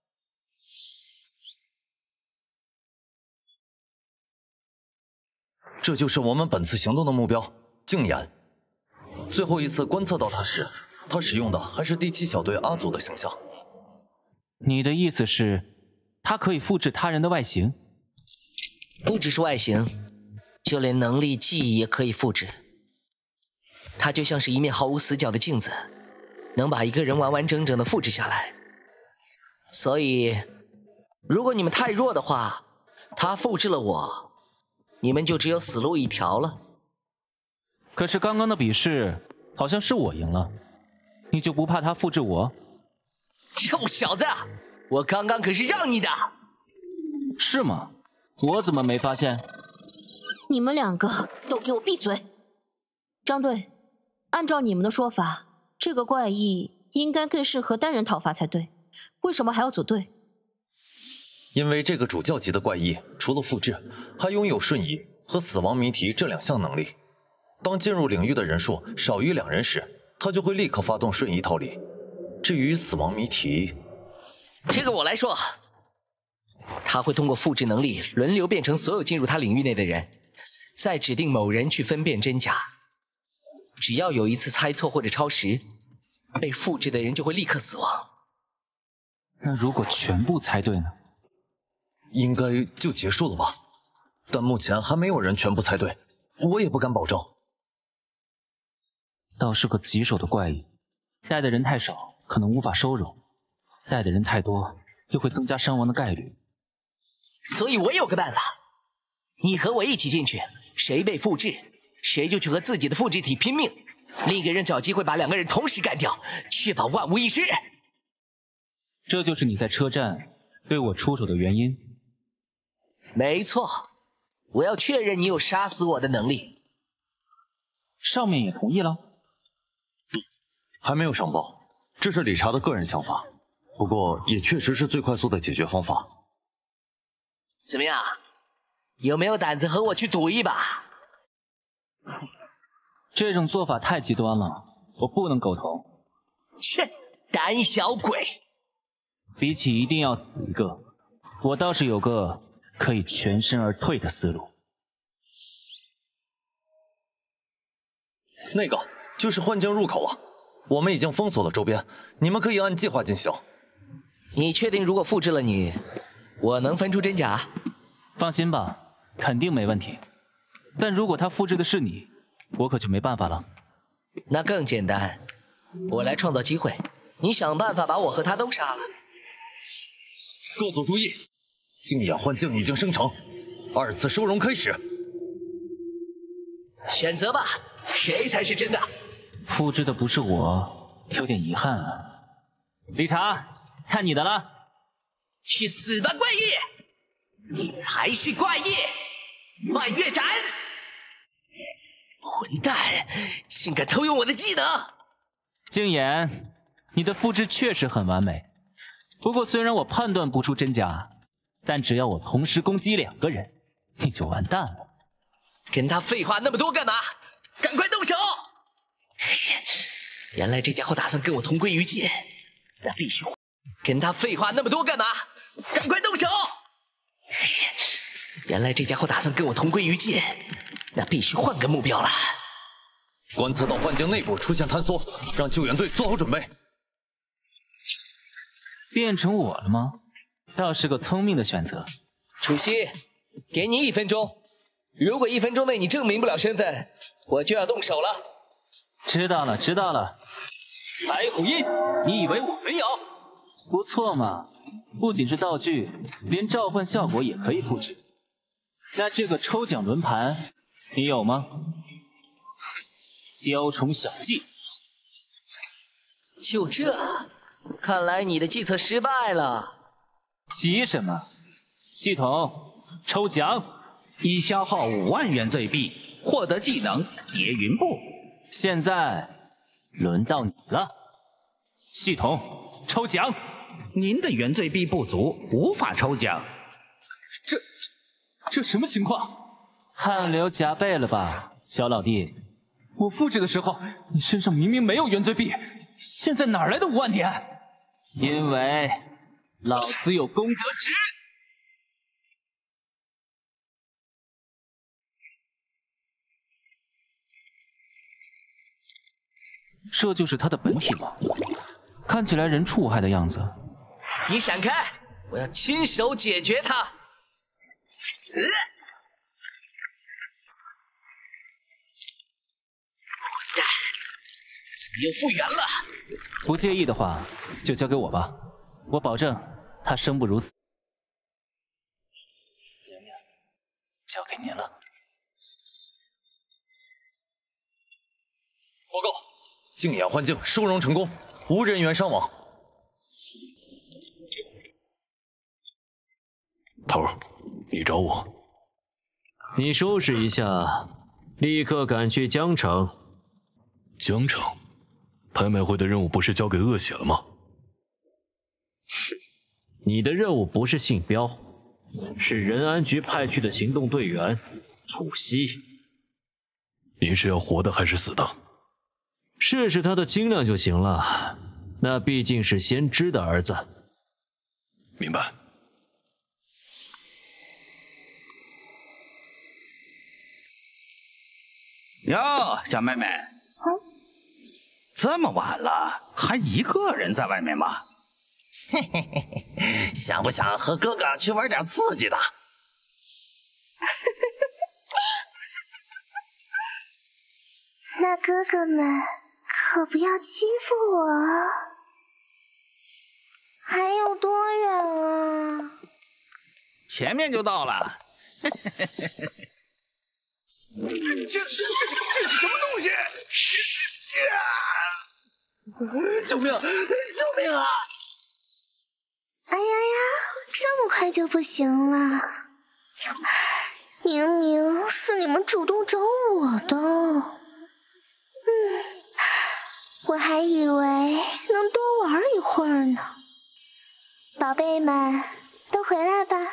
这就是我们本次行动的目标——静言。最后一次观测到他时，他使用的还是第7小队阿祖的形象。
你的意思是，他可以复制他人的外形？
不只是外形，就连能力、记忆也可以复制。它就像是一面毫无死角的镜子，能把一个人完完整整的复制下来。所以，如果你们太弱的话，他复制了我，你们就只有死路一条了。
可是刚刚的比试好像是我赢了，你就不怕他复制我？
臭小子，我刚刚可是让你的。
是吗？我怎么没发现？
你们两个都给我闭嘴！张队，按照你们的说法，这个怪异应该更适合单人讨伐才对，为什么还要组队？
因为这个主教级的怪异，除了复制，还拥有瞬移和死亡谜题这2项能力。当进入领域的人数少于2人时，他就会立刻发动瞬移逃离。至于死亡谜题，
这个我来说，他会通过复制能力轮流变成所有进入他领域内的人，再指定某人去分辨真假。只要有一次猜错或者超时，被复制的人就会立刻死亡。
那如果全部猜对呢？
应该就结束了吧？但目前还没有人全部猜对，我也不敢保证。
倒是个棘手的怪异，带的人太少，可能无法收容；带的人太多，又会增加伤亡的概率。
所以我有个办法，你和我一起进去，谁被复制，谁就去和自己的复制体拼命，另一个人找机会把2个人同时干掉，确保万无一失。
这就是你在车站对我出手的原因。
没错，我要确认你有杀死我的能力。
上面也同意了？
还没有上报，这是理查的个人想法，不过也确实是最快速的解决方法。
怎么样，有没有胆子和我去赌一把？
这种做法太极端了，我不能苟同。
切，胆小鬼！
比起一定要死一个，我倒是有个可以全身而退的思路。
那个就是幻境入口了，我们已经封锁了周边，你们可以按计划进行。
你确定如果复制了你，我能分出真假？
放心吧，肯定没问题。但如果他复制的是你，我可就没办法了。
那更简单，我来创造机会，你想办法把我和他都杀了。
各组注意，净眼幻境已经生成，2次收容开始。
选择吧，谁才是真的？
复制的不是我，有点遗憾啊。理查，看你的了。
去死吧，怪异！你才是怪异！蔓越斩！混蛋，竟敢偷用我的技能！
静言，你的复制确实很完美。不过虽然我判断不出真假，但只要我同时攻击2个人，你就完蛋了。
跟他废话那么多干嘛？赶快动手！原来这家伙打算跟我同归于尽，那必须跟他废话那么多干嘛？赶快动手！原来这家伙打算跟我同归于尽，那必须换个目标了。
观测到幻境内部出现坍缩，让救援队做好准备。
变成我了吗？倒是个聪明的选择。
楚曦，给你1分钟，如果1分钟内你证明不了身份，我就要动手了。
知道了，知道了。白虎印，你以为我没有？不错嘛，不仅是道具，连召唤效果也可以复制。那这个抽奖轮盘，你有吗？雕虫小技。
就这，看来你的计策失败了。
急什么？系统，抽奖，
已消耗5万原罪币，获得技能叠云步。
现在轮到你了，系统，抽奖。
您的原罪币不足，无法抽奖。
这什么情况？汗流浃背了吧，小老弟？我复制的时候，你身上明明没有原罪币，现在哪来的5万点？因为老子有功德值。这就是他的本体吗？看起来人畜无害的样子。
你闪开！我要亲手解决他！死！混蛋！怎么又复原了？
不介意的话，就交给我吧，我保证他生不如死。娘娘，交给您了。
报告，净眼幻境收容成功，无人员伤亡。
头儿，你找我？
你收拾一下，立刻赶去江城。
江城，拍卖会的任务不是交给恶血了吗？
你的任务不是信标，是仁安局派去的行动队员楚西。
你是要活的还是死的？
试试他的斤两就行了，那毕竟是先知的儿子。
明白。
哟，小妹妹，这么晚了，还一个人在外面吗？
嘿嘿嘿嘿，想不想和哥哥去玩点刺激的？
那哥哥们可不要欺负我啊！还有多远啊？
前面就到了。
这是什么东西？
救命！救命啊！
哎呀呀，这么快就不行了？明明是你们主动找我的。我还以为能多玩一会儿呢。宝贝们，都回来吧。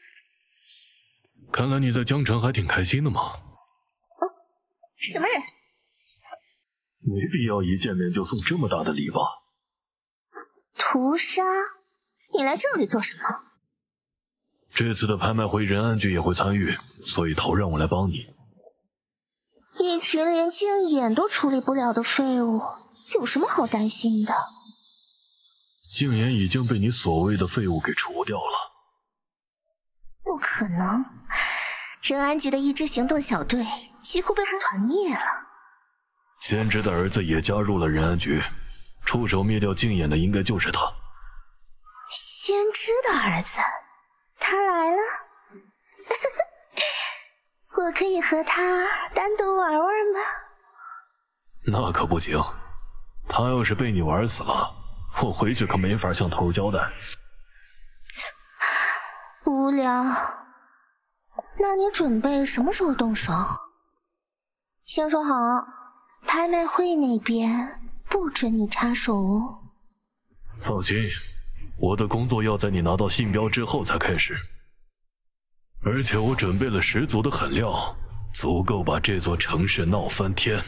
看来你在江城还挺开心的嘛。
什么人？
没必要一见面就送这么大的礼吧？
屠杀？你来这里做什么？
这次的拍卖会仁安局也会参与，所以头让我来帮你。
一群连净眼都处理不了的废物，有什么好担心的？
净眼已经被你所谓的废物给除掉了。
不可能，仁安局的一支行动小队几乎被我团灭了。
先知的儿子也加入了仁安局，出手灭掉净眼的应该就是他。
先知的儿子，他来了。我可以和他单独玩玩吗？
那可不行，他要是被你玩死了，我回去可没法向头交代。
无聊。那你准备什么时候动手？先说好，拍卖会那边不准你插手哦。
放心，我的工作要在你拿到信标之后才开始。而且我准备了十足的狠料，足够把这座城市闹翻天。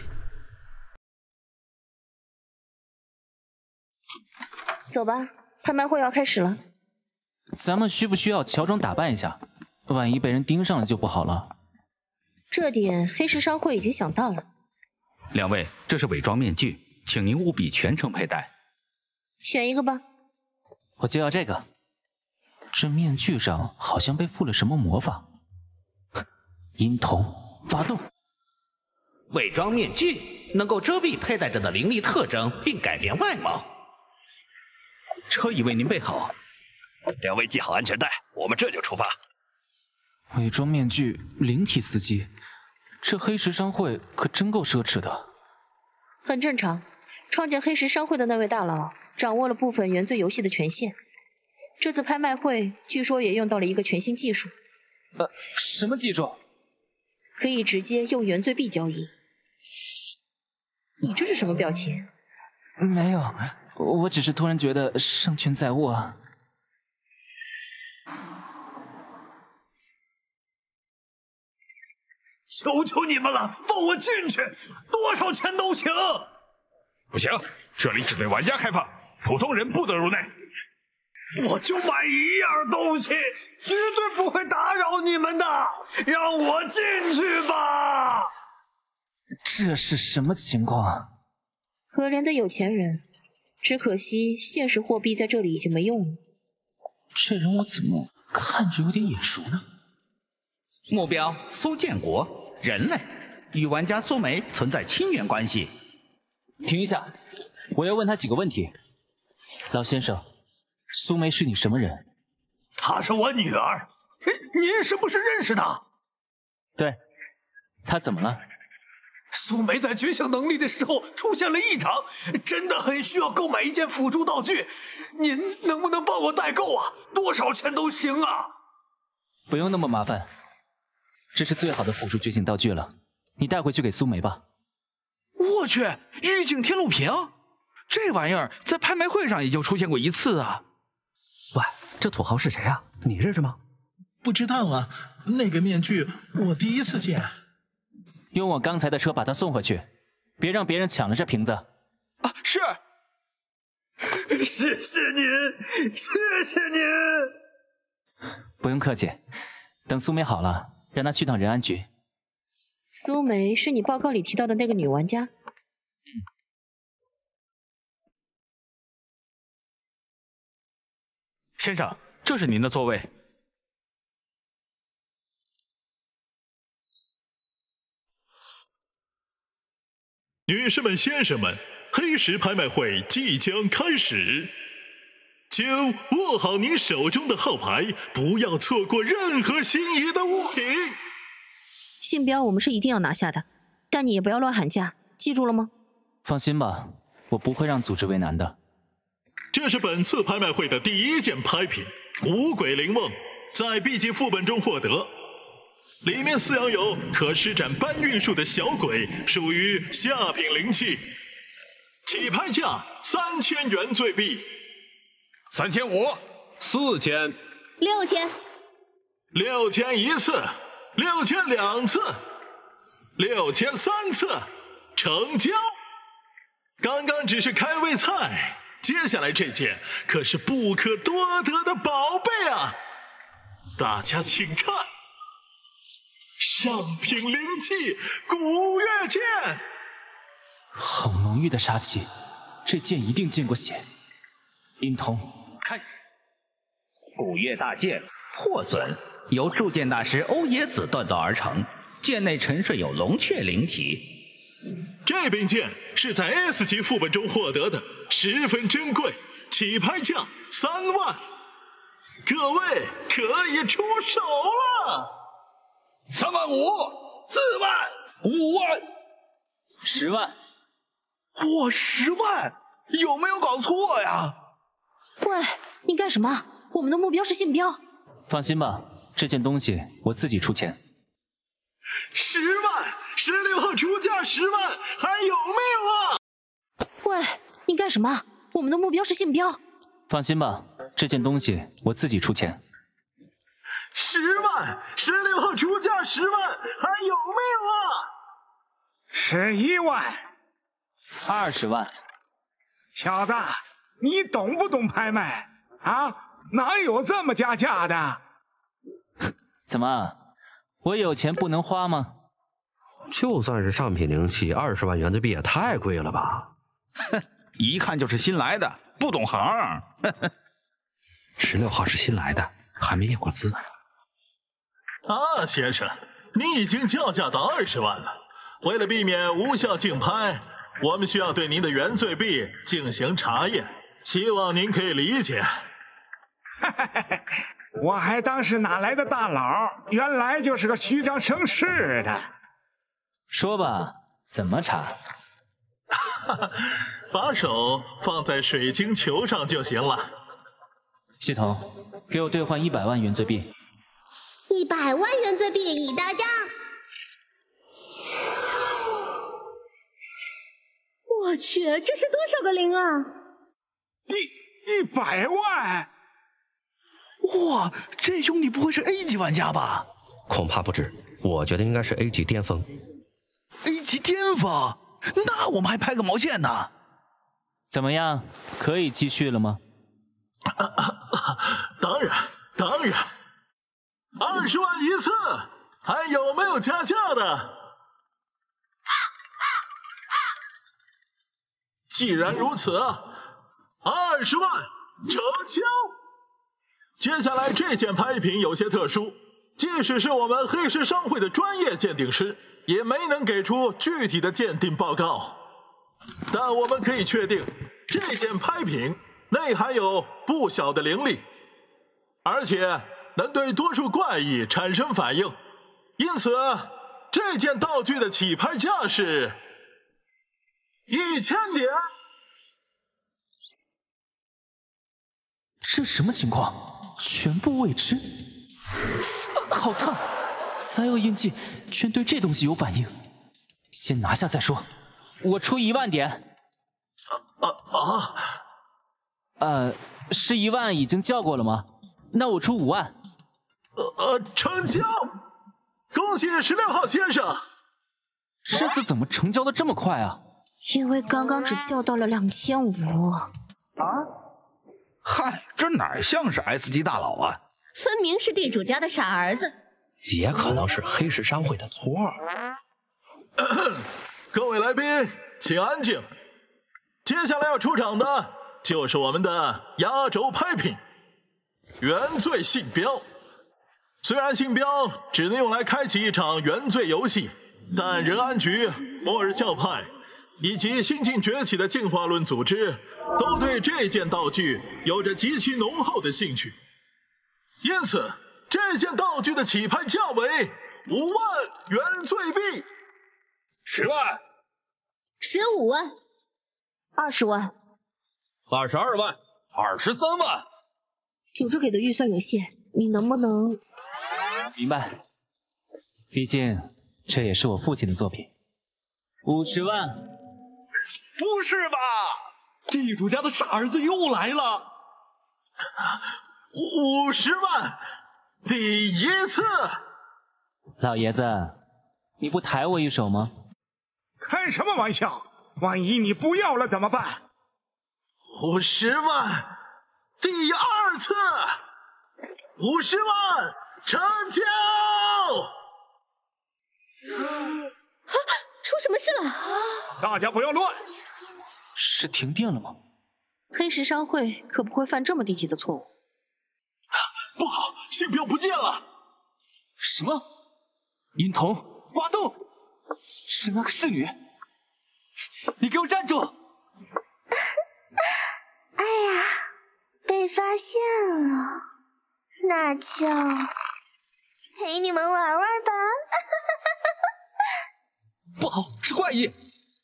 走吧，拍卖会要开始了。
咱们需不需要乔装打扮一下？万一被人盯上了就不好了。
这点黑石商会已经想到了。
两位，这是伪装面具，请您务必全程佩戴。
选一个吧。
我就要这个。这面具上好像被附了什么魔法。音瞳发动。
伪装面具能够遮蔽佩戴者的灵力特征，并改变外貌。车已为您备好。
两位系好安全带，我们这就出发。
伪装面具，灵体司机，这黑石商会可真够奢侈的。
很正常，创建黑石商会的那位大佬掌握了部分原罪游戏的权限。这次拍卖会据说也用到了一个全新技术。
什么技术？
可以直接用原罪币交易。你这是什么表情？
没有，我只是突然觉得胜券在握。
求求你们了，放我进去，多少钱都行。
不行，这里只对玩家开放，普通人不得入内。
我就买一样东西，绝对不会打扰你们的，让我进去吧。
这是什么情况？
可怜的有钱人，只可惜现实货币在这里已经没用了。
这人我怎么看着有点眼熟呢？
目标苏建国，人类，与玩家苏梅存在亲缘关系。
停一下，我要问他几个问题。老先生，苏梅是你什么人？
她是我女儿。您是不是认识她？
对，她怎么了？
苏梅在觉醒能力的时候出现了异常，真的很需要购买一件辅助道具，您能不能帮我代购啊？多少钱都行啊。
不用那么麻烦。 这是最好的辅助觉醒道具了，你带回去给苏梅吧。
我去，玉镜天禄瓶，这玩意儿在拍卖会上也就出现过一次啊！
喂，这土豪是谁啊？你认识吗？
不知道啊，那个面具我第一次见。
用我刚才的车把它送回去，别让别人抢了这瓶子。
啊，是。
谢谢您，谢谢您。
不用客气，等苏梅好了，让她去趟仁安局。
苏梅是你报告里提到的那个女玩家？
先生，这是您的座位。
女士们、先生们，黑石拍卖会即将开始，请握好您手中的号牌，不要错过任何心仪的物品。
信标我们是一定要拿下的，但你也不要乱喊价，记住了吗？
放心吧，我不会让组织为难的。
这是本次拍卖会的第一件拍品——五鬼灵梦，在 B 级副本中获得。里面饲养有可施展搬运术的小鬼，属于下品灵器。起拍价3000元最币。
3500、4000、
6000、
6000一次，6000两次，6000三次，成交。刚刚只是开胃菜，接下来这件可是不可多得的宝贝啊！大家请看。上品灵器古月剑，
好浓郁的杀气，这剑一定见过血。殷通，
开始。古月大剑，破损，由铸剑大师欧野子锻造而成，剑内沉睡有龙雀灵体。
这柄剑是在 S 级副本中获得的，十分珍贵，起拍价3万，各位可以出手了。
3万5、4万、5万、
10万。
我10万，有没有搞错呀？
喂，你干什么？我们的目标是信标。
放心吧，这件东西我自己出钱。
10万，16号出价10万，还有没有啊？
喂，你干什么？我们的目标是信标。
放心吧，这件东西我自己出钱。
10万，16号出价10万，还有没有啊
？11万
，20万。
小子，你懂不懂拍卖啊？哪有这么加价的？
怎么，我有钱不能花吗？
就算是上品灵器，20万元的币也太贵了吧？
哼，一看就是新来的，不懂行。
16号是新来的，还没验过资。
啊，先生，你已经叫价到20万了。为了避免无效竞拍，我们需要对您的原罪币进行查验，希望您可以理解。
我还当是哪来的大佬，原来就是个虚张声势的。
说吧，怎么查？
把手放在水晶球上就行了。
系统，给我兑换100万原罪币。
100万原罪币已到账。
我去，这是多少个零啊
？100万！
哇，这兄弟不会是 A 级玩家吧？
恐怕不止，我觉得应该是 A 级巅峰。
A 级巅峰？那我们还拍个毛线呢？
怎么样，可以继续了吗？
当然，20万一次，还有没有加价的？既然如此，20万成交。接下来这件拍品有些特殊，即使是我们黑石商会的专业鉴定师，也没能给出具体的鉴定报告。但我们可以确定，这件拍品内含有不小的灵力，而且能对多数怪异产生反应，因此这件道具的起拍价是1000点。
这什么情况？全部未知，好烫！ 灾厄印记居然对这东西有反应，先拿下再说。我出1万点。是1万已经叫过了吗？那我出5万。
成交！恭喜16号先生。
这次怎么成交的这么快啊？
因为刚刚只叫到了2500。
嗨，这哪像是 S 级大佬啊？
分明是地主家的傻儿子。
也可能是黑石商会的托儿。
各位来宾，请安静。接下来要出场的就是我们的压轴拍品——原罪信标。虽然信标只能用来开启一场原罪游戏，但仁安局、末日教派以及新晋崛起的进化论组织都对这件道具有着极其浓厚的兴趣，因此这件道具的起拍价为5万原罪币。
10万、
15万、20万、
22万、23万。
组织给的预算有限，你能不能……
明白，毕竟这也是我父亲的作品。50万。
不是吧？地主家的傻儿子又来了。
50万，第一次。
老爷子，你不抬我一手吗？
开什么玩笑！万一你不要了怎么办
？50万，第2次。50万，成交！
出什么事了？
大家不要乱！
是停电了吗？
黑石商会可不会犯这么低级的错误。
不好，信标不见了！
什么？音童发动！是那个侍女！你给我站住！
哎呀，被发现了，那就陪你们玩玩吧。
不好，是怪异！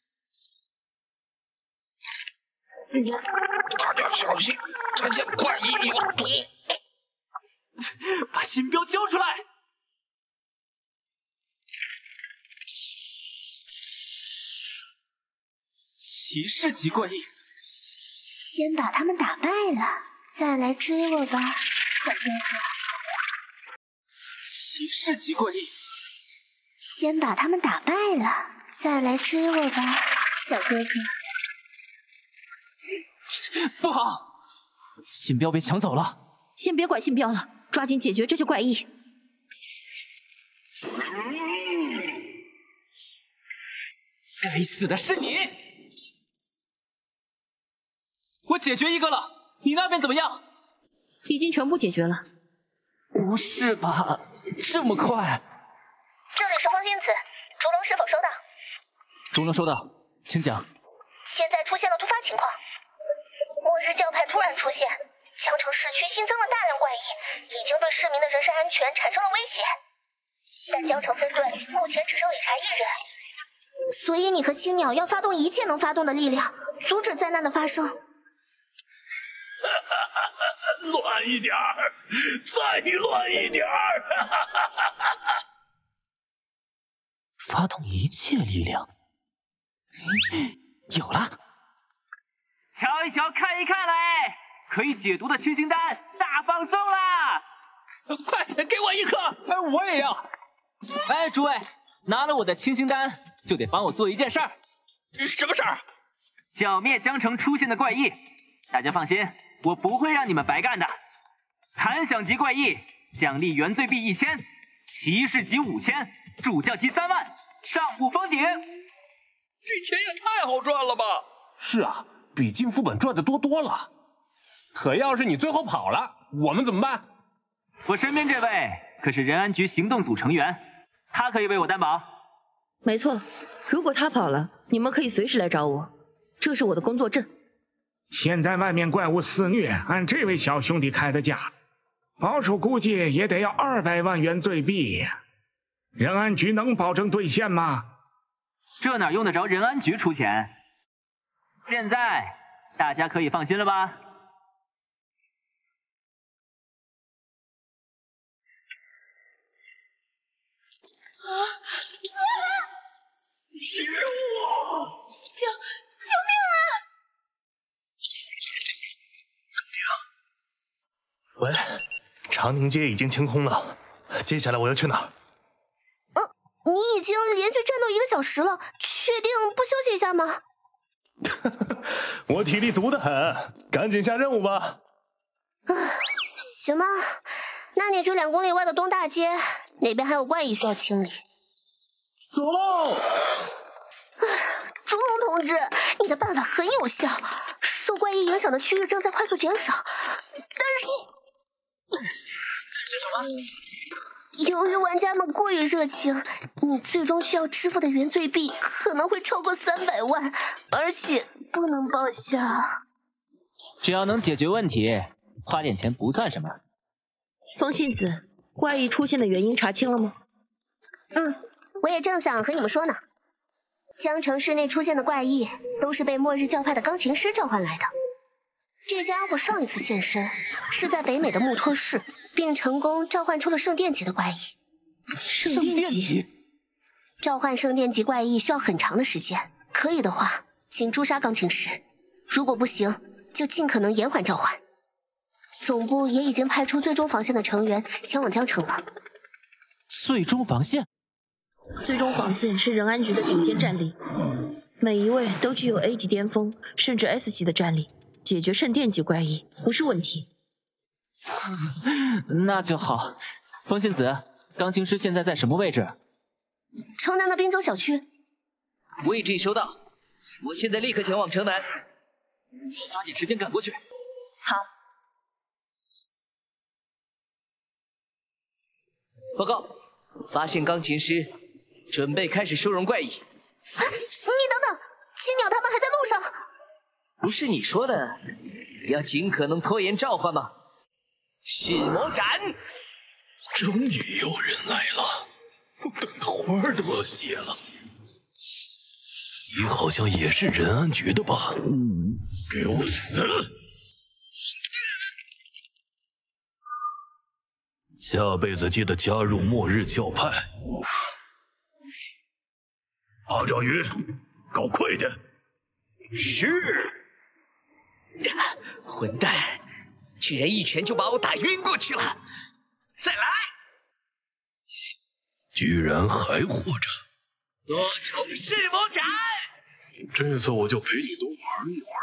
大家小心，这件怪异有毒！
把信标交出来！骑士级怪异，
先把他们打败了，再来追我吧，小哥哥。
骑士级怪异，
先把他们打败了，再来追我吧，小哥哥。
不好，信标被抢走了。
先别管信标了，抓紧解决这些怪异。
该死的是你！我解决一个了，你那边怎么样？
已经全部解决了。
不是吧，这么快？
这里是风信子，烛龙是否收到？
烛龙收到，请讲。
现在出现了突发情况，末日教派突然出现，江城市区新增了大量怪异，已经对市民的人身安全产生了威胁。但江城分队目前只剩理查一人，所以你和青鸟要发动一切能发动的力量，阻止灾难的发生。
乱一点儿，再乱一点儿！
发动一切力量，有了！
瞧一瞧，看一看嘞，可以解毒的清新丹大放送啦！
快给我一颗！我也要！哎，诸位，拿了我的清新丹，就得帮我做一件事儿。什么事儿？剿灭江城出现的怪异。大家放心，我不会让你们白干的。残响级怪异，奖励原罪币1000，骑士级5000，主教级3万，上不封顶。
这钱也太好赚了吧！是啊，比进副本赚的多了。可要是你最后跑了，我们怎么办？
我身边这位可是仁安局行动组成员，他可以为我担保。
没错，如果他跑了，你们可以随时来找我，这是我的工作证。
现在外面怪物肆虐，按这位小兄弟开的价，保守估计也得要200万原罪币。仁安局能保证兑现吗？
这哪用得着仁安局出钱？现在大家可以放心了吧？
长宁街已经清空了，接下来我要去哪儿？
你已经连续战斗1个小时了，确定不休息一下吗？
我体力足得很，赶紧下任务吧。
行吧，那你去2公里外的东大街，那边还有怪异需要清理。
走喽！
朱龙同志，你的办法很有效，受怪异影响的区域正在快速减少，但是
什么？
由于玩家们过于热情，你最终需要支付的原罪币可能会超过300万，而且不能报销。
只要能解决问题，花点钱不算什么。
风信子，怪异出现的原因查清了吗？
我也正想和你们说呢。江城市内出现的怪异，都是被末日教派的钢琴师召唤来的。这家伙上一次现身是在北美的木托市，并成功召唤出了圣殿级的怪异。
圣殿级？
召唤圣殿级怪异需要很长的时间，可以的话，请诛杀钢琴师；如果不行，就尽可能延缓召唤。总部也已经派出最终防线的成员前往江城了。
最终防线？
最终防线是仁安局的顶尖战力，每一位都具有 A 级巅峰甚至 S 级的战力，解决圣殿级怪异不是问题。
那就好。风信子，钢琴师现在在什么位置？
城南的滨州小区。
位置已收到，我现在立刻前往城南。
抓紧时间赶过去。
好。
报告，发现钢琴师，准备开始收容怪异。
你等等，青鸟他们还在路上。
不是你说的要尽可能拖延召唤吗？噬魔斩！
终于有人来了，我等的花儿都要谢了。你好像也是仁安局的吧？给我死！下辈子记得加入末日教派。八爪鱼，搞快点！
是。混蛋，居然一拳就把我打晕过去了！再来！
居然还活着！
多重噬魔斩！
这次我就陪你多玩一会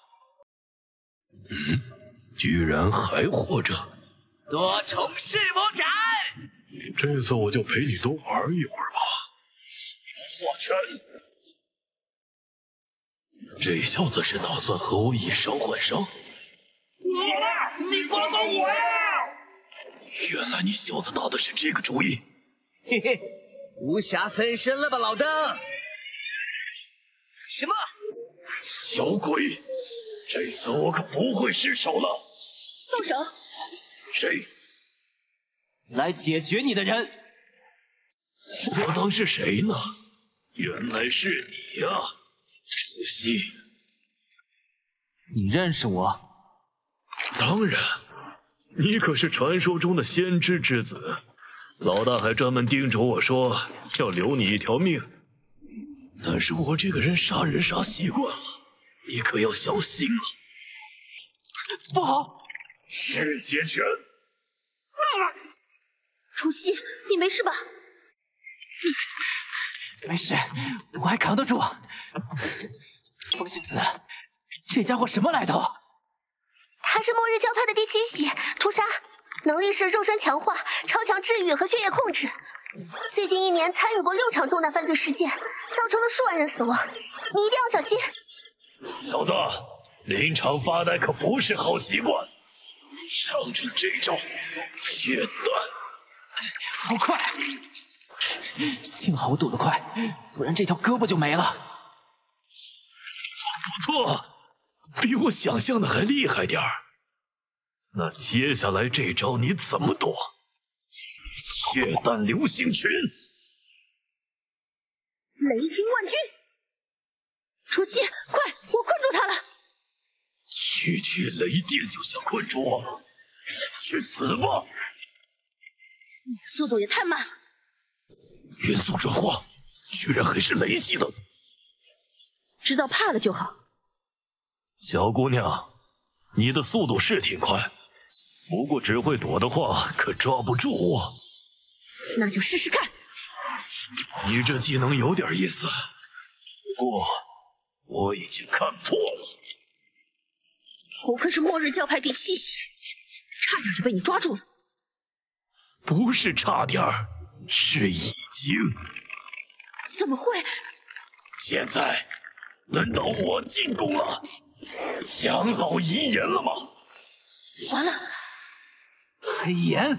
儿吧。居然还活着！
多重噬魔斩！
这次我就陪你多玩一会儿吧。火拳！这小子是打算和我以伤换伤？
你管管我呀！
原来你小子打的是这个主意。
嘿嘿，无暇分身了吧，老邓？什么？
小鬼，这次我可不会失手了。
动手！
谁？
来解决你的人。
我当是谁呢？原来是你呀，楚曦。
你认识我？
当然，你可是传说中的先知之子，老大还专门叮嘱我说要留你一条命。但是我这个人杀人杀习惯了，你可要小心了。
不好！
嗜血拳！
楚曦，你没事吧？
没事，我还扛得住。风信子，这家伙什么来头？
他是末日教派的第7系，屠杀，能力是肉身强化、超强治愈和血液控制。最近1年参与过6场重大犯罪事件，造成了数万人死亡。你一定要小心。
小子，临场发呆可不是好习惯。上阵这招，血弹！
好快！幸好我躲得快，不然这条胳膊就没了。
不错，比我想象的还厉害点儿。那接下来这招你怎么躲？血弹流星群！
雷霆万钧！楚曦，快，我困住他了！
区雷电就想困住我？去死吧！
你速度也太慢。
元素转化，居然还是雷系的。
知道怕了就好。
小姑娘，你的速度是挺快，
不过只会躲的话，可抓不住我。
那就试试看。
你这技能有点意思，不过我已经看破了。
我可是末日教派第7系，差点就被你抓住了。
不是差点儿，是已经。
怎么会？
现在轮到我进攻了，想好遗言了吗？
完了，
黑岩，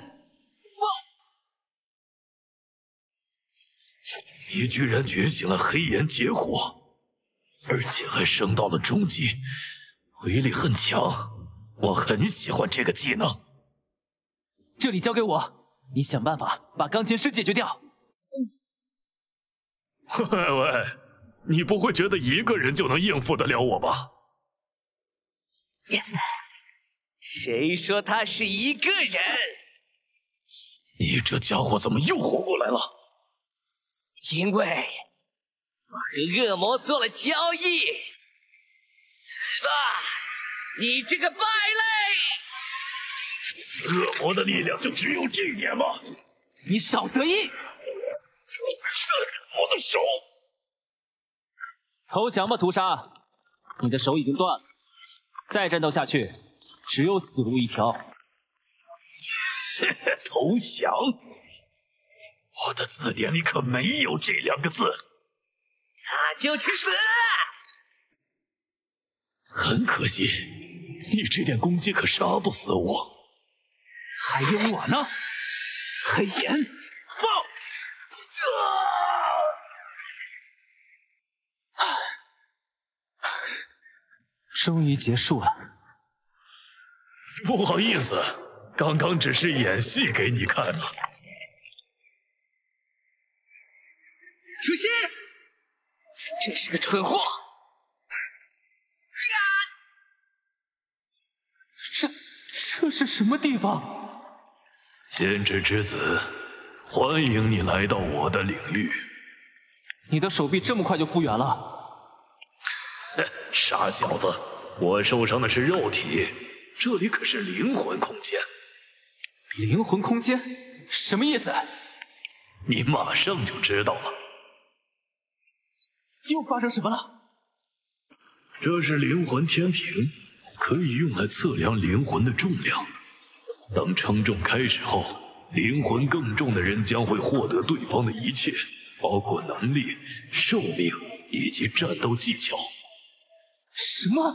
你居然觉醒了黑岩结火，而且还升到了中级，威力很强。我很喜欢这个技能。
这里交给我，你想办法把钢琴师解决掉。
喂，你不会觉得一个人就能应付得了我吧？
谁说他是一个人？
你这家伙怎么又活过来了？
因为我和恶魔做了交易。死吧，你这个败类！
恶魔的力量就只有这点吗？
你少得意！
我的手！
投降吧，屠杀！你的手已经断了，再战斗下去，只有死路一条。
投降？我的字典里可没有这2个字。
那就去死！
很可惜，你这点攻击可杀不死我。
还有我呢，黑岩，爆！终于结束了。
不好意思，刚刚只是演戏给你看呢。
出息！这是个蠢货！
这是什么地方？
先知之子，欢迎你来到我的领域。
你的手臂这么快就复原了？
傻小子，我受伤的是肉体，这里可是灵魂空间。
灵魂空间？什么意思？
你马上就知道了。
又发生什么了？
这是灵魂天平，可以用来测量灵魂的重量。当称重开始后，灵魂更重的人将会获得对方的一切，包括能力、寿命以及战斗技巧。
什么？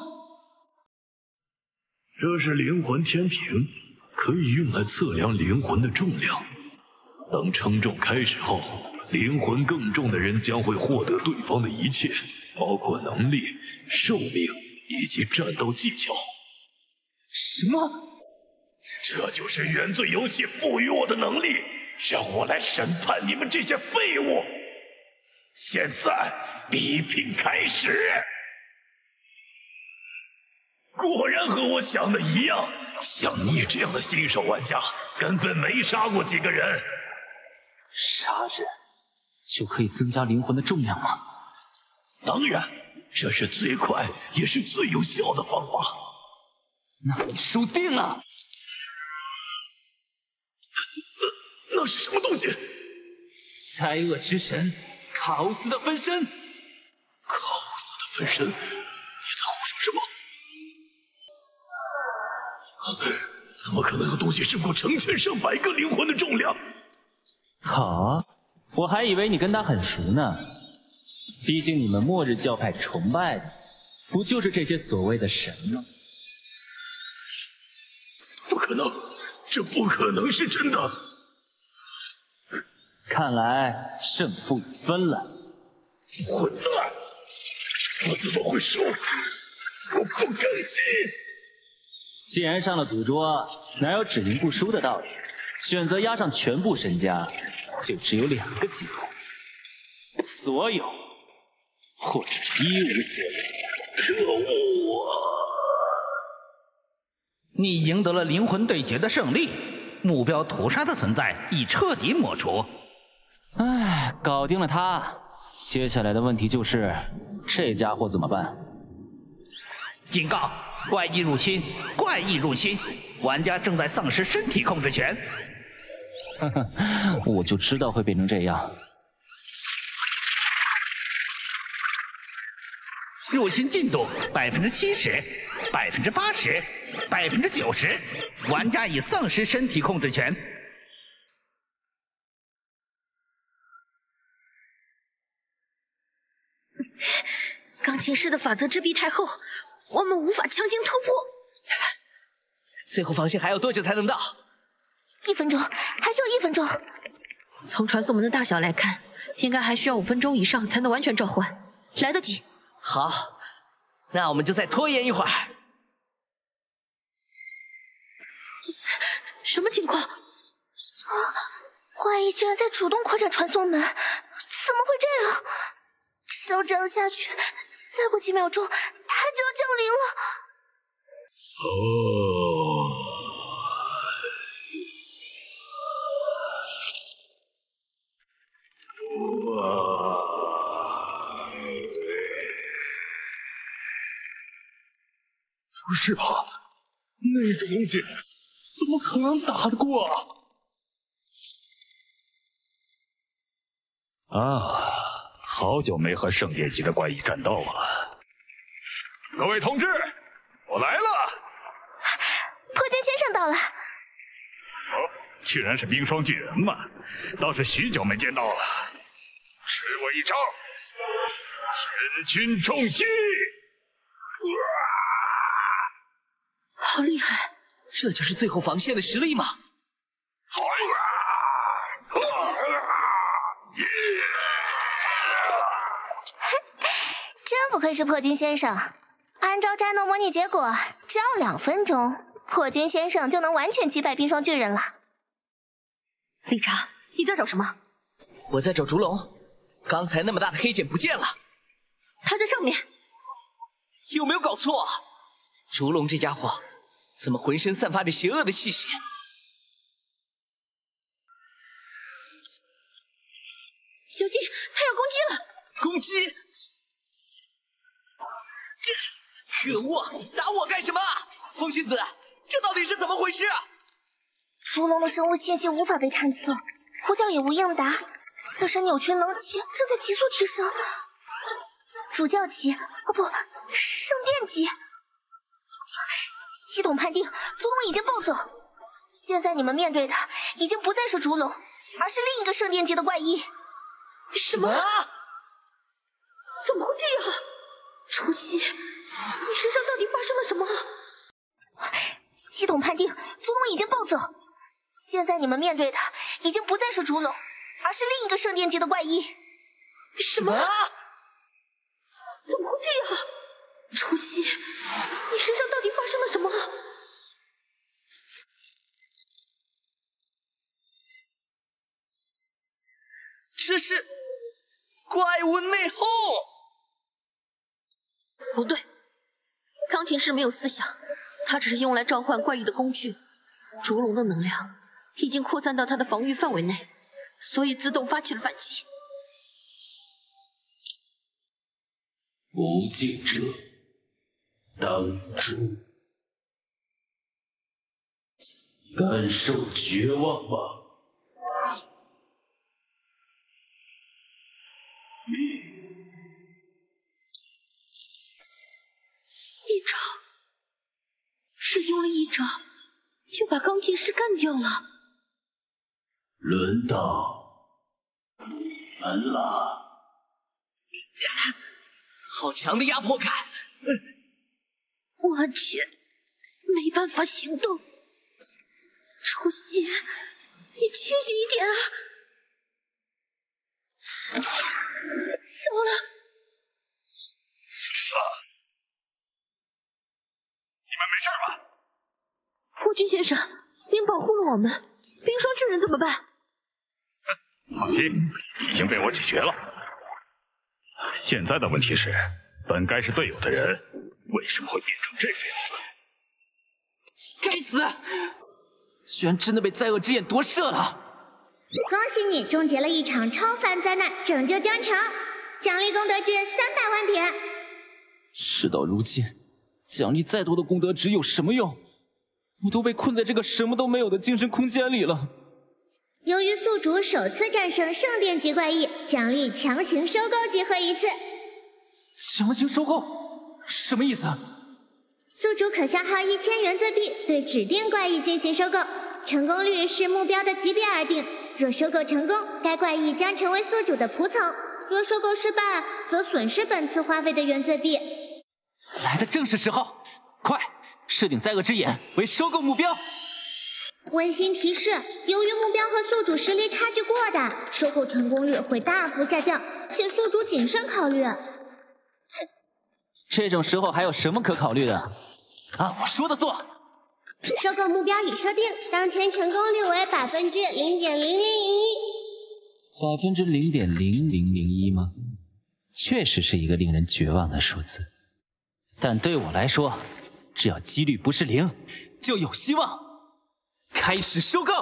这是灵魂天平，可以用来测量灵魂的重量。当称重开始后，灵魂更重的人将会获得对方的一切，包括能力、寿命以及战斗技巧。
什么？
这就是原罪游戏赋予我的能力，让我来审判你们这些废物。现在比拼开始。果然和我想的一样，像你这样的新手玩家根本没杀过几个人。
杀人就可以增加灵魂的重量吗？
当然，这是最快也是最有效的方法。
那你输定了。
那是什么东西？
灾厄之神卡欧斯的分身。
卡欧斯的分身？你在胡说什么？怎么可能有东西胜过成千上百个灵魂的重量？
好啊，我还以为你跟他很熟呢。毕竟你们末日教派崇拜的，不就是这些所谓的神吗？
不可能，这不可能是真的。
看来胜负已分了。
混蛋！我怎么会输？我不甘心！
既然上了赌桌，哪有只赢不输的道理？选择押上全部身家，就只有2个结果：所有，或者一无所有。
可恶啊！
你赢得了灵魂对决的胜利，目标屠杀的存在已彻底抹除。
唉，搞定了他，接下来的问题就是这家伙怎么办？
警告：怪异入侵！怪异入侵！玩家正在丧失身体控制权。
呵呵，我就知道会变成这样。
入侵进度70%、80%、90%，玩家已丧失身体控制权。
钢琴师的法则之壁太厚，我们无法强行突破。
最后防线还要多久才能到
？1分钟，还需要1分钟。
从传送门的大小来看，应该还需要5分钟以上才能完全召唤，来得及。
好，那我们就再拖延一会儿。
什么情况？
啊！怪异居然在主动扩展传送门，怎么会这样？照这样下去，再过几秒钟，它就要降临了。
不是吧？那个东西怎么可能打得过
好久没和圣殿级的怪异战斗了。各位同志，我来了！
破军先生到了。
居然是冰霜巨人嘛，倒是许久没见到了。吃我一招，千钧重击！
好厉害！
这就是最后防线的实力吗？
真不愧是破军先生，按照战斗模拟结果，只要2分钟，破军先生就能完全击败冰霜巨人了。
理查，你在找什么？
我在找烛龙，刚才那么大的黑茧不见了。
他在上面。
有没有搞错？烛龙这家伙怎么浑身散发着邪恶的气息？
小心，他要攻击了！
攻击！可恶，打我干什么？风信子，这到底是怎么回事？
烛龙的生物信息无法被探测，呼叫也无应答，自身扭曲能级正在急速提升。主教级，哦不，圣殿级。系统判定烛龙已经暴走，现在你们面对的已经不再是烛龙，而是另一个圣殿级的怪异。
什么？怎么会这样？除夕，你身上到底发生了什么？
系统判定烛龙已经暴走，现在你们面对的已经不再是烛龙，而是另一个圣殿级的怪异。
什么？怎么会这样？除夕，你身上到底发生了什么？
这是怪物内讧。
不对，钢琴师没有思想，他只是用来召唤怪异的工具。烛龙的能量已经扩散到他的防御范围内，所以自动发起了反击。
无尽者当主，感受绝望吧。
一招，只用了一招就把钢琴师干掉了。
轮到你们了。
好强的压迫感！
完全没办法行动。除夕，你清醒一点啊！糟了！
你们没事吧？
破军先生，您保护了我们，冰霜巨人怎么办？
放心，已经被我解决了。现在的问题是，本该是队友的人，为什么会变成这副样子？
该死！居然真的被灾厄之眼夺舍了！
恭喜你终结了一场超凡灾难，拯救江城，奖励功德值300万点。
事到如今，
奖励再多的功德值有什么用？我都被困在这个什么都没有的精神空间里了。
由于宿主首次战胜圣殿级怪异，奖励强行收购集合一次。
强行收购？什么意思？
宿主可消耗1000原罪币对指定怪异进行收购，成功率视目标的级别而定。若收购成功，该怪异将成为宿主的仆从；若收购失败，则损失本次花费的原罪币。
来的正是时候，快设定灾厄之眼为收购目标。
温馨提示：由于目标和宿主实力差距过大，收购成功率会大幅下降，请宿主谨慎考虑。
这种时候还有什么可考虑的？按我说的做。
收购目标已设定，当前成功率为
0.0001%。0.0001吗？确实是一个令人绝望的数字，但对我来说，只要几率不是0，就有希望。开始收购。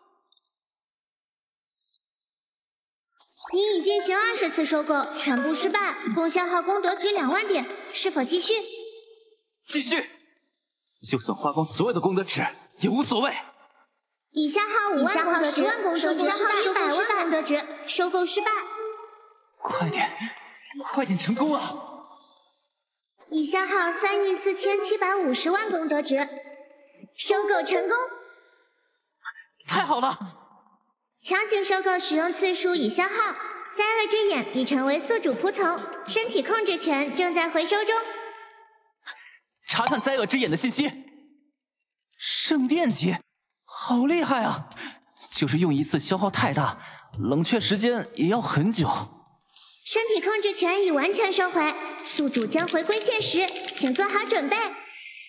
你已进行20次收购，全部失败，共消耗功德值2万点，是否继续？
继续。就算花光所有的功德值也无所谓。
已消耗5万功德值，收购失败100万功德值，收购失败。
快点成功啊！
已消耗3亿4750万功德值，收购成功。
太好了！
强行收购使用次数已消耗，灾厄之眼已成为宿主仆从，身体控制权正在回收中。
查看灾厄之眼的信息。圣殿级，好厉害啊！就是用一次消耗太大，冷却时间也要很久。
身体控制权已完全收回，宿主将回归现实，请做好准备。看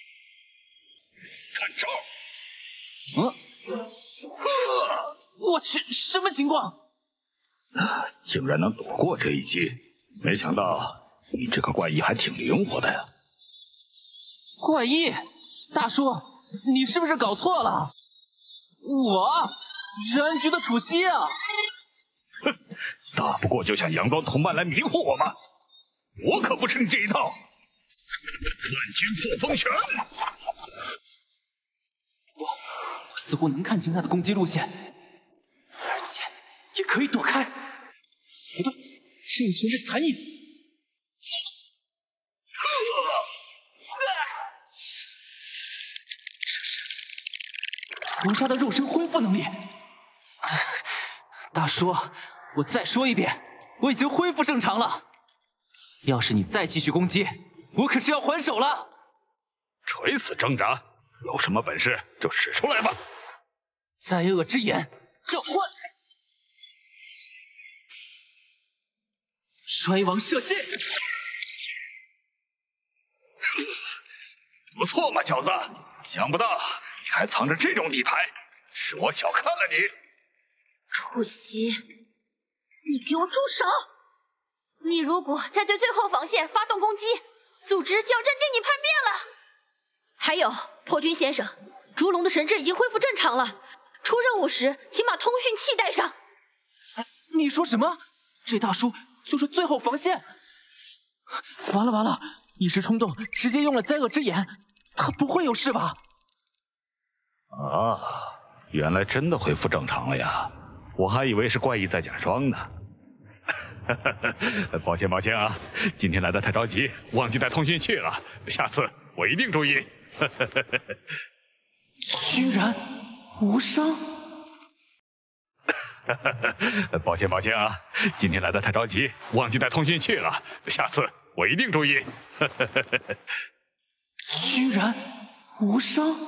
招！
我去，什么情况？
竟然能躲过这一击，没想到你这个怪异还挺灵活的呀。
怪异，大叔，你是不是搞错了？我，仁安局的楚西啊！
哼，打不过就想佯装同伴来迷惑我吗？我可不吃你这一套！万军破风拳！
我似乎能看清他的攻击路线，而且也可以躲开。不对，这全是残影。屠杀的肉身恢复能力。大叔，我再说一遍，我已经恢复正常了。要是你再继续攻击，我可是要还手了。
垂死挣扎，有什么本事就使出来吧。
灾厄之眼召唤，衰亡射线。
不错嘛，小子，想不到你还藏着这种底牌，是我小看了你。
楚西，你给我住手！你如果再对最后防线发动攻击，组织就要认定你叛变了。还有，破军先生，烛龙的神智已经恢复正常了。出任务时，请把通讯器带上。
你说什么？这大叔就是最后防线？完了！一时冲动，直接用了灾厄之眼，他不会有事吧？
啊，原来真的恢复正常了呀！我还以为是怪异在假装呢。抱歉啊，今天来的太着急，忘记带通讯器了。下次我一定注意。
居然无伤。
抱歉啊，今天来的太着急，忘记带通讯器了。下次我一定注意。
居然无伤。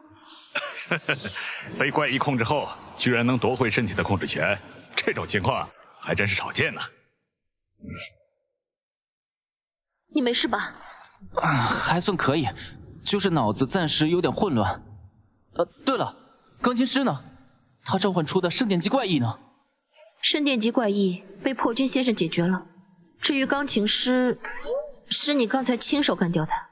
被怪异控制后，居然能夺回身体的控制权，这种情况还真是少见呢。
你没事吧？
还算可以，就是脑子暂时有点混乱。对了，钢琴师呢？他召唤出的圣殿级怪异呢？
圣殿级怪异被破军先生解决了。至于钢琴师，是你刚才亲手干掉的。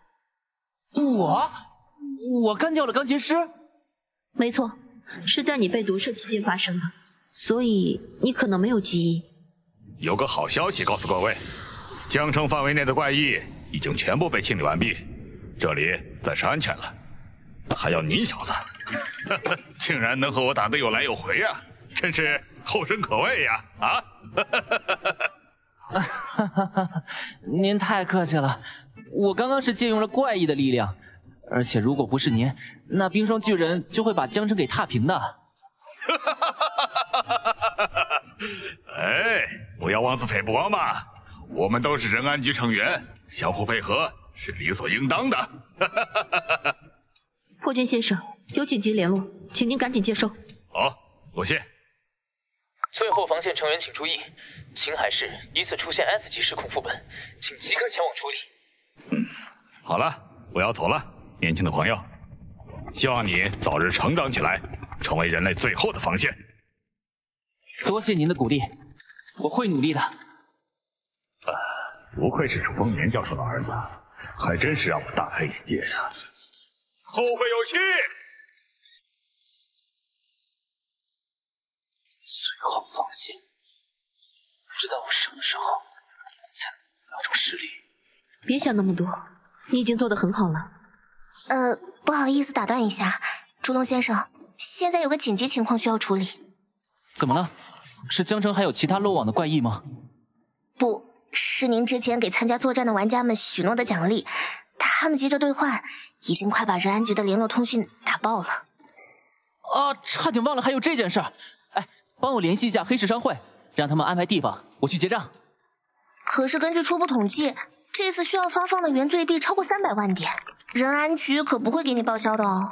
我干掉了钢琴师？
没错，是在你被毒射期间发生的，所以你可能没有记忆。
有个好消息告诉各位，江城范围内的怪异已经全部被清理完毕， 这里暂时安全了。还要你小子，竟然能和我打得有来有回呀，真是后生可畏呀！啊！
您太客气了，我刚刚是借用了怪异的力量，而且如果不是您，那冰霜巨人就会把江城给踏平的。
哎，不要妄自菲薄嘛！我们都是仁安局成员，相互配合是理所应当的。
破军先生，有紧急联络，请您赶紧接收。
好，多谢。
最后防线成员请注意，青海市疑似出现 S 级失控副本，请即刻前往处理。
好了，我要走了，年轻的朋友，希望你早日成长起来，成为人类最后的防线。
多谢您的鼓励，我会努力的。
不愧是楚风眠教授的儿子，还真是让我大开眼界呀！后会有期。
最后防线，不知道我什么时候才能那种实力。
别想那么多，你已经做得很好了。
不好意思打断一下，朱龙先生，现在有个紧急情况需要处理。
怎么了？是江城还有其他漏网的怪异吗？
不是，您之前给参加作战的玩家们许诺的奖励，他们急着兑换，已经快把仁安局的联络通讯打爆了。
啊，差点忘了还有这件事儿。哎，帮我联系一下黑市商会，让他们安排地方，我去结账。
可是根据初步统计，这次需要发放的原罪币超过300万点，仁安局可不会给你报销的哦。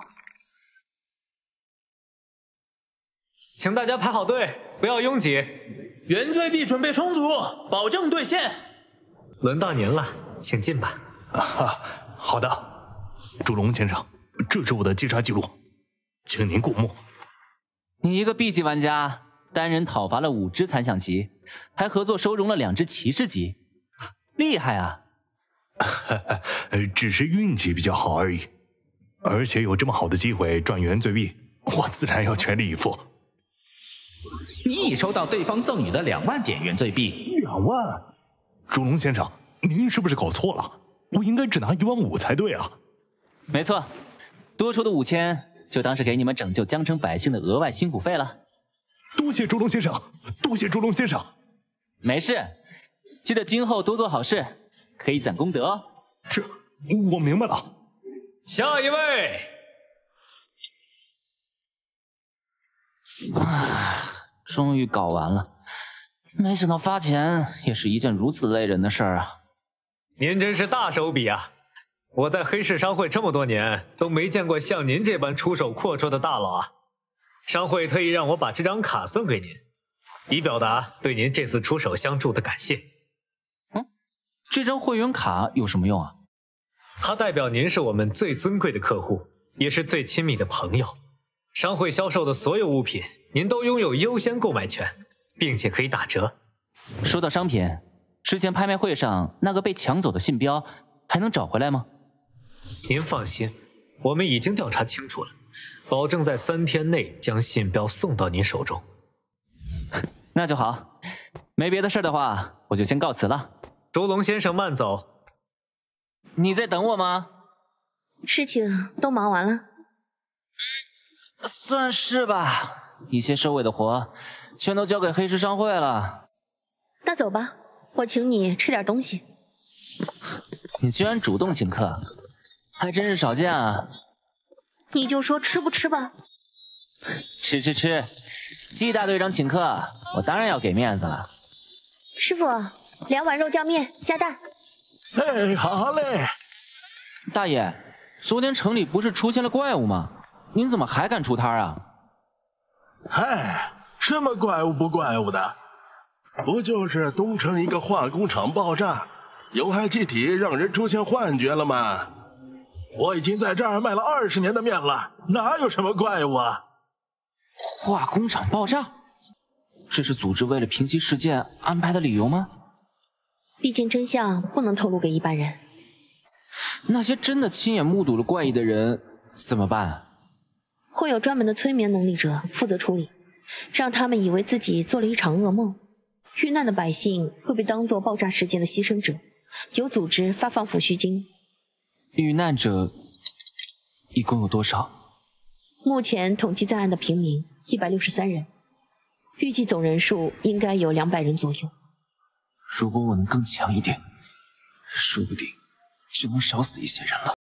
请大家排好队，不要拥挤。原罪币准备充足，保证兑现。
轮到您了，请进吧。
好的，朱龙先生，这是我的击杀记录，请您过目。
你一个 B 级玩家，单人讨伐了5只残响旗，还合作收容了2只骑士级，厉害啊！
只是运气比较好而已，而且有这么好的机会赚原罪币，我自然要全力以赴。
你已收到对方赠予的2万点原罪币。
2万？朱龙先生，您是不是搞错了？我应该只拿15000才对啊。
没错，多出的5000就当是给你们拯救江城百姓的额外辛苦费了。
多谢朱龙先生，多谢朱龙先生。
没事，记得今后多做好事，可以攒功德哦。
是，我明白了。
下一位。
终于搞完了，没想到发钱也是一件如此累人的事儿啊！
您真是大手笔啊！我在黑市商会这么多年，都没见过像您这般出手阔绰的大佬啊！商会特意让我把这张卡送给您，以表达对您这次出手相助的感谢。
这张会员卡有什么用啊？
它代表您是我们最尊贵的客户，也是最亲密的朋友。商会销售的所有物品，您都拥有优先购买权，并且可以打折。
说到商品，之前拍卖会上那个被抢走的信标还能找回来吗？
您放心，我们已经调查清楚了，保证在3天内将信标送到您手中。
那就好，没别的事的话，我就先告辞了。
朱龙先生慢走。
你在等我吗？
事情都忙完了。
算是吧，一些收尾的活全都交给黑市商会了。
那走吧，我请你吃点东西。
你居然主动请客，还真是少见啊！
你就说吃不吃吧。
吃，季大队长请客，我当然要给面子了。
师傅，2碗肉酱面加蛋。
哎，好嘞。
大爷，昨天城里不是出现了怪物吗？您怎么还敢出摊啊？
嗨，什么怪物不怪物的，不就是东城一个化工厂爆炸，有害气体让人出现幻觉了吗？我已经在这儿卖了20年的面了，哪有什么怪物啊？
化工厂爆炸，这是组织为了平息事件安排的理由吗？
毕竟真相不能透露给一般人。
那些真的亲眼目睹了怪异的人怎么办？
会有专门的催眠能力者负责处理，让他们以为自己做了一场噩梦。遇难的百姓会被当作爆炸事件的牺牲者，有组织发放抚恤金。
遇难者一共有多少？
目前统计在案的平民163人，预计总人数应该有200人左右。
如果我能更强一点，说不定就能少死一些人了。